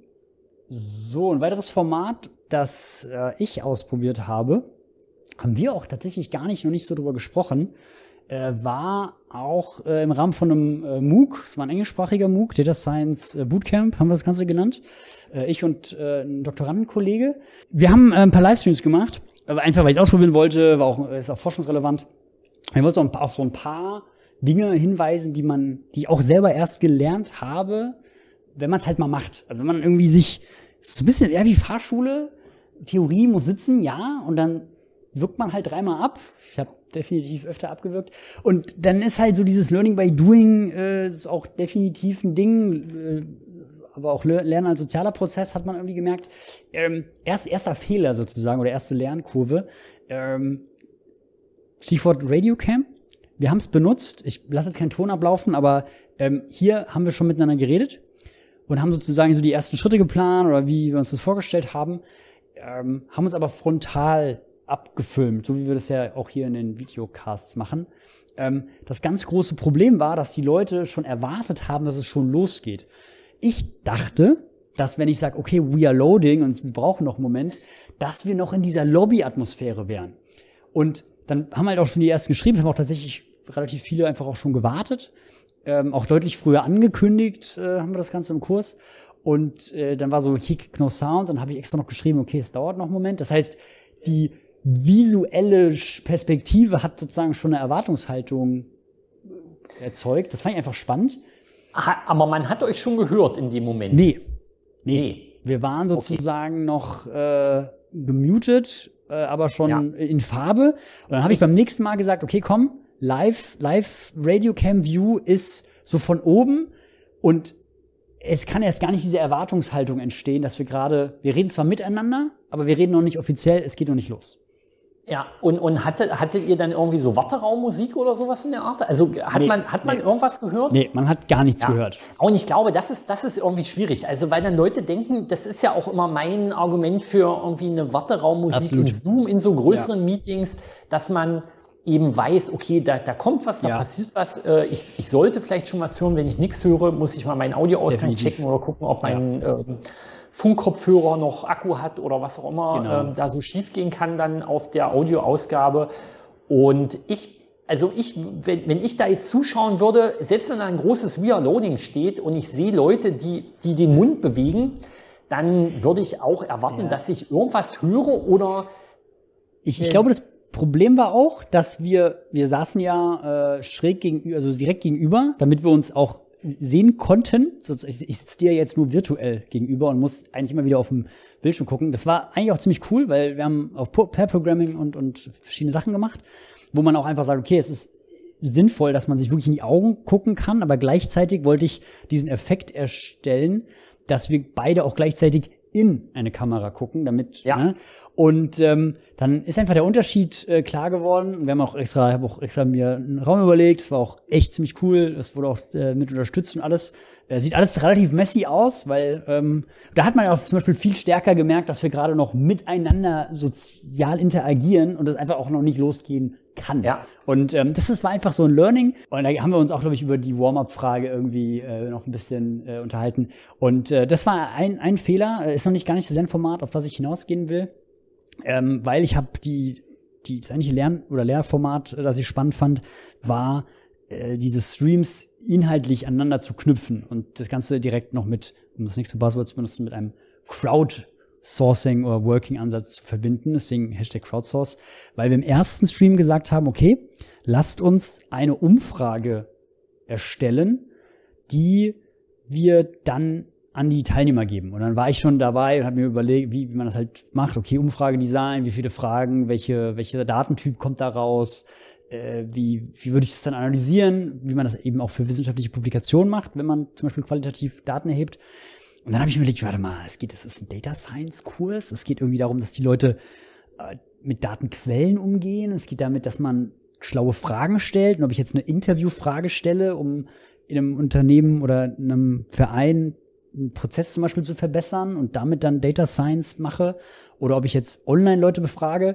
so, ein weiteres Format, das äh, ich ausprobiert habe, haben wir auch tatsächlich gar nicht, noch nicht so drüber gesprochen. Äh, war auch äh, im Rahmen von einem äh, MOOC, es war ein englischsprachiger MOOC, Data Science äh, Bootcamp, haben wir das Ganze genannt. Äh, ich und äh, ein Doktorandenkollege. Wir haben äh, ein paar Livestreams gemacht, aber einfach, weil ich es ausprobieren wollte, war auch, ist auch forschungsrelevant. Ich wollte so ein paar, auf so ein paar Dinge hinweisen, die man, die ich auch selber erst gelernt habe, wenn man es halt mal macht. Also wenn man irgendwie sich, es ist so ein bisschen eher wie Fahrschule, Theorie muss sitzen, ja, und dann wirkt man halt dreimal ab. Ich habe definitiv öfter abgewirkt. Und dann ist halt so dieses Learning by Doing äh, auch definitiv ein Ding. Äh, aber auch Lernen als sozialer Prozess hat man irgendwie gemerkt. Ähm, erst, erster Fehler sozusagen oder erste Lernkurve. Ähm, Stichwort Radiocam. Wir haben es benutzt. Ich lasse jetzt keinen Ton ablaufen, aber ähm, hier haben wir schon miteinander geredet und haben sozusagen so die ersten Schritte geplant oder wie wir uns das vorgestellt haben. Ähm, haben uns aber frontal abgefilmt, so wie wir das ja auch hier in den Videocasts machen. Ähm, das ganz große Problem war, dass die Leute schon erwartet haben, dass es schon losgeht. Ich dachte, dass wenn ich sage, okay, we are loading und wir brauchen noch einen Moment, dass wir noch in dieser Lobby-Atmosphäre wären. Und dann haben halt auch schon die ersten geschrieben, haben auch tatsächlich relativ viele einfach auch schon gewartet, ähm, auch deutlich früher angekündigt äh, haben wir das Ganze im Kurs. Und äh, dann war so Kick, no Sound, dann habe ich extra noch geschrieben, okay, es dauert noch einen Moment. Das heißt, die visuelle Perspektive hat sozusagen schon eine Erwartungshaltung erzeugt. Das fand ich einfach spannend. Aber man hat euch schon gehört in dem Moment? Nee. Nee. nee. Wir waren sozusagen okay. noch äh, gemutet, äh, aber schon ja. in Farbe. Und dann habe ich beim nächsten Mal gesagt, okay, komm, live, live Radiocam View ist so von oben und es kann erst gar nicht diese Erwartungshaltung entstehen, dass wir gerade, wir reden zwar miteinander, aber wir reden noch nicht offiziell, es geht noch nicht los. Ja, und, und hatte, hattet ihr dann irgendwie so Warteraummusik oder sowas in der Art? Also hat nee, man, hat man nee. irgendwas gehört? Nee, man hat gar nichts ja. gehört. Und ich glaube, das ist, das ist irgendwie schwierig. Also weil dann Leute denken, das ist ja auch immer mein Argument für irgendwie eine Warteraummusik Absolut. in Zoom, in so größeren ja. Meetings, dass man eben weiß, okay, da, da kommt was, da ja. passiert was. Äh, ich, ich sollte vielleicht schon was hören. Wenn ich nichts höre, muss ich mal meinen Audioausgang checken oder gucken, ob mein ja. ähm, Funkkopfhörer noch Akku hat oder was auch immer Genau. ähm, da so schief gehen kann dann auf der Audioausgabe. Und ich, also ich, wenn, wenn ich da jetzt zuschauen würde, selbst wenn da ein großes Rear-Loading steht und ich sehe Leute, die, die den Mund bewegen, dann würde ich auch erwarten, Ja. dass ich irgendwas höre oder Ich, ich glaube, das Problem war auch, dass wir, wir saßen ja äh, schräg gegenüber, also direkt gegenüber, damit wir uns auch sehen konnten. Ich, ich sitze dir jetzt nur virtuell gegenüber und muss eigentlich immer wieder auf dem Bildschirm gucken. Das war eigentlich auch ziemlich cool, weil wir haben auch Pair-Programming und, und verschiedene Sachen gemacht, wo man auch einfach sagt, okay, es ist sinnvoll, dass man sich wirklich in die Augen gucken kann, aber gleichzeitig wollte ich diesen Effekt erstellen, dass wir beide auch gleichzeitig in eine Kamera gucken, damit, Ja. ne? Und ähm, dann ist einfach der Unterschied äh, klar geworden. Wir haben auch extra, habe auch extra mir einen Raum überlegt. Es war auch echt ziemlich cool. Das wurde auch äh, mit unterstützt und alles. Äh, sieht alles relativ messy aus, weil ähm, da hat man ja auch zum Beispiel viel stärker gemerkt, dass wir gerade noch miteinander sozial interagieren und das einfach auch noch nicht losgehen kann. Ja. Und ähm, das ist, war einfach so ein Learning. Und da haben wir uns auch, glaube ich, über die Warm-up-Frage irgendwie äh, noch ein bisschen äh, unterhalten. Und äh, das war ein, ein Fehler. Äh, ist noch nicht gar nicht das Lernformat, auf das ich hinausgehen will. Ähm, weil ich habe die, die, das eigentliche Lern- oder Lehrformat, äh, das ich spannend fand, war äh, diese Streams inhaltlich aneinander zu knüpfen und das Ganze direkt noch mit, um das nächste Buzzword zu benutzen, mit einem Crowdsourcing oder Working-Ansatz zu verbinden. Deswegen Hashtag Crowdsource, weil wir im ersten Stream gesagt haben, okay, lasst uns eine Umfrage erstellen, die wir dann an die Teilnehmer geben. Und dann war ich schon dabei und habe mir überlegt, wie, wie man das halt macht. Okay, Umfragedesign, wie viele Fragen, welche, welcher Datentyp kommt da raus, äh, wie, wie würde ich das dann analysieren, wie man das eben auch für wissenschaftliche Publikationen macht, wenn man zum Beispiel qualitativ Daten erhebt. Und dann habe ich mir überlegt, warte mal, es geht, es ist ein Data Science Kurs, es geht irgendwie darum, dass die Leute äh, mit Datenquellen umgehen, es geht damit, dass man schlaue Fragen stellt und ob ich jetzt eine Interviewfrage stelle, um in einem Unternehmen oder in einem Verein einen Prozess zum Beispiel zu verbessern und damit dann Data Science mache oder ob ich jetzt online Leute befrage.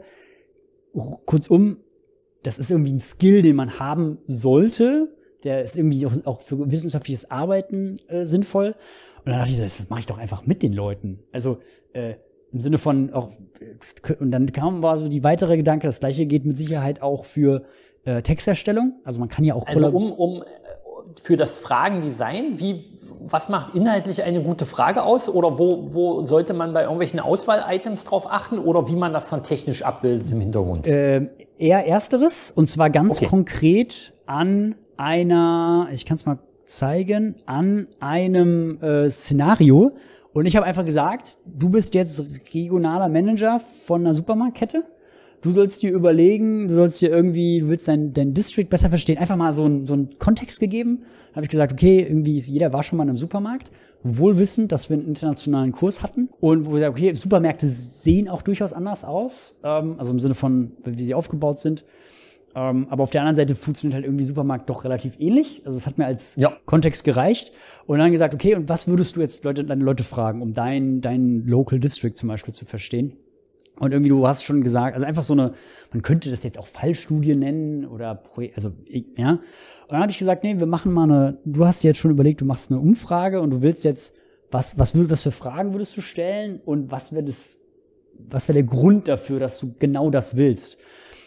Kurzum, das ist irgendwie ein Skill, den man haben sollte. Der ist irgendwie auch, auch für wissenschaftliches Arbeiten äh, sinnvoll. Und dann dachte ich, das mache ich doch einfach mit den Leuten. Also äh, im Sinne von auch, und dann kam war so die weitere Gedanke, das gleiche geht mit Sicherheit auch für äh, Texterstellung. Also man kann ja auch Also um, um für das Fragendesign, wie, was macht inhaltlich eine gute Frage aus? Oder wo, wo sollte man bei irgendwelchen Auswahl-Items drauf achten? Oder wie man das dann technisch abbildet im Hintergrund? Äh, eher Ersteres. Und zwar ganz Okay. konkret an einer, ich kann es mal zeigen, an einem äh, Szenario. Und ich habe einfach gesagt, du bist jetzt regionaler Manager von einer Supermarktkette. Du sollst dir überlegen, du sollst dir irgendwie, du willst dein, dein District besser verstehen. Einfach mal so einen so einen Kontext gegeben. Da habe ich gesagt, okay, irgendwie ist, jeder war schon mal in einem Supermarkt. Wohl wissend, dass wir einen internationalen Kurs hatten. Und wo wir sagen, okay, Supermärkte sehen auch durchaus anders aus. Ähm, also im Sinne von, wie sie aufgebaut sind. Ähm, aber auf der anderen Seite funktioniert halt irgendwie Supermarkt doch relativ ähnlich. Also es hat mir als Ja. Kontext gereicht. Und dann gesagt, okay, und was würdest du jetzt Leute, deine Leute fragen, um dein, dein Local District zum Beispiel zu verstehen? Und irgendwie, du hast schon gesagt, also einfach so eine, man könnte das jetzt auch Fallstudie nennen oder, Pro- also, ja. Und dann habe ich gesagt, nee, wir machen mal eine, du hast dir jetzt schon überlegt, du machst eine Umfrage und du willst jetzt, was, was, würd, was für Fragen würdest du stellen und was wäre das, was wäre der Grund dafür, dass du genau das willst?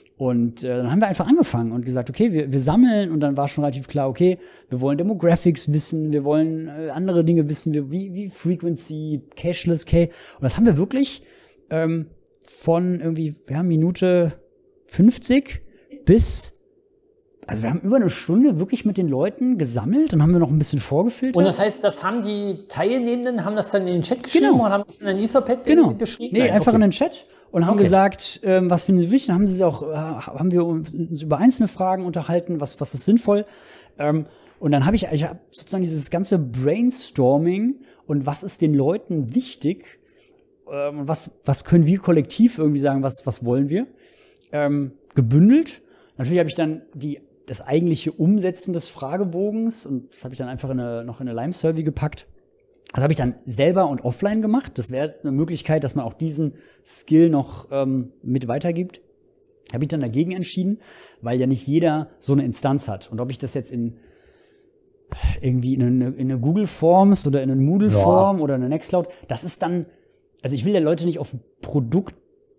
Und äh, dann haben wir einfach angefangen und gesagt, okay, wir, wir sammeln und dann war schon relativ klar, okay, wir wollen Demographics wissen, wir wollen äh, andere Dinge wissen, wir, wie, wie Frequency, Cashless, K. Und das haben wir wirklich ähm, von irgendwie, wir haben Minute fünfzig bis, also wir haben über eine Stunde wirklich mit den Leuten gesammelt und haben wir noch ein bisschen vorgefiltert. Und das heißt, das haben die Teilnehmenden, haben das dann in den Chat geschrieben Genau. oder haben das in ein Etherpad Genau. geschrieben? Nee, Nein, einfach okay. in den Chat und haben Okay. gesagt, ähm, was finden Sie wichtig? Dann haben sie auch, äh, haben wir uns über einzelne Fragen unterhalten, was, was ist sinnvoll. Ähm, und dann habe ich, ich habe sozusagen dieses ganze Brainstorming und was ist den Leuten wichtig, ähm, was, was können wir kollektiv irgendwie sagen, was, was wollen wir, ähm, gebündelt. Natürlich habe ich dann die, das eigentliche Umsetzen des Fragebogens und das habe ich dann einfach in eine, noch in eine Lime-Survey gepackt. Das habe ich dann selber und offline gemacht. Das wäre eine Möglichkeit, dass man auch diesen Skill noch ähm, mit weitergibt. Habe ich dann dagegen entschieden, weil ja nicht jeder so eine Instanz hat. Und ob ich das jetzt in irgendwie in eine, in eine Google Forms oder in eine Moodle Form ja. oder eine Nextcloud. Das ist dann, also ich will ja Leute nicht auf ein Produkt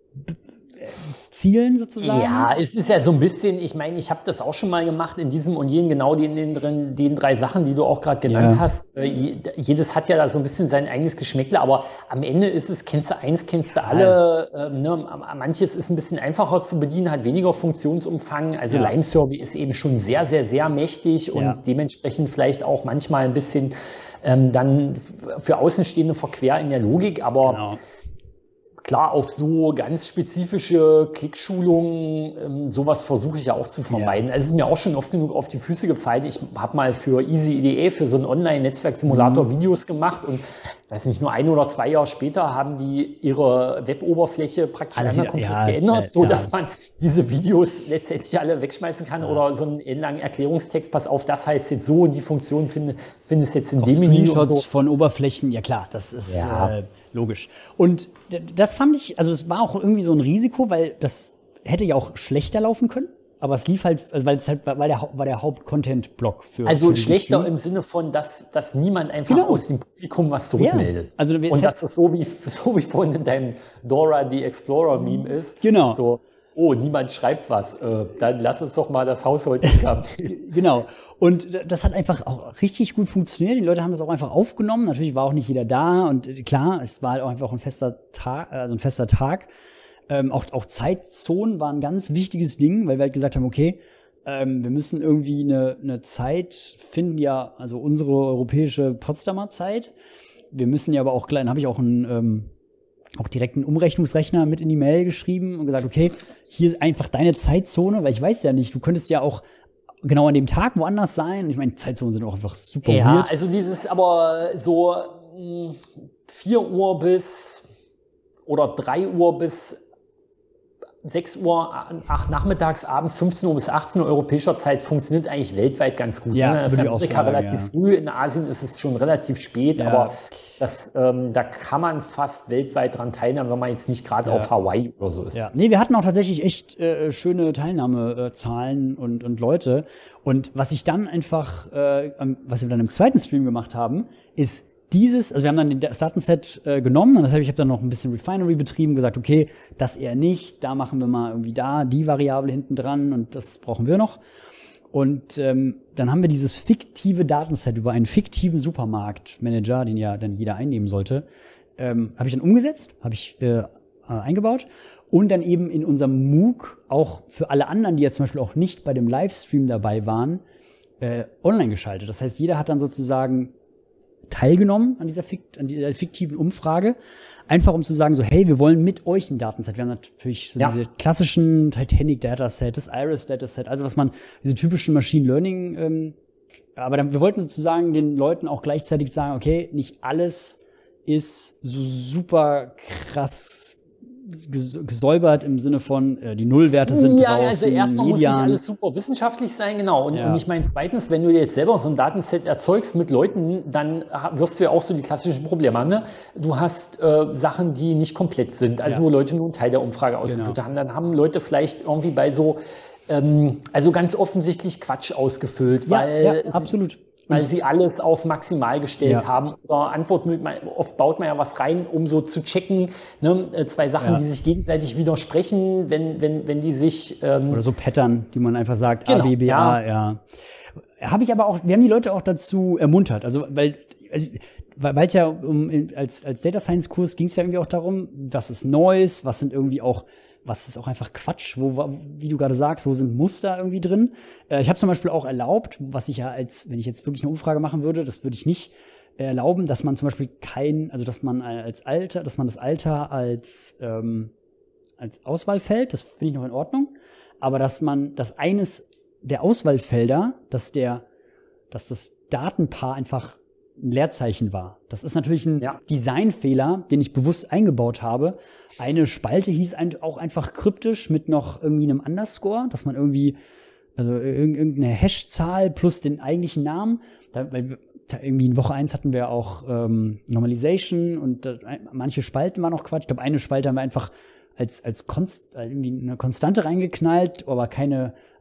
zielen sozusagen. Ja, es ist ja so ein bisschen, ich meine, ich habe das auch schon mal gemacht in diesem und jenen, genau den, den, den drei Sachen, die du auch gerade genannt ja. hast. Jedes hat ja da so ein bisschen sein eigenes Geschmäckle, aber am Ende ist es, kennst du eins, kennst du alle. Ja. Ähm, ne? Manches ist ein bisschen einfacher zu bedienen, hat weniger Funktionsumfang. Also ja. Limesurvey ist eben schon sehr, sehr, sehr mächtig und ja. dementsprechend vielleicht auch manchmal ein bisschen ähm, dann für Außenstehende verquer in der Logik, aber genau. Klar, auf so ganz spezifische Klickschulungen, ähm, sowas versuche ich ja auch zu vermeiden. Ja. Es ist mir auch schon oft genug auf die Füße gefallen. Ich habe mal für EasyIDE, für so einen Online-Netzwerksimulator mhm. Videos gemacht und ich weiß nicht, nur ein oder zwei Jahre später haben die ihre Web-Oberfläche praktisch einmal komplett ja, geändert, äh, so dass ja. man diese Videos letztendlich alle wegschmeißen kann ja. oder so einen ellenlangen Erklärungstext, pass auf, das heißt jetzt so und die Funktion finde, findest jetzt in auch dem Menü. Screenshots so. von Oberflächen, ja klar, das ist ja. äh, logisch. Und das fand ich, also es war auch irgendwie so ein Risiko, weil das hätte ja auch schlechter laufen können. Aber es lief halt, also weil es halt weil der, war der Haupt-Content-Block für. Also für schlechter Stream. Im Sinne von, dass, dass niemand einfach genau. aus dem Publikum was zurückmeldet. Ja. Also, und dass es so wie, so wie vorhin in deinem Dora the Explorer-Meme ist. Genau. So, oh, niemand schreibt was. Äh, dann lass uns doch mal das Haus heute haben. Genau. Und das hat einfach auch richtig gut funktioniert. Die Leute haben das auch einfach aufgenommen. Natürlich war auch nicht jeder da. Und klar, es war halt auch einfach ein fester Tag, also ein fester Tag. Ähm, auch, auch Zeitzonen waren ein ganz wichtiges Ding, weil wir halt gesagt haben, okay, ähm, wir müssen irgendwie eine, eine Zeit finden, ja, also unsere europäische Potsdamer Zeit. Wir müssen ja aber auch, dann habe ich auch einen, ähm, auch direkt einen Umrechnungsrechner mit in die Mail geschrieben und gesagt, okay, hier einfach deine Zeitzone, weil ich weiß ja nicht, du könntest ja auch genau an dem Tag woanders sein. Ich meine, Zeitzonen sind auch einfach super ja, weird. Also dieses, aber so mh, vier Uhr bis oder drei Uhr bis sechs Uhr, acht nachmittags, abends, fünfzehn Uhr bis achtzehn Uhr europäischer Zeit funktioniert eigentlich weltweit ganz gut. Ja, ne? Das ist in Amerika Amerika relativ ja. früh, in Asien ist es schon relativ spät, ja. aber das, ähm, da kann man fast weltweit dran teilnehmen, wenn man jetzt nicht gerade ja. auf Hawaii oder so ist. Ja. Nee, wir hatten auch tatsächlich echt äh, schöne Teilnahmezahlen und, und Leute. Und was ich dann einfach, äh, was wir dann im zweiten Stream gemacht haben, ist dieses, also wir haben dann das Datenset äh, genommen und das habe ich habe dann noch ein bisschen Refinery betrieben, gesagt, okay, das eher nicht, da machen wir mal irgendwie da die Variable hinten dran und das brauchen wir noch. Und ähm, dann haben wir dieses fiktive Datenset über einen fiktiven Supermarktmanager, den ja dann jeder einnehmen sollte, ähm, habe ich dann umgesetzt, habe ich äh, eingebaut und dann eben in unserem MOOC auch für alle anderen, die jetzt zum Beispiel auch nicht bei dem Livestream dabei waren, äh, online geschaltet. Das heißt, jeder hat dann sozusagen teilgenommen an dieser, Fikt, an dieser fiktiven Umfrage, einfach um zu sagen, so, hey, wir wollen mit euch ein Datenset. Wir haben natürlich so ja. diese klassischen Titanic-Dataset, das Iris-Dataset, also was man, diese typischen Machine Learning, ähm, aber dann, wir wollten sozusagen den Leuten auch gleichzeitig sagen, okay, nicht alles ist so super krass gesäubert im Sinne von, äh, die Nullwerte sind ja, draußen, also erstmal muss nicht Median. alles super wissenschaftlich sein, genau. Und, Ja. und ich meine, zweitens, wenn du jetzt selber so ein Datenset erzeugst mit Leuten, dann wirst du ja auch so die klassischen Probleme haben. Ne? Du hast äh, Sachen, die nicht komplett sind, also Ja. wo Leute nur einen Teil der Umfrage ausgefüllt Genau. haben. Dann haben Leute vielleicht irgendwie bei so, ähm, also ganz offensichtlich Quatsch ausgefüllt, Ja, weil ja, es, absolut. weil sie alles auf maximal gestellt Ja. haben. Oder Antwortmöglichkeiten, oft baut man ja was rein, um so zu checken, ne? Zwei Sachen, Ja. die sich gegenseitig widersprechen, wenn, wenn, wenn die sich... Ähm Oder so Pattern, die man einfach sagt, Genau, A, B, B, A, ja. ja. Habe ich aber auch, wir haben die Leute auch dazu ermuntert. Also, weil, also, weil es ja um, als, als Data Science Kurs ging es ja irgendwie auch darum, was ist Neues, was sind irgendwie auch, was ist auch einfach Quatsch, wo, wie du gerade sagst, wo sind Muster irgendwie drin. Äh, ich habe zum Beispiel auch erlaubt, was ich ja als, wenn ich jetzt wirklich eine Umfrage machen würde, das würde ich nicht erlauben, dass man zum Beispiel kein, also dass man als Alter, dass man das Alter als, ähm, als Auswahlfeld, das finde ich noch in Ordnung, aber dass man, dass eines der Auswahlfelder, dass der, dass das Datenpaar einfach ein Leerzeichen war. Das ist natürlich ein Ja. Designfehler, den ich bewusst eingebaut habe. Eine Spalte hieß ein, auch einfach kryptisch mit noch irgendwie einem Underscore, dass man irgendwie, also irgendeine Hashzahl plus den eigentlichen Namen, da, weil wir, da irgendwie in Woche eins hatten wir auch ähm, Normalization und äh, manche Spalten waren noch Quatsch. Ich glaube, eine Spalte haben wir einfach als, als Konst, irgendwie eine Konstante reingeknallt, aber keine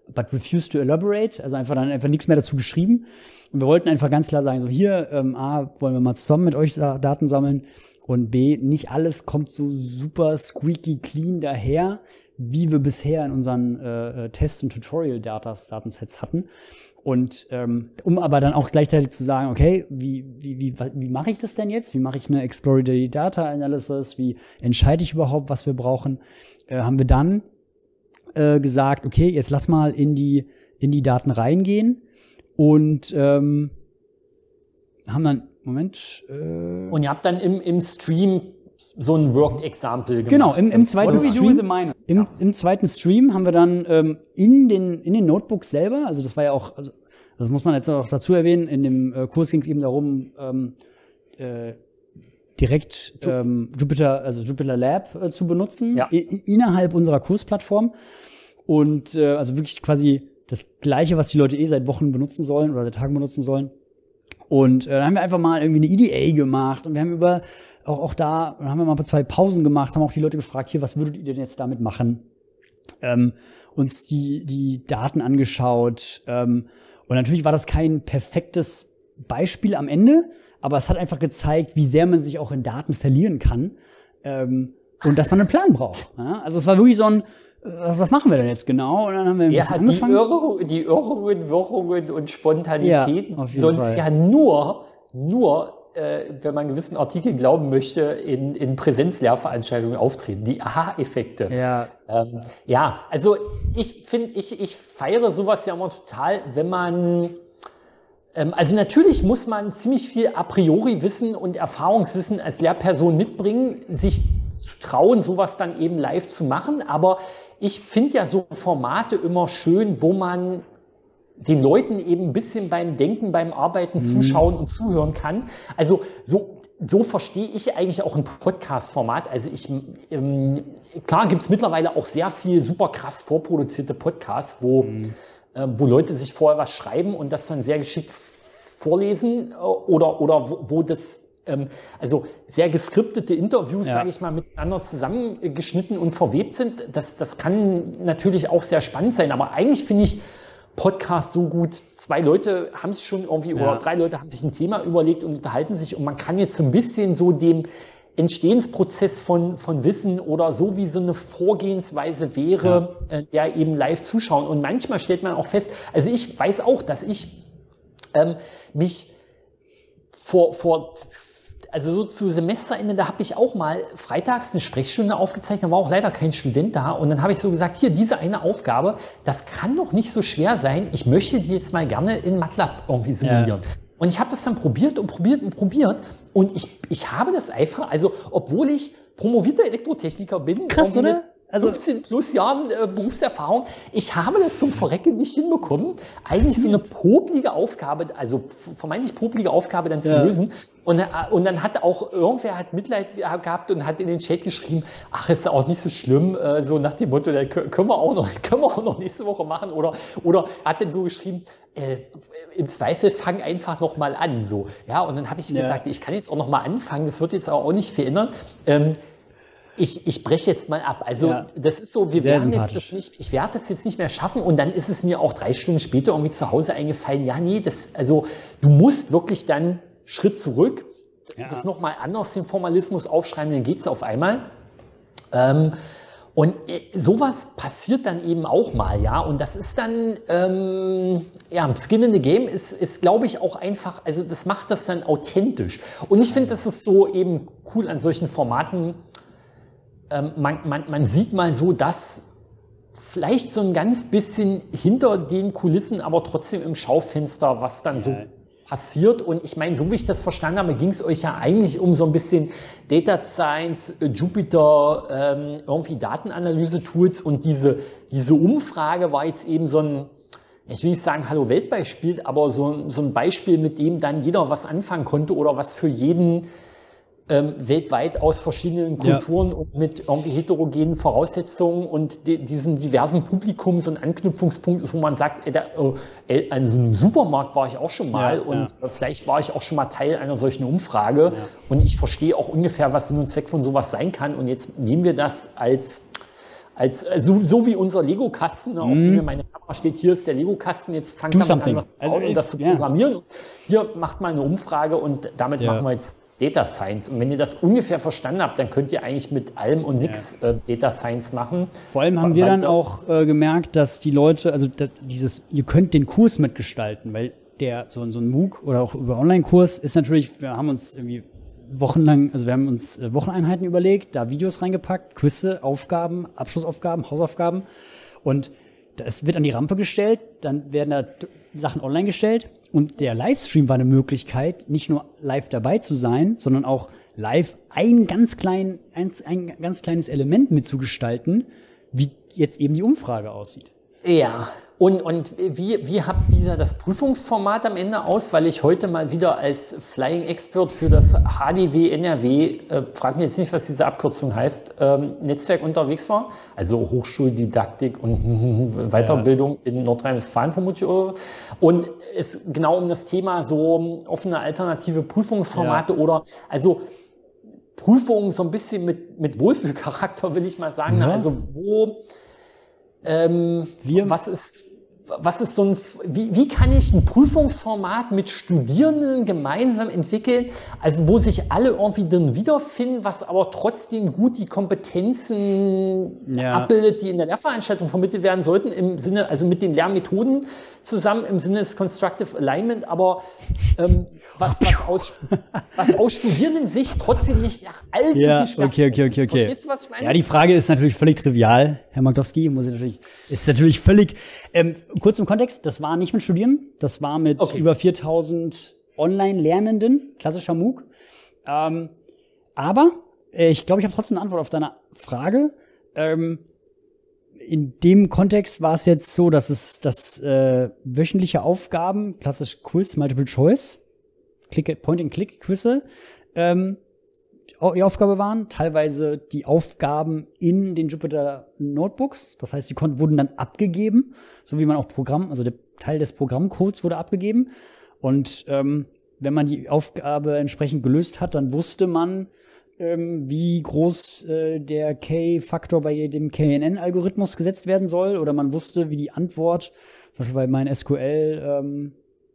but refused to elaborate, also einfach dann einfach nichts mehr dazu geschrieben. Und wir wollten einfach ganz klar sagen, so hier, ähm, A, wollen wir mal zusammen mit euch Daten sammeln und B, nicht alles kommt so super squeaky clean daher, wie wir bisher in unseren äh, Test- und Tutorial-Datensets hatten. Und ähm, um aber dann auch gleichzeitig zu sagen, okay, wie, wie, wie, wie mache ich das denn jetzt? Wie mache ich eine Exploratory Data Analysis? Wie entscheide ich überhaupt, was wir brauchen? Äh, haben wir dann äh, gesagt, okay, jetzt lass mal in die, in die Daten reingehen und ähm, haben dann, Moment. Äh, und ihr habt dann im, im Stream so ein Worked-Example gemacht. Genau, im, im zweiten Stream. Im, im zweiten Stream haben wir dann ähm, in den in den Notebooks selber, also das war ja auch, also das muss man jetzt auch dazu erwähnen, in dem äh, Kurs ging es eben darum, ähm, äh, direkt ähm, Jupyter, also Jupyter Lab äh, zu benutzen, ja. i- innerhalb unserer Kursplattform. Und äh, also wirklich quasi das Gleiche, was die Leute eh seit Wochen benutzen sollen oder seit Tagen benutzen sollen. Und äh, dann haben wir einfach mal irgendwie eine E D A gemacht und wir haben über auch, auch da, dann haben wir mal zwei Pausen gemacht, haben auch die Leute gefragt, hier, was würdet ihr denn jetzt damit machen? Ähm, uns die, die Daten angeschaut. Ähm, und natürlich war das kein perfektes Beispiel am Ende, aber es hat einfach gezeigt, wie sehr man sich auch in Daten verlieren kann. Ähm, und dass man einen Plan braucht. Ja? Also es war wirklich so ein, äh, was machen wir denn jetzt genau? Und dann haben wir ein ja, bisschen die, angefangen. Irre, die Irrungen, Wirrungen und Spontanität, Ja, auf jeden sonst Fall. ja nur, nur äh, wenn man gewissen Artikeln glauben möchte, in, in Präsenzlehrveranstaltungen auftreten. Die Aha-Effekte. Ja. Ähm, ja, also ich finde, ich, ich feiere sowas ja immer total, wenn man ähm, also natürlich muss man ziemlich viel a priori Wissen und Erfahrungswissen als Lehrperson mitbringen, sich zu trauen, sowas dann eben live zu machen. Aber ich finde ja so Formate immer schön, wo man den Leuten eben ein bisschen beim Denken, beim Arbeiten zuschauen und zuhören kann. Also so, so verstehe ich eigentlich auch ein Podcast-Format. Also ich, ähm, klar gibt es mittlerweile auch sehr viel super krass vorproduzierte Podcasts, wo, mhm. äh, wo Leute sich vorher was schreiben und das dann sehr geschickt vorlesen äh, oder, oder wo, wo das ähm, also sehr geskriptete Interviews, ja. sage ich mal, miteinander zusammengeschnitten und verwebt sind. Das, das kann natürlich auch sehr spannend sein, aber eigentlich finde ich Podcast so gut. Zwei Leute haben sich schon irgendwie, ja. oder drei Leute haben sich ein Thema überlegt und unterhalten sich und man kann jetzt so ein bisschen so dem Entstehensprozess von, von Wissen oder so wie so eine Vorgehensweise wäre, ja. äh, der eben live zuschauen. Und manchmal stellt man auch fest, also ich weiß auch, dass ich ähm, mich vor, vor also so zu Semesterende, da habe ich auch mal freitags eine Sprechstunde aufgezeichnet, da war auch leider kein Student da und dann habe ich so gesagt, hier, diese eine Aufgabe, das kann doch nicht so schwer sein, ich möchte die jetzt mal gerne in MATLAB irgendwie simulieren. Ja. Und ich habe das dann probiert und probiert und probiert und ich, ich habe das einfach, also obwohl ich promovierter Elektrotechniker bin, krass, oder? Also fünfzehn plus Jahren äh, Berufserfahrung. Ich habe das zum Verrecken nicht hinbekommen, eigentlich so eine poplige Aufgabe, also vermeintlich poplige Aufgabe dann zu ja. lösen. Und, und dann hat auch irgendwer hat Mitleid gehabt und hat in den Chat geschrieben, ach, ist ja auch nicht so schlimm, äh, so nach dem Motto, können wir auch noch, können wir auch noch nächste Woche machen. Oder, oder hat dann so geschrieben, äh, im Zweifel fang einfach noch mal an. So. Ja, und dann habe ich ja. gesagt, ich kann jetzt auch noch mal anfangen, das wird jetzt auch nicht verändern. Ähm, Ich, ich breche jetzt mal ab. Also ja. das ist so, wir werden jetzt das nicht, ich werde das jetzt nicht mehr schaffen und dann ist es mir auch drei Stunden später irgendwie zu Hause eingefallen, ja nee, das, also du musst wirklich dann Schritt zurück, ja. das nochmal anders den Formalismus aufschreiben, dann geht's auf einmal. Ähm, und sowas passiert dann eben auch mal, ja, und das ist dann, ähm, ja, Skin in the Game ist, ist glaube ich, auch einfach, also das macht das dann authentisch. Und ich finde, das ist so eben cool an solchen Formaten. Ähm, man, man, man sieht mal so, dass vielleicht so ein ganz bisschen hinter den Kulissen, aber trotzdem im Schaufenster, was dann so passiert. Und ich meine, so wie ich das verstanden habe, ging es euch ja eigentlich um so ein bisschen Data Science, Jupyter, ähm, irgendwie Datenanalyse-Tools. Und diese, diese Umfrage war jetzt eben so ein, ich will nicht sagen Hallo-Welt-Beispiel, aber so, so ein Beispiel, mit dem dann jeder was anfangen konnte oder was für jeden Ähm, weltweit aus verschiedenen Kulturen ja. und mit irgendwie heterogenen Voraussetzungen und de diesen diversen Publikums- und Anknüpfungspunkten, wo man sagt, ey, da, äh, an so einem Supermarkt war ich auch schon mal ja, und ja. vielleicht war ich auch schon mal Teil einer solchen Umfrage ja. und ich verstehe auch ungefähr, was Sinn und Zweck von sowas sein kann und jetzt nehmen wir das als als so, so wie unser Lego-Kasten, ne, auf dem mir meine Kamera steht, hier ist der Lego-Kasten, jetzt fangt damit an, was zu bauen, also, um das zu programmieren. Yeah. Hier macht mal eine Umfrage und damit yeah. machen wir jetzt Data Science. Und wenn ihr das ungefähr verstanden habt, dann könnt ihr eigentlich mit allem und nix yeah. äh, Data Science machen. Vor allem haben wir dann auch äh, gemerkt, dass die Leute, also das, dieses, ihr könnt den Kurs mitgestalten, weil der, so, so ein MOOC oder auch über Online-Kurs ist natürlich, wir haben uns irgendwie wochenlang, also wir haben uns äh, Wocheneinheiten überlegt, da Videos reingepackt, Quizze, Aufgaben, Abschlussaufgaben, Hausaufgaben und es wird an die Rampe gestellt, dann werden da Sachen online gestellt und der Livestream war eine Möglichkeit, nicht nur live dabei zu sein, sondern auch live ein ganz klein, ein, ein ganz kleines Element mitzugestalten, wie jetzt eben die Umfrage aussieht. Ja. Und, und wie, wie habt ihr das Prüfungsformat am Ende aus? Weil ich heute mal wieder als Flying Expert für das H D W N R W, äh, frag mir jetzt nicht, was diese Abkürzung heißt, ähm, Netzwerk unterwegs war. Also Hochschuldidaktik und Weiterbildung ja. in Nordrhein-Westfalen vermutlich. Und es genau um das Thema so offene alternative Prüfungsformate ja. oder also Prüfungen so ein bisschen mit, mit Wohlfühlcharakter, will ich mal sagen. Ja. Also wo... Ähm, Wir, was ist, was ist so ein, wie, wie kann ich ein Prüfungsformat mit Studierenden gemeinsam entwickeln, also wo sich alle irgendwie drin wiederfinden, was aber trotzdem gut die Kompetenzen ja. abbildet, die in der Lehrveranstaltung vermittelt werden sollten, im Sinne, also mit den Lehrmethoden zusammen, im Sinne des Constructive Alignment, aber ähm, was, was, aus, was aus Studierendensicht trotzdem nicht ach, allzu ja, viel Spaß okay, okay, okay, okay. Verstehst du, was ich meine? Ja, die Frage ist natürlich völlig trivial, Herr Magdowski, muss ich natürlich, ist natürlich völlig, ähm, kurz im Kontext, das war nicht mit Studierenden, das war mit okay. über viertausend Online-Lernenden, klassischer MOOC. Ähm, aber äh, ich glaube, ich habe trotzdem eine Antwort auf deine Frage. Ähm, in dem Kontext war es jetzt so, dass es dass, äh, wöchentliche Aufgaben, klassisch Quiz, Multiple Choice, Point-and-Click-Quizze, ähm, die Aufgabe waren, teilweise die Aufgaben in den Jupyter Notebooks. Das heißt, die konnten, wurden dann abgegeben, so wie man auch Programm, also der Teil des Programmcodes wurde abgegeben. Und ähm, wenn man die Aufgabe entsprechend gelöst hat, dann wusste man, ähm, wie groß äh, der K-Faktor bei dem K N N-Algorithmus gesetzt werden soll. Oder man wusste, wie die Antwort, zum Beispiel bei meinen S Q L ähm,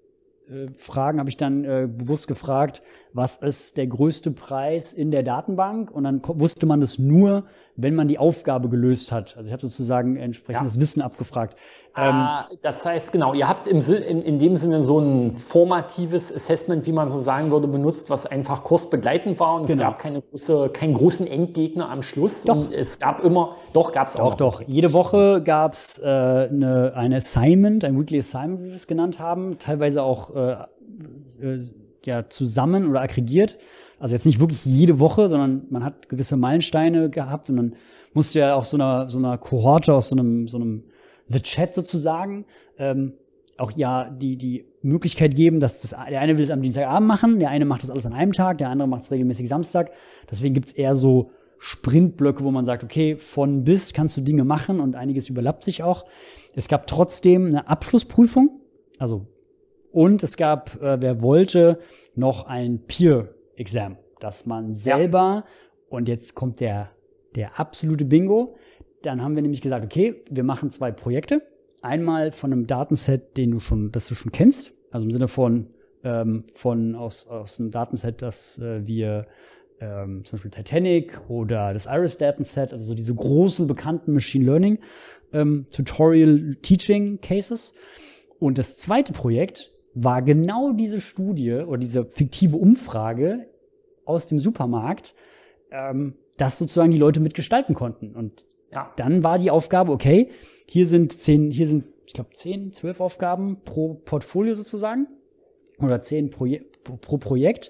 Fragen habe ich dann äh, bewusst gefragt, was ist der größte Preis in der Datenbank? Und dann wusste man das nur, wenn man die Aufgabe gelöst hat. Also ich habe sozusagen entsprechendes ja. Wissen abgefragt. Ah, ähm, das heißt, genau, ihr habt im Sinn, in, in dem Sinne so ein formatives Assessment, wie man so sagen würde, benutzt, was einfach kursbegleitend war. Und genau. es gab keine große, keinen großen Endgegner am Schluss. Doch. Und es gab immer, doch, gab es auch. Doch, doch. Jede Woche gab es äh, eine, ein Assignment, ein Weekly Assignment, wie wir es genannt haben. Teilweise auch äh, äh, ja, zusammen oder aggregiert. Also jetzt nicht wirklich jede Woche, sondern man hat gewisse Meilensteine gehabt und dann musste ja auch so einer, so einer Kohorte aus so einem, so einem The Chat sozusagen ähm, auch ja die, die Möglichkeit geben, dass das, der eine will es am Dienstagabend machen, der eine macht das alles an einem Tag, der andere macht es regelmäßig Samstag. Deswegen gibt's eher so Sprintblöcke, wo man sagt, okay, von bis kannst du Dinge machen und einiges überlappt sich auch. Es gab trotzdem eine Abschlussprüfung, also und es gab, äh, wer wollte, noch ein Peer-Exam, dass man selber, ja. und jetzt kommt der, der absolute Bingo, dann haben wir nämlich gesagt, okay, wir machen zwei Projekte. Einmal von einem Datenset, den du schon, das du schon kennst, also im Sinne von, ähm, von aus, aus einem Datenset, das äh, wir ähm, zum Beispiel Titanic oder das Iris-Datenset, also so diese großen, bekannten Machine Learning ähm, Tutorial Teaching Cases. Und das zweite Projekt war genau diese Studie oder diese fiktive Umfrage aus dem Supermarkt, ähm, dass sozusagen die Leute mitgestalten konnten. Und ja. dann war die Aufgabe, okay, hier sind zehn, hier sind, ich glaube, zehn, zwölf Aufgaben pro Portfolio sozusagen oder zehn Proje- pro Projekt.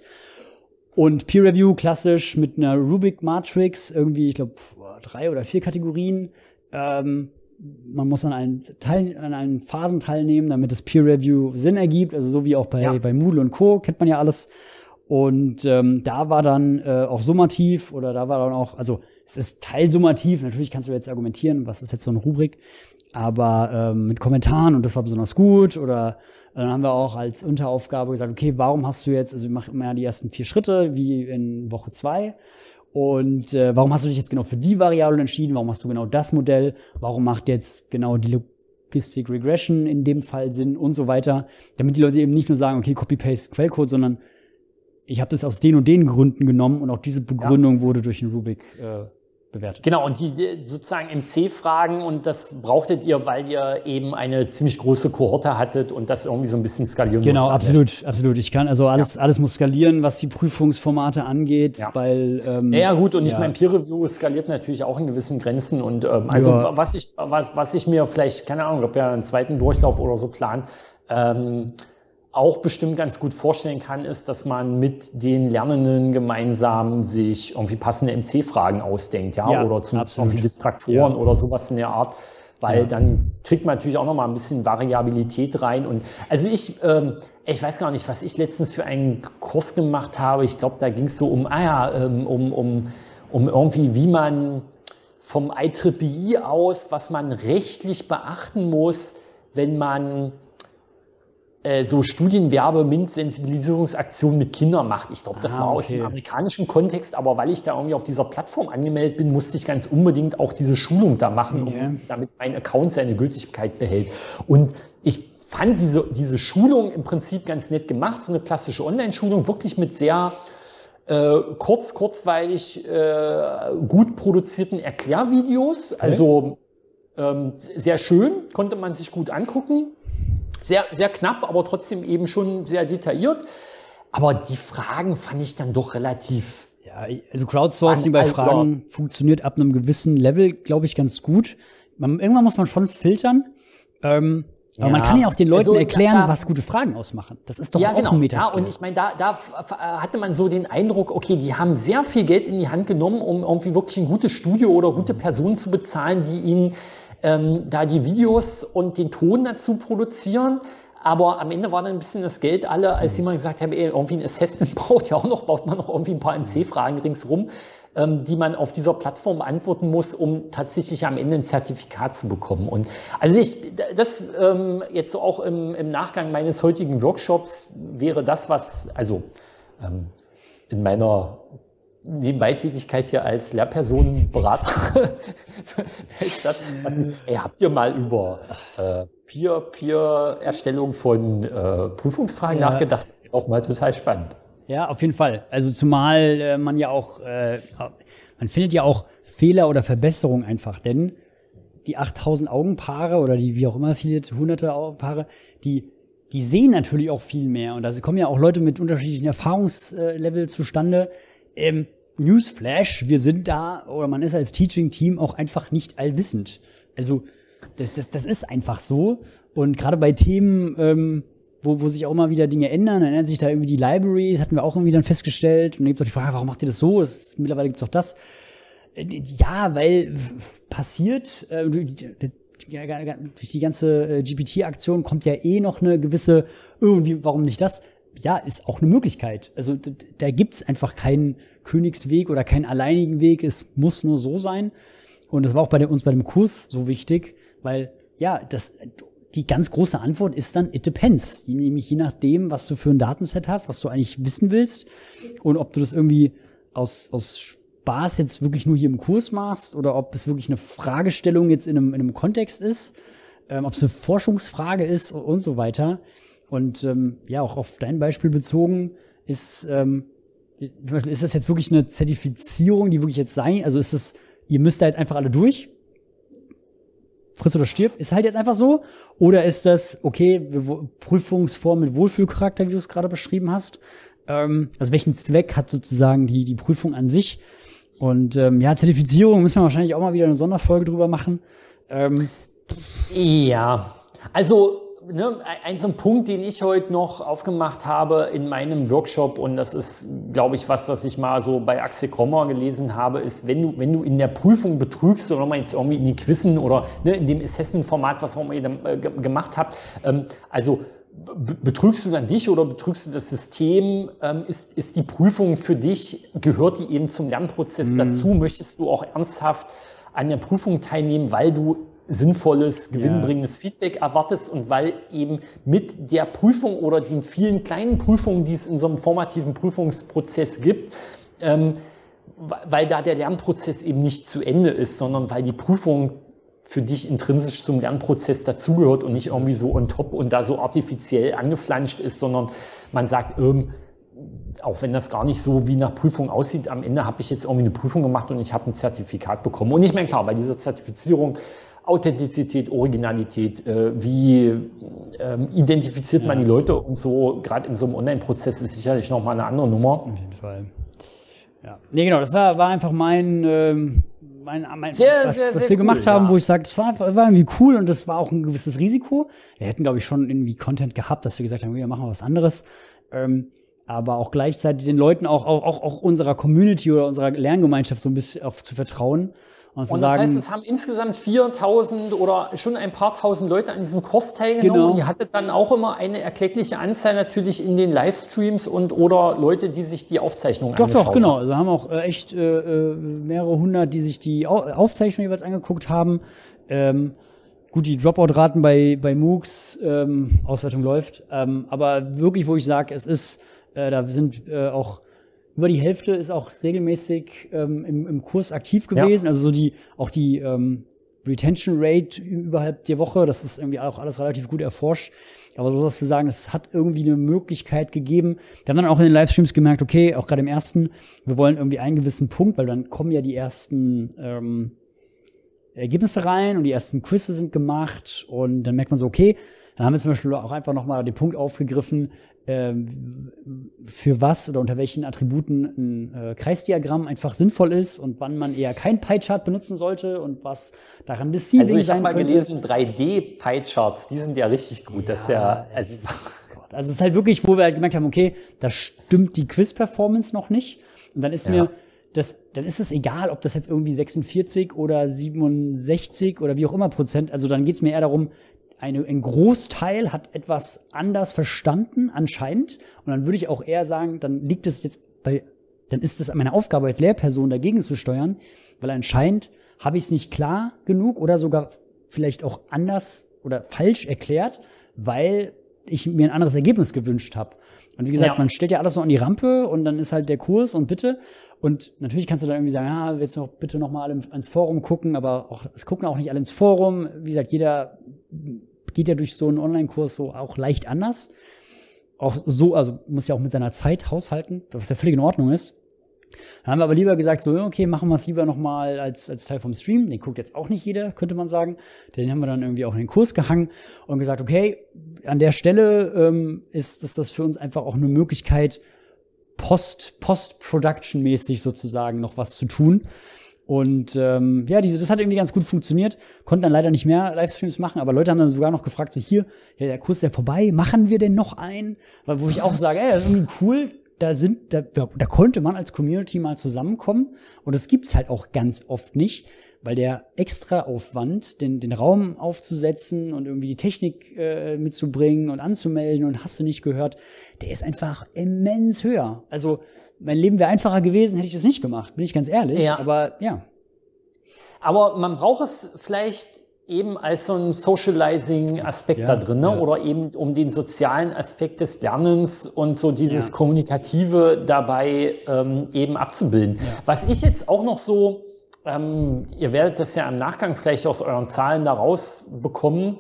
Und Peer Review klassisch mit einer Rubik Matrix, irgendwie, ich glaube, drei oder vier Kategorien. Ähm, Man muss an allen, Teil, an allen Phasen teilnehmen, damit das Peer Review Sinn ergibt. Also so wie auch bei, ja. bei Moodle und Co. kennt man ja alles. Und ähm, da war dann äh, auch summativ oder da war dann auch, also es ist teilsummativ. Natürlich kannst du jetzt argumentieren, was ist jetzt so eine Rubrik. Aber ähm, mit Kommentaren und das war besonders gut. Oder äh, dann haben wir auch als Unteraufgabe gesagt, okay, warum hast du jetzt, also wir machen immer die ersten vier Schritte, wie in Woche zwei. Und äh, warum hast du dich jetzt genau für die Variable entschieden? Warum hast du genau das Modell? Warum macht jetzt genau die Logistic Regression in dem Fall Sinn und so weiter? Damit die Leute eben nicht nur sagen, okay, Copy-Paste Quellcode, sondern ich habe das aus den und den Gründen genommen und auch diese Begründung ja. wurde durch den Rubik äh, bewertet. Genau, und die, die sozusagen M C-Fragen, und das brauchtet ihr, weil ihr eben eine ziemlich große Kohorte hattet und das irgendwie so ein bisschen skalieren Genau, musst. absolut, absolut. Ich kann, also alles, ja. alles muss skalieren, was die Prüfungsformate angeht, ja. weil ähm, Ja, ja gut, und ich ja. meine, Peer-Review skaliert natürlich auch in gewissen Grenzen und ähm, also ja. was ich, was, was ich mir vielleicht, keine Ahnung, ob ja einen zweiten Durchlauf oder so plan, ähm, auch bestimmt ganz gut vorstellen kann, ist, dass man mit den Lernenden gemeinsam sich irgendwie passende M C-Fragen ausdenkt, ja, ja oder zumindest absolut. irgendwie Distraktoren ja. oder sowas in der Art, weil ja. dann kriegt man natürlich auch noch mal ein bisschen Variabilität rein. Und also ich, ähm, ich weiß gar nicht, was ich letztens für einen Kurs gemacht habe. Ich glaube, da ging es so um, ah ja, ähm, um, um, um irgendwie, wie man vom I E E E aus, was man rechtlich beachten muss, wenn man so Studienwerbe, MINT-Sensibilisierungsaktionen mit Kindern macht. Ich glaube, das ah, war okay. aus dem amerikanischen Kontext, aber weil ich da irgendwie auf dieser Plattform angemeldet bin, musste ich ganz unbedingt auch diese Schulung da machen, okay. um, damit mein Account seine Gültigkeit behält. Und ich fand diese, diese Schulung im Prinzip ganz nett gemacht, so eine klassische Online-Schulung, wirklich mit sehr äh, kurz, kurzweilig, äh, gut produzierten Erklärvideos. Okay. Also ähm, sehr schön, konnte man sich gut angucken. Sehr, sehr knapp, aber trotzdem eben schon sehr detailliert. Aber die Fragen fand ich dann doch relativ. Ja, also Crowdsourcing bei Fragen funktioniert ab einem gewissen Level, glaube ich, ganz gut. Man, irgendwann muss man schon filtern. Ähm, aber ja. man kann ja auch den Leuten also, erklären, da, was gute Fragen ausmachen. Das ist doch ja, auch genau. ein Metaskill. Ja, und ich meine, da, da hatte man so den Eindruck, okay, die haben sehr viel Geld in die Hand genommen, um irgendwie wirklich ein gutes Studio oder gute Personen zu bezahlen, die ihnen Ähm, da die Videos und den Ton dazu produzieren, aber am Ende war dann ein bisschen das Geld alle, als jemand gesagt hat, ey, irgendwie ein Assessment braucht ja auch noch, baut man noch irgendwie ein paar M C-Fragen ringsrum, ähm, die man auf dieser Plattform beantworten muss, um tatsächlich am Ende ein Zertifikat zu bekommen. Und also ich, das ähm, jetzt so auch im, im Nachgang meines heutigen Workshops wäre das, was, also ähm, in meiner Nebenbeitätigkeit hier als Lehrpersonenberater. also, ey, habt ihr mal über äh, Peer-Peer-Erstellung von äh, Prüfungsfragen ja. nachgedacht? Das ist auch mal total spannend. Ja, auf jeden Fall. Also zumal äh, man ja auch, äh, man findet ja auch Fehler oder Verbesserungen einfach, denn die achttausend Augenpaare oder die wie auch immer viele hunderte Augenpaare, die die sehen natürlich auch viel mehr und da kommen ja auch Leute mit unterschiedlichen Erfahrungslevel zustande. Ähm, Newsflash, wir sind da, oder man ist als Teaching-Team auch einfach nicht allwissend. Also, das, das, das ist einfach so. Und gerade bei Themen, ähm, wo, wo sich auch immer wieder Dinge ändern, dann ändert sich da irgendwie die Library, das hatten wir auch irgendwie dann festgestellt. Und dann gibt es auch die Frage, warum macht ihr das so? Das, mittlerweile gibt es auch das. Äh, ja, weil passiert, äh, durch die ganze äh, G P T-Aktion kommt ja eh noch eine gewisse, irgendwie, warum nicht das? Ja, ist auch eine Möglichkeit. Also da gibt's einfach keinen Königsweg oder keinen alleinigen Weg. Es muss nur so sein. Und das war auch bei der, uns bei dem Kurs so wichtig, weil ja, das, die ganz große Antwort ist dann, it depends. Nämlich je nachdem, was du für ein Datenset hast, was du eigentlich wissen willst und ob du das irgendwie aus, aus Spaß jetzt wirklich nur hier im Kurs machst oder ob es wirklich eine Fragestellung jetzt in einem, in einem Kontext ist, ähm, ob es eine Forschungsfrage ist und so weiter. Und ähm, ja, auch auf dein Beispiel bezogen, ist, ähm, ist das jetzt wirklich eine Zertifizierung, die wirklich jetzt sein, also ist es, ihr müsst da jetzt einfach alle durch, friss oder stirb, ist halt jetzt einfach so? Oder ist das, okay, Prüfungsform mit Wohlfühlcharakter, wie du es gerade beschrieben hast? Ähm, also welchen Zweck hat sozusagen die, die Prüfung an sich? Und ähm, ja, Zertifizierung müssen wir wahrscheinlich auch mal wieder eine Sonderfolge drüber machen. Ähm, ja, also Ne, ein so ein Punkt, den ich heute noch aufgemacht habe in meinem Workshop, und das ist, glaube ich, was, was ich mal so bei Axel Krommer gelesen habe, ist, wenn du, wenn du in der Prüfung betrügst oder mal jetzt irgendwie in die Quizzen oder ne, in dem Assessment-Format, was auch immer ihr äh, gemacht habt, ähm, also betrügst du dann dich oder betrügst du das System? Ähm, ist, ist die Prüfung für dich, gehört die eben zum Lernprozess mhm. dazu? Möchtest du auch ernsthaft an der Prüfung teilnehmen, weil du sinnvolles, gewinnbringendes ja. Feedback erwartest und weil eben mit der Prüfung oder den vielen kleinen Prüfungen, die es in so einem formativen Prüfungsprozess gibt, ähm, weil da der Lernprozess eben nicht zu Ende ist, sondern weil die Prüfung für dich intrinsisch zum Lernprozess dazugehört und nicht irgendwie so on top und da so artifiziell angeflanscht ist, sondern man sagt, ähm, auch wenn das gar nicht so wie nach Prüfung aussieht, am Ende habe ich jetzt irgendwie eine Prüfung gemacht und ich habe ein Zertifikat bekommen. Und ich meine, klar, bei dieser Zertifizierung, Authentizität, Originalität, äh, wie ähm, identifiziert ja. man die Leute und so, gerade in so einem Online-Prozess ist sicherlich nochmal eine andere Nummer. Auf jeden Fall. Ja, nee, genau, das war, war einfach mein, ähm, mein, mein sehr, was, sehr, was sehr wir cool, gemacht haben, ja. wo ich sage, das war, war irgendwie cool und das war auch ein gewisses Risiko. Wir hätten, glaube ich, schon irgendwie Content gehabt, dass wir gesagt haben, wir machen mal was anderes. Ähm, aber auch gleichzeitig den Leuten auch, auch, auch, auch unserer Community oder unserer Lerngemeinschaft so ein bisschen auch zu vertrauen. Und, zu und das sagen, heißt, es haben insgesamt viertausend oder schon ein paar tausend Leute an diesem Kurs teilgenommen. Genau. Und ihr hattet dann auch immer eine erkleckliche Anzahl natürlich in den Livestreams und oder Leute, die sich die Aufzeichnungen Doch, angeschaut doch, genau. haben. Also haben auch äh, echt äh, mehrere hundert, die sich die Au- Aufzeichnung jeweils angeguckt haben. Ähm, gut, die Dropout-Raten bei, bei MOOCs, ähm, Auswertung läuft. Ähm, aber wirklich, wo ich sage, es ist, äh, da sind äh, auch über die Hälfte ist auch regelmäßig ähm, im, im Kurs aktiv gewesen. Ja. Also so die, auch die ähm, Retention Rate überhalb der Woche, das ist irgendwie auch alles relativ gut erforscht. Aber so, dass wir sagen, es hat irgendwie eine Möglichkeit gegeben. Wir haben dann auch in den Livestreams gemerkt, okay, auch gerade im ersten, wir wollen irgendwie einen gewissen Punkt, weil dann kommen ja die ersten ähm, Ergebnisse rein und die ersten Quizze sind gemacht und dann merkt man so, okay, dann haben wir zum Beispiel auch einfach nochmal den Punkt aufgegriffen, ähm, für was oder unter welchen Attributen ein äh, Kreisdiagramm einfach sinnvoll ist und wann man eher kein Pie-Chart benutzen sollte und was daran deceiving also ich sein habe mal könnte. gelesen, drei D-Pie-Charts, die sind ja richtig gut. Das ist ja, also, Gott. Also es ist halt wirklich, wo wir halt gemerkt haben, okay, da stimmt die Quiz-Performance noch nicht. Und dann ist ja. mir das, dann ist es egal, ob das jetzt irgendwie sechsundvierzig oder siebenundsechzig oder wie auch immer Prozent, also dann geht es mir eher darum, eine, ein Großteil hat etwas anders verstanden, anscheinend. Und dann würde ich auch eher sagen, dann liegt es jetzt bei, dann ist es meine Aufgabe als Lehrperson, dagegen zu steuern, weil anscheinend habe ich es nicht klar genug oder sogar vielleicht auch anders oder falsch erklärt, weil ich mir ein anderes Ergebnis gewünscht habe. Und wie gesagt, ja. man stellt ja alles noch an die Rampe und dann ist halt der Kurs und bitte. Und natürlich kannst du dann irgendwie sagen, ja, willst du noch bitte noch mal alle ins Forum gucken, aber auch, es gucken auch nicht alle ins Forum. Wie gesagt, jeder geht ja durch so einen Online-Kurs so auch leicht anders. Auch so, also muss ja auch mit seiner Zeit haushalten, was ja völlig in Ordnung ist. Dann haben wir aber lieber gesagt, so, okay, machen wir es lieber nochmal als, als Teil vom Stream. Den guckt jetzt auch nicht jeder, könnte man sagen. Den haben wir dann irgendwie auch in den Kurs gehangen und gesagt, okay, an der Stelle ähm, ist das, das für uns einfach auch eine Möglichkeit, Post, Post-Production-mäßig sozusagen noch was zu tun. Und ähm, ja, diese, das hat irgendwie ganz gut funktioniert. Konnten dann leider nicht mehr Livestreams machen, aber Leute haben dann sogar noch gefragt, so hier, ja, der Kurs ist ja vorbei, machen wir denn noch einen? Weil, wo ich auch sage, ey, das ist irgendwie cool, da sind, da, da konnte man als Community mal zusammenkommen. Und das gibt's halt auch ganz oft nicht, weil der extra Aufwand, den, den Raum aufzusetzen und irgendwie die Technik äh, mitzubringen und anzumelden und hast du nicht gehört, der ist einfach immens höher. Also mein Leben wäre einfacher gewesen, hätte ich das nicht gemacht, bin ich ganz ehrlich. Ja. Aber ja. Aber man braucht es vielleicht eben als so ein Socializing-Aspekt ja, da drin, ne? Ja. Oder eben um den sozialen Aspekt des Lernens und so dieses ja. Kommunikative dabei ähm, eben abzubilden. Ja. Was ich jetzt auch noch so, ähm, ihr werdet das ja im Nachgang vielleicht aus euren Zahlen da rausbekommen,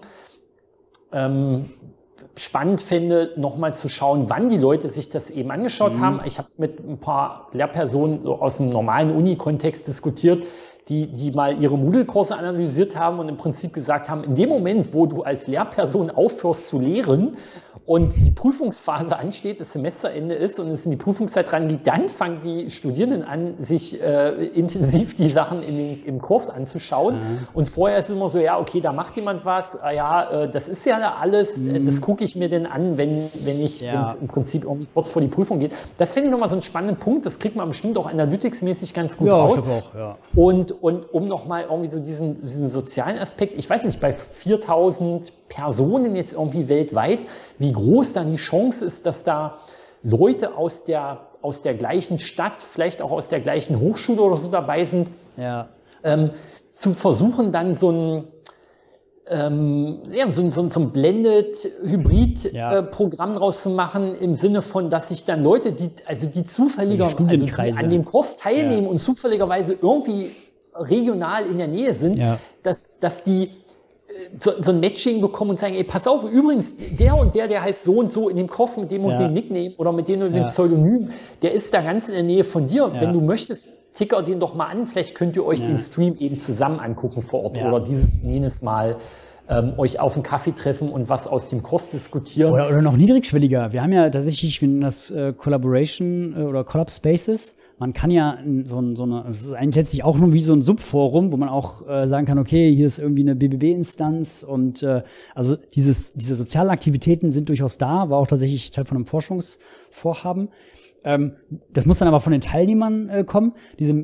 ähm, spannend finde, nochmal zu schauen, wann die Leute sich das eben angeschaut mhm. haben. Ich habe mit ein paar Lehrpersonen so aus dem normalen Uni-Kontext diskutiert, die, die mal ihre Moodle-Kurse analysiert haben und im Prinzip gesagt haben, in dem Moment, wo du als Lehrperson aufhörst zu lehren und die Prüfungsphase ansteht, das Semesterende ist und es in die Prüfungszeit rangeht, dann fangen die Studierenden an, sich äh, intensiv die Sachen in den, im Kurs anzuschauen. Mhm. Und vorher ist es immer so, ja, okay, da macht jemand was, ah, ja, äh, das ist ja alles, mhm. äh, das gucke ich mir denn an, wenn, wenn ich ja. im Prinzip irgendwie kurz vor die Prüfung geht. Das finde ich nochmal so einen spannenden Punkt, das kriegt man bestimmt auch analytics-mäßig ganz gut ja, raus. Ich auch, ja. Und, und um nochmal irgendwie so diesen, diesen sozialen Aspekt, ich weiß nicht, bei viertausend Personen jetzt irgendwie weltweit, wie groß dann die Chance ist, dass da Leute aus der, aus der gleichen Stadt, vielleicht auch aus der gleichen Hochschule oder so dabei sind, ja. ähm, zu versuchen, dann so ein, ähm, ja, so, so, so ein Blended-Hybrid-Programm Ja. äh, draus zu machen, im Sinne von, dass sich dann Leute, die, also die zufälliger, Die also die Studienkreise. an dem Kurs teilnehmen Ja. und zufälligerweise irgendwie regional in der Nähe sind, Ja. dass, dass die so, so ein Matching bekommen und sagen, ey, pass auf, übrigens, der und der, der heißt so und so in dem Kurs mit dem und Ja. dem Nickname oder mit dem und dem Ja. Pseudonym, der ist da ganz in der Nähe von dir. Ja. Wenn du möchtest, ticker den doch mal an, vielleicht könnt ihr euch Ja. den Stream eben zusammen angucken vor Ort Ja. oder dieses und jenes Mal ähm, euch auf einen Kaffee treffen und was aus dem Kurs diskutieren. Oder, oder noch niedrigschwelliger. Wir haben ja tatsächlich, wir nennen das äh, Collaboration äh, oder Collab Spaces. Man kann ja in so, ein, so eine, das ist eigentlich letztlich auch nur wie so ein Subforum, wo man auch äh, sagen kann, okay, hier ist irgendwie eine B B B-Instanz und äh, also dieses, diese sozialen Aktivitäten sind durchaus da, war auch tatsächlich Teil von einem Forschungsvorhaben. Ähm, das muss dann aber von den Teilnehmern äh, kommen. Diese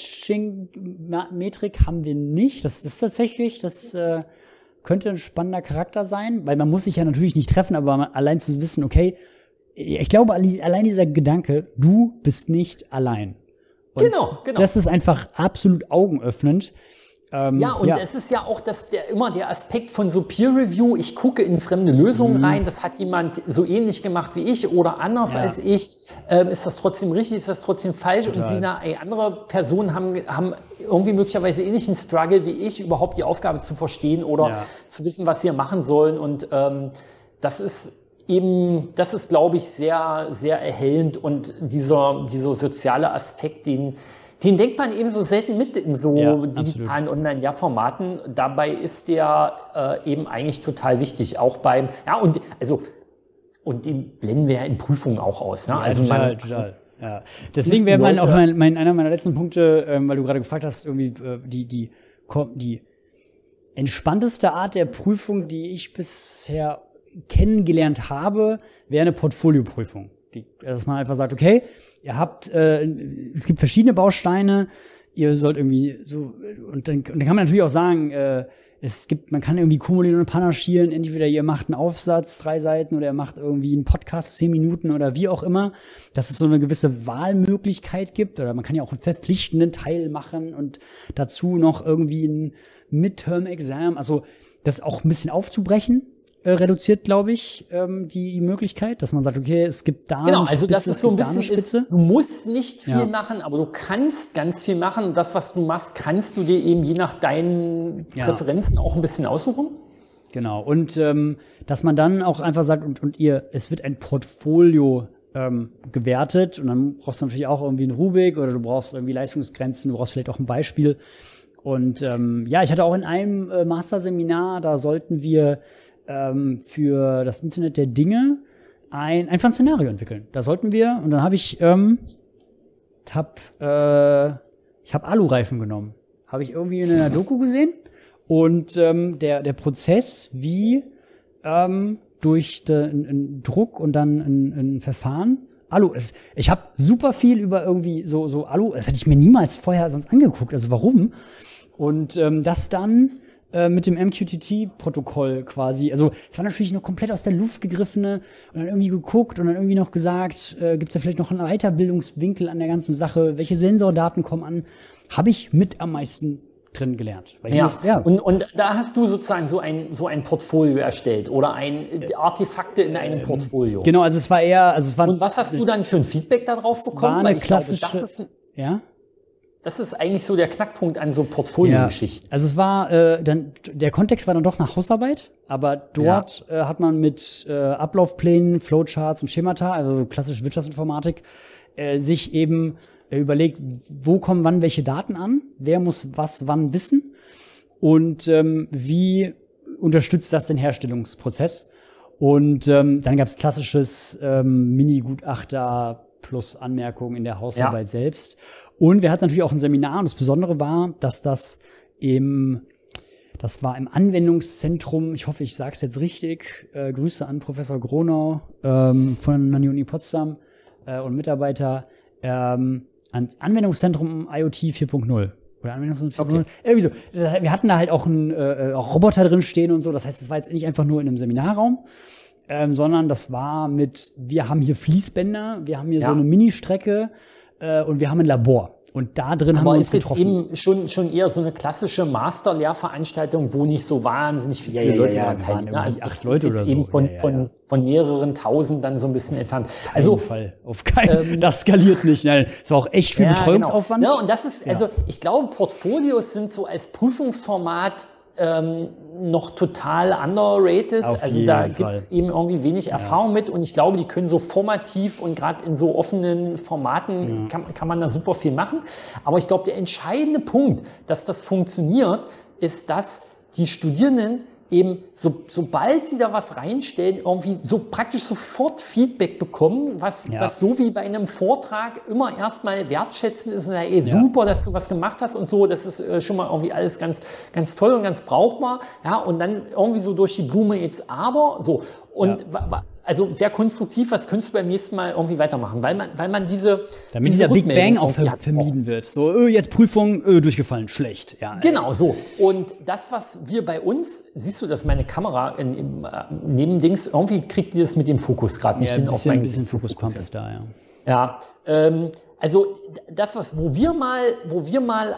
Matching-Metrik haben wir nicht. Das ist tatsächlich, das äh, könnte ein spannender Charakter sein, weil man muss sich ja natürlich nicht treffen, aber man, allein zu wissen, okay, ich glaube, allein dieser Gedanke, du bist nicht allein. Und Genau, genau. das ist einfach absolut augenöffnend. Ähm, Ja, und ja. es ist ja auch das, der, immer der Aspekt von so Peer Review. Ich gucke in fremde Lösungen Mhm. rein. Das hat jemand so ähnlich gemacht wie ich oder anders Ja. als ich. Ähm, ist das trotzdem richtig? Ist das trotzdem falsch? Total. Und sie, na, ey, andere Personen haben, haben irgendwie möglicherweise ähnlichen Struggle wie ich, überhaupt die Aufgabe zu verstehen oder Ja. zu wissen, was sie machen sollen. Und ähm, das ist eben, das ist, glaube ich, sehr, sehr erhellend. Und dieser, dieser soziale Aspekt, den Den denkt man eben so selten mit in so Ja, digitalen Online-Formaten. Dabei ist der äh, eben eigentlich total wichtig. Auch beim, ja, und also, und den blenden wir ja in Prüfungen auch aus. Ne? Ja, also total, man, total. Ja. Deswegen wäre mein, Leute- auch mein, mein, einer meiner letzten Punkte, ähm, weil du gerade gefragt hast, irgendwie äh, die, die, kom- die entspannteste Art der Prüfung, die ich bisher kennengelernt habe, wäre eine Portfolioprüfung. Die, dass man einfach sagt, okay, ihr habt, äh, es gibt verschiedene Bausteine, ihr sollt irgendwie so, und dann, und dann kann man natürlich auch sagen, äh, es gibt, man kann irgendwie kumulieren und panaschieren, entweder ihr macht einen Aufsatz, drei Seiten, oder ihr macht irgendwie einen Podcast, zehn Minuten oder wie auch immer, dass es so eine gewisse Wahlmöglichkeit gibt, oder man kann ja auch einen verpflichtenden Teil machen und dazu noch irgendwie ein Midterm-Exam, also das auch ein bisschen aufzubrechen. Äh, reduziert, glaube ich, ähm, die, die Möglichkeit, dass man sagt, okay, es gibt da Genau, eine also Spitze, das ist es so ein gibt da eine bisschen, ist, Spitze. du musst nicht viel Ja. machen, aber du kannst ganz viel machen. Und das, was du machst, kannst du dir eben je nach deinen Ja. Präferenzen auch ein bisschen aussuchen. Genau. Und ähm, dass man dann auch einfach sagt, und, und ihr, es wird ein Portfolio ähm, gewertet und dann brauchst du natürlich auch irgendwie einen Rubik oder du brauchst irgendwie Leistungsgrenzen, du brauchst vielleicht auch ein Beispiel. Und ähm, ja, ich hatte auch in einem äh, Masterseminar, da sollten wir ähm, für das Internet der Dinge ein, einfach ein Szenario entwickeln. Da sollten wir, und dann habe ich, ähm, hab, äh, ich habe Alureifen genommen. Habe ich irgendwie in einer Doku gesehen. Und ähm, der, der Prozess, wie ähm, durch den Druck und dann ein, ein Verfahren. Alu, es, ich habe super viel über irgendwie so, so Alu, das hätte ich mir niemals vorher sonst angeguckt. Also warum? Und ähm, das dann äh, mit dem M Q T T-Protokoll quasi, also es war natürlich noch komplett aus der Luft gegriffene und dann irgendwie geguckt und dann irgendwie noch gesagt, äh, gibt es da vielleicht noch einen Weiterbildungswinkel an der ganzen Sache, welche Sensordaten kommen an, habe ich mit am meisten drin gelernt. Weil ich Ja, muss, ja. Und, und da hast du sozusagen so ein, so ein Portfolio erstellt oder ein Artefakte in einem Portfolio. Genau, also es war eher, also es war. Und was hast du dann für ein Feedback darauf bekommen? war eine Weil ich glaube, klassische, das, ist, ja. das ist eigentlich so der Knackpunkt an so Ja, Portfolio-Geschichten. also es war äh, dann der Kontext war dann doch nach Hausarbeit, aber dort äh, hat man mit äh, Ablaufplänen, Flowcharts und Schemata, also so klassische Wirtschaftsinformatik, äh, sich eben äh, überlegt, wo kommen wann welche Daten an, wer muss was wann wissen und ähm, wie unterstützt das den Herstellungsprozess. Und ähm, dann gab es klassisches ähm, Mini-Gutachter plus Anmerkungen in der Hausarbeit Ja. selbst. Und wir hatten natürlich auch ein Seminar und das Besondere war, dass das im, das war im Anwendungszentrum, ich hoffe, ich sage es jetzt richtig, äh, Grüße an Professor Gronau ähm, von der Uni Potsdam äh, und Mitarbeiter, ähm, ans Anwendungszentrum I O T vier Punkt null. Oder Anwendungszentrum vier Punkt null. Okay. Irgendwie so. Wir hatten da halt auch, ein, äh, auch Roboter drin stehen und so. Das heißt, es war jetzt nicht einfach nur in einem Seminarraum, ähm, sondern das war mit, wir haben hier Fließbänder, wir haben hier Ja. so eine Mini-Strecke äh, und wir haben ein Labor. Und Und da drin Aber haben wir uns ist jetzt getroffen. eben schon, schon eher so eine klassische Master-Lehrveranstaltung, wo nicht so wahnsinnig viele Ja, ja, Leute ja, daran wir waren teilnehmen. Ne? irgendwie Also acht das Leute ist jetzt oder so. eben von, Ja, ja, ja. Von, von mehreren tausend dann so ein bisschen entfernt. Auf Also keinen Fall. Auf keinen, das skaliert nicht. Nein, es war auch echt viel ja, Betreuungsaufwand. Genau. Ja, und das ist, Ja. also ich glaube, Portfolios sind so als Prüfungsformat ähm, noch total underrated. Auf Also da jeden gibt es Fall. eben irgendwie wenig Erfahrung mit und ich glaube, die können so formativ und gerade in so offenen Formaten Ja. kann, kann man da super viel machen. Aber ich glaube, der entscheidende Punkt, dass das funktioniert, ist, dass die Studierenden eben, so, sobald sie da was reinstellen, irgendwie so praktisch sofort Feedback bekommen, was, Ja. was so wie bei einem Vortrag immer erstmal wertschätzen ist und sagen, ey, Ja. super, dass du was gemacht hast und so, das ist äh, schon mal irgendwie alles ganz, ganz toll und ganz brauchbar, ja, und dann irgendwie so durch die Blume jetzt aber, so, und Ja. wa- wa- also sehr konstruktiv, was könntest du beim nächsten Mal irgendwie weitermachen, weil man, weil man diese, Damit diese dieser Big Bang Rückmeldung auch irgendwie ver hat. vermieden wird. So, öh, jetzt Prüfung, öh, durchgefallen, schlecht. Ja, Genau, so. Und das, was wir bei uns, siehst du, dass meine Kamera in, im, äh, neben Dings, irgendwie kriegt die das mit dem Fokus gerade nicht ja, hin. ein auf bisschen, mein ein bisschen Gesicht zu Fokuspump fokussieren. ist da, ja. Ja, ähm, also d- das, was, wo wir mal, wo wir mal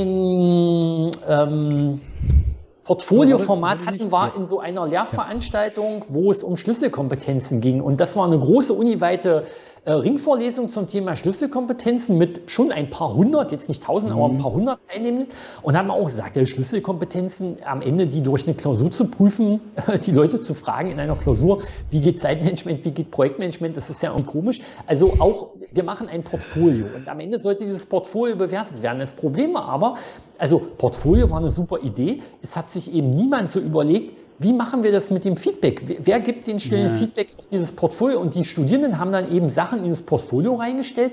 ein ähm, Portfolioformat Warte, warte, hatten, war jetzt. in so einer Lehrveranstaltung, wo es um Schlüsselkompetenzen ging. Und das war eine große uniweite äh, Ringvorlesung zum Thema Schlüsselkompetenzen mit schon ein paar hundert, jetzt nicht tausend, aber ein paar hundert Teilnehmenden. Und haben auch gesagt, ja, Schlüsselkompetenzen am Ende, die durch eine Klausur zu prüfen, die Leute zu fragen in einer Klausur, wie geht Zeitmanagement, wie geht Projektmanagement, das ist ja irgendwie komisch. Also auch, wir machen ein Portfolio und am Ende sollte dieses Portfolio bewertet werden. Das Problem war aber, also Portfolio war eine super Idee, es hat sich eben niemand so überlegt, wie machen wir das mit dem Feedback? Wer- Wer gibt den schnellen Ja. Feedback auf dieses Portfolio? Und die Studierenden haben dann eben Sachen in dieses Portfolio reingestellt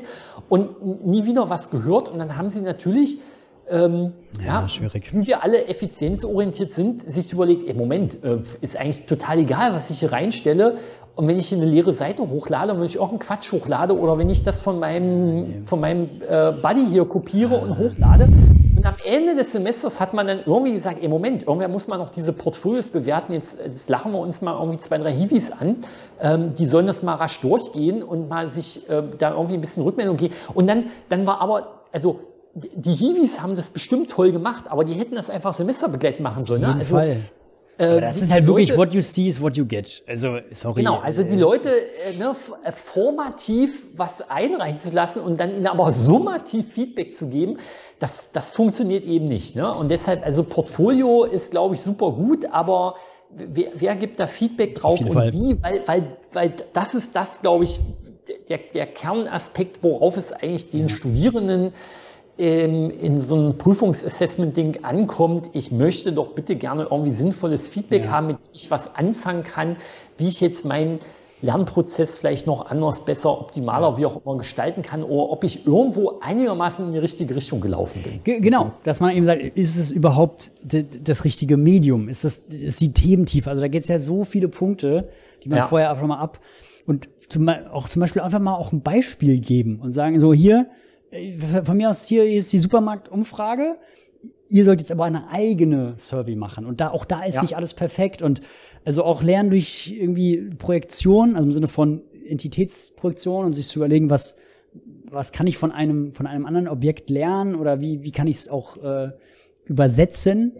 und nie wieder was gehört. Und dann haben sie natürlich, ähm, Ja, ja, schwierig. wie wir alle effizienzorientiert sind, sich überlegt, ey, Moment, äh, ist eigentlich total egal, was ich hier reinstelle. Und wenn ich hier eine leere Seite hochlade und wenn ich auch einen Quatsch hochlade oder wenn ich das von meinem, von meinem äh, Buddy hier kopiere und hochlade. Und am Ende des Semesters hat man dann irgendwie gesagt, ey, Moment, irgendwer muss mal noch diese Portfolios bewerten. Jetzt, jetzt lachen wir uns mal irgendwie zwei, drei Hiwis an. Ähm, die sollen das mal rasch durchgehen und mal sich äh, da irgendwie ein bisschen Rückmeldung geben. Und dann, dann war aber, also die Hiwis haben das bestimmt toll gemacht, aber die hätten das einfach semesterbegleitend machen sollen. Auf jeden Ne? Also, Fall. äh, Aber das die ist halt wirklich, Leute- what you see is what you get. Also, sorry. Genau, also die Leute äh, ne, f- äh, formativ was einreichen zu lassen und dann ihnen aber summativ Feedback zu geben, das, das funktioniert eben nicht. Ne? Und deshalb, also Portfolio ist, glaube ich, super gut, aber wer, wer gibt da Feedback drauf jeden und Fall. wie? Weil, weil, weil das ist das, glaube ich, der, der Kernaspekt, worauf es eigentlich den Studierenden ähm, in so einem Prüfungsassessment-Ding ankommt. Ich möchte doch bitte gerne irgendwie sinnvolles Feedback Ja. haben, mit dem ich was anfangen kann, wie ich jetzt meinen Lernprozess vielleicht noch anders, besser, optimaler, wie auch immer gestalten kann oder ob ich irgendwo einigermaßen in die richtige Richtung gelaufen bin. Ge- Genau, dass man eben sagt, ist es überhaupt d- das richtige Medium? Ist das ist die Thementiefe? Also da geht es ja so viele Punkte, die man Ja. vorher einfach mal ab und zum, auch zum Beispiel einfach mal auch ein Beispiel geben und sagen so, hier, äh, von mir aus, hier ist die Supermarktumfrage, ihr sollt jetzt aber eine eigene Survey machen und da auch da ist Ja. nicht alles perfekt und also auch lernen durch irgendwie Projektion, also im Sinne von Entitätsprojektion und sich zu überlegen, was was kann ich von einem, von einem anderen Objekt lernen oder wie, wie kann ich es auch äh, übersetzen?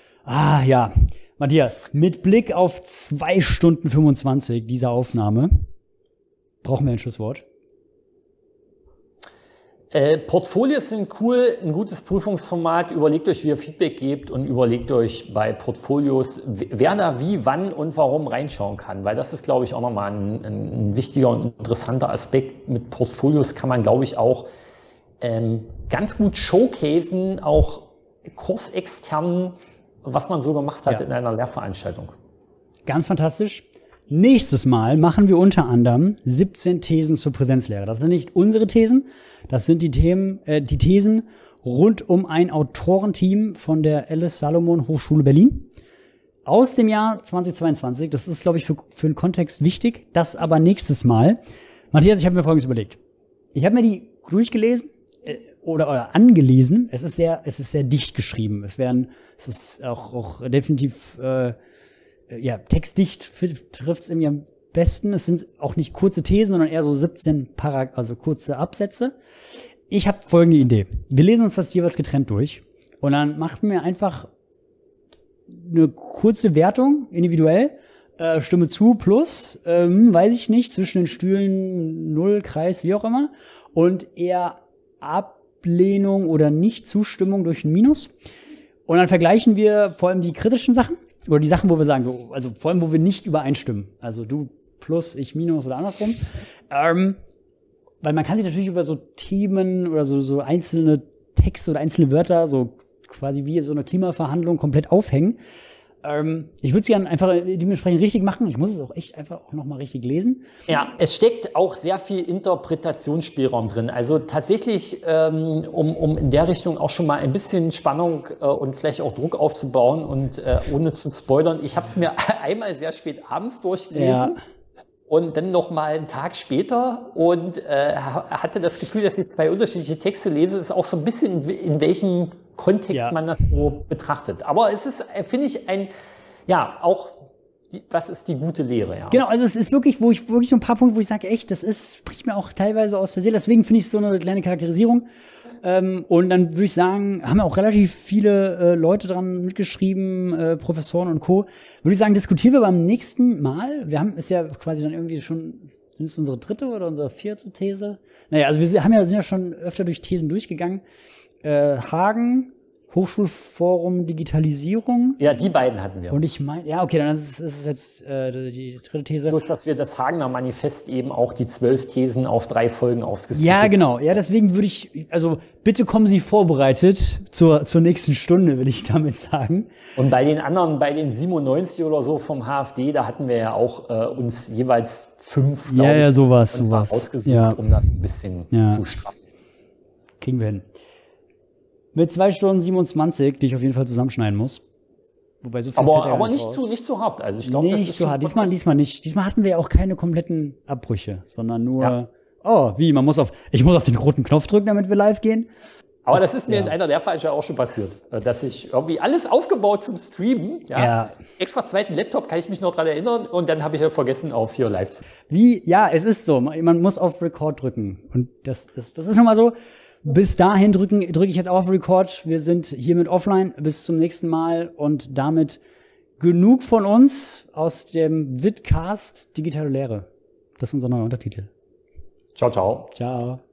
Ah ja, Matthias, mit Blick auf zwei Stunden fünfundzwanzig dieser Aufnahme brauchen wir ein Schlusswort. Äh, Portfolios sind cool, ein gutes Prüfungsformat. Überlegt euch, wie ihr Feedback gebt und überlegt euch bei Portfolios, wer da wie, wann und warum reinschauen kann. Weil das ist, glaube ich, auch nochmal ein, ein wichtiger und interessanter Aspekt. Mit Portfolios kann man, glaube ich, auch ähm, ganz gut showcasen, auch kursextern, was man so gemacht hat Ja. in einer Lehrveranstaltung. Ganz fantastisch. Nächstes Mal machen wir unter anderem siebzehn Thesen zur Präsenzlehre. Das sind nicht unsere Thesen, das sind die Themen, äh, die Thesen rund um ein Autorenteam von der Alice Salomon Hochschule Berlin aus dem Jahr zweitausendzweiundzwanzig. Das ist, glaube ich, für, für den Kontext wichtig. Das aber nächstes Mal. Matthias, ich habe mir Folgendes überlegt. Ich habe mir die durchgelesen äh, oder, oder angelesen. Es ist sehr, es ist sehr dicht geschrieben. Es werden, es ist auch, auch definitiv äh, ja, textdicht trifft es irgendwie am besten. Es sind auch nicht kurze Thesen, sondern eher so siebzehn Parag also kurze Absätze. ich habe folgende Idee. Wir lesen uns das jeweils getrennt durch und dann machen wir einfach eine kurze Wertung, individuell, äh, Stimme zu plus, ähm, weiß ich nicht, zwischen den Stühlen, Null, Kreis, wie auch immer, und eher Ablehnung oder Nicht-Zustimmung durch ein Minus. Und dann vergleichen wir vor allem die kritischen Sachen oder die Sachen, wo wir sagen, so, also vor allem, wo wir nicht übereinstimmen. Also du plus, ich minus oder andersrum. Ähm, weil man kann sich natürlich über so Themen oder so, so einzelne Texte oder einzelne Wörter, so quasi wie so eine Klimaverhandlung, komplett aufhängen. Ähm, ich würde es gerne einfach dementsprechend richtig machen. Ich muss es auch echt einfach auch nochmal richtig lesen. Ja, es steckt auch sehr viel Interpretationsspielraum drin. Also tatsächlich, ähm, um, um in der Richtung auch schon mal ein bisschen Spannung äh, und vielleicht auch Druck aufzubauen und äh, ohne zu spoilern. Ich habe es mir einmal sehr spät abends durchgelesen. Ja. Und dann noch mal einen Tag später und äh, hatte das Gefühl, dass ich zwei unterschiedliche Texte lese. Das ist auch so ein bisschen, in welchem Kontext ja. man das so betrachtet. Aber es ist, finde ich, ein, ja, auch, die, was ist die gute Lehre? Ja. Genau, also es ist wirklich, wo ich wirklich so ein paar Punkte, wo ich sage, echt, das ist, spricht mir auch teilweise aus der Seele. Deswegen finde ich es so eine kleine Charakterisierung. Ähm, und dann würde ich sagen, haben auch relativ viele äh, Leute dran mitgeschrieben, äh, Professoren und Co. Würde ich sagen, diskutieren wir beim nächsten Mal. Wir haben, ist ja quasi dann irgendwie schon, sind es unsere dritte oder unsere vierte These? Naja, also wir haben ja, sind ja schon öfter durch Thesen durchgegangen. Äh, Hagen, Hochschulforum Digitalisierung. Ja, die beiden hatten wir. Und ich meine, ja, okay, dann ist es, ist es jetzt äh, die dritte These. Bloß, dass wir das Hagener Manifest eben auch die zwölf Thesen auf drei Folgen aufgesplittet haben. Ja, genau. Ja, deswegen würde ich, also bitte kommen Sie vorbereitet zur, zur nächsten Stunde, will ich damit sagen. Und bei den anderen, bei den siebenundneunzig oder so vom H F D, da hatten wir ja auch äh, uns jeweils fünf, ja, ja, sowas, sowas. ausgesucht, ja. um das ein bisschen ja. zu straffen. Kriegen wir hin. Mit zwei Stunden siebenundzwanzig, die ich auf jeden Fall zusammenschneiden muss. Wobei so viel aber fällt ja aber nicht, nicht, zu, nicht zu hart. Also ich glaube, nee, das nicht ist zu hart. Diesmal, diesmal nicht. Diesmal hatten wir ja auch keine kompletten Abbrüche, sondern nur, ja. oh, wie, man muss auf, ich muss auf den roten Knopf drücken, damit wir live gehen. Aber das, das ist mir ja. in einer der Falsche auch schon passiert, dass ich irgendwie alles aufgebaut zum Streamen, ja, ja. extra zweiten Laptop, kann ich mich noch dran erinnern, und dann habe ich ja vergessen, auf hier live zu. Wie, ja, es ist so, man muss auf Record drücken und das ist, das ist nun mal so. Bis dahin drücken, drücke ich jetzt auf Record. Wir sind hiermit offline. Bis zum nächsten Mal und damit genug von uns aus dem Vidcast Digitale Lehre. Das ist unser neuer Untertitel. Ciao, ciao. Ciao.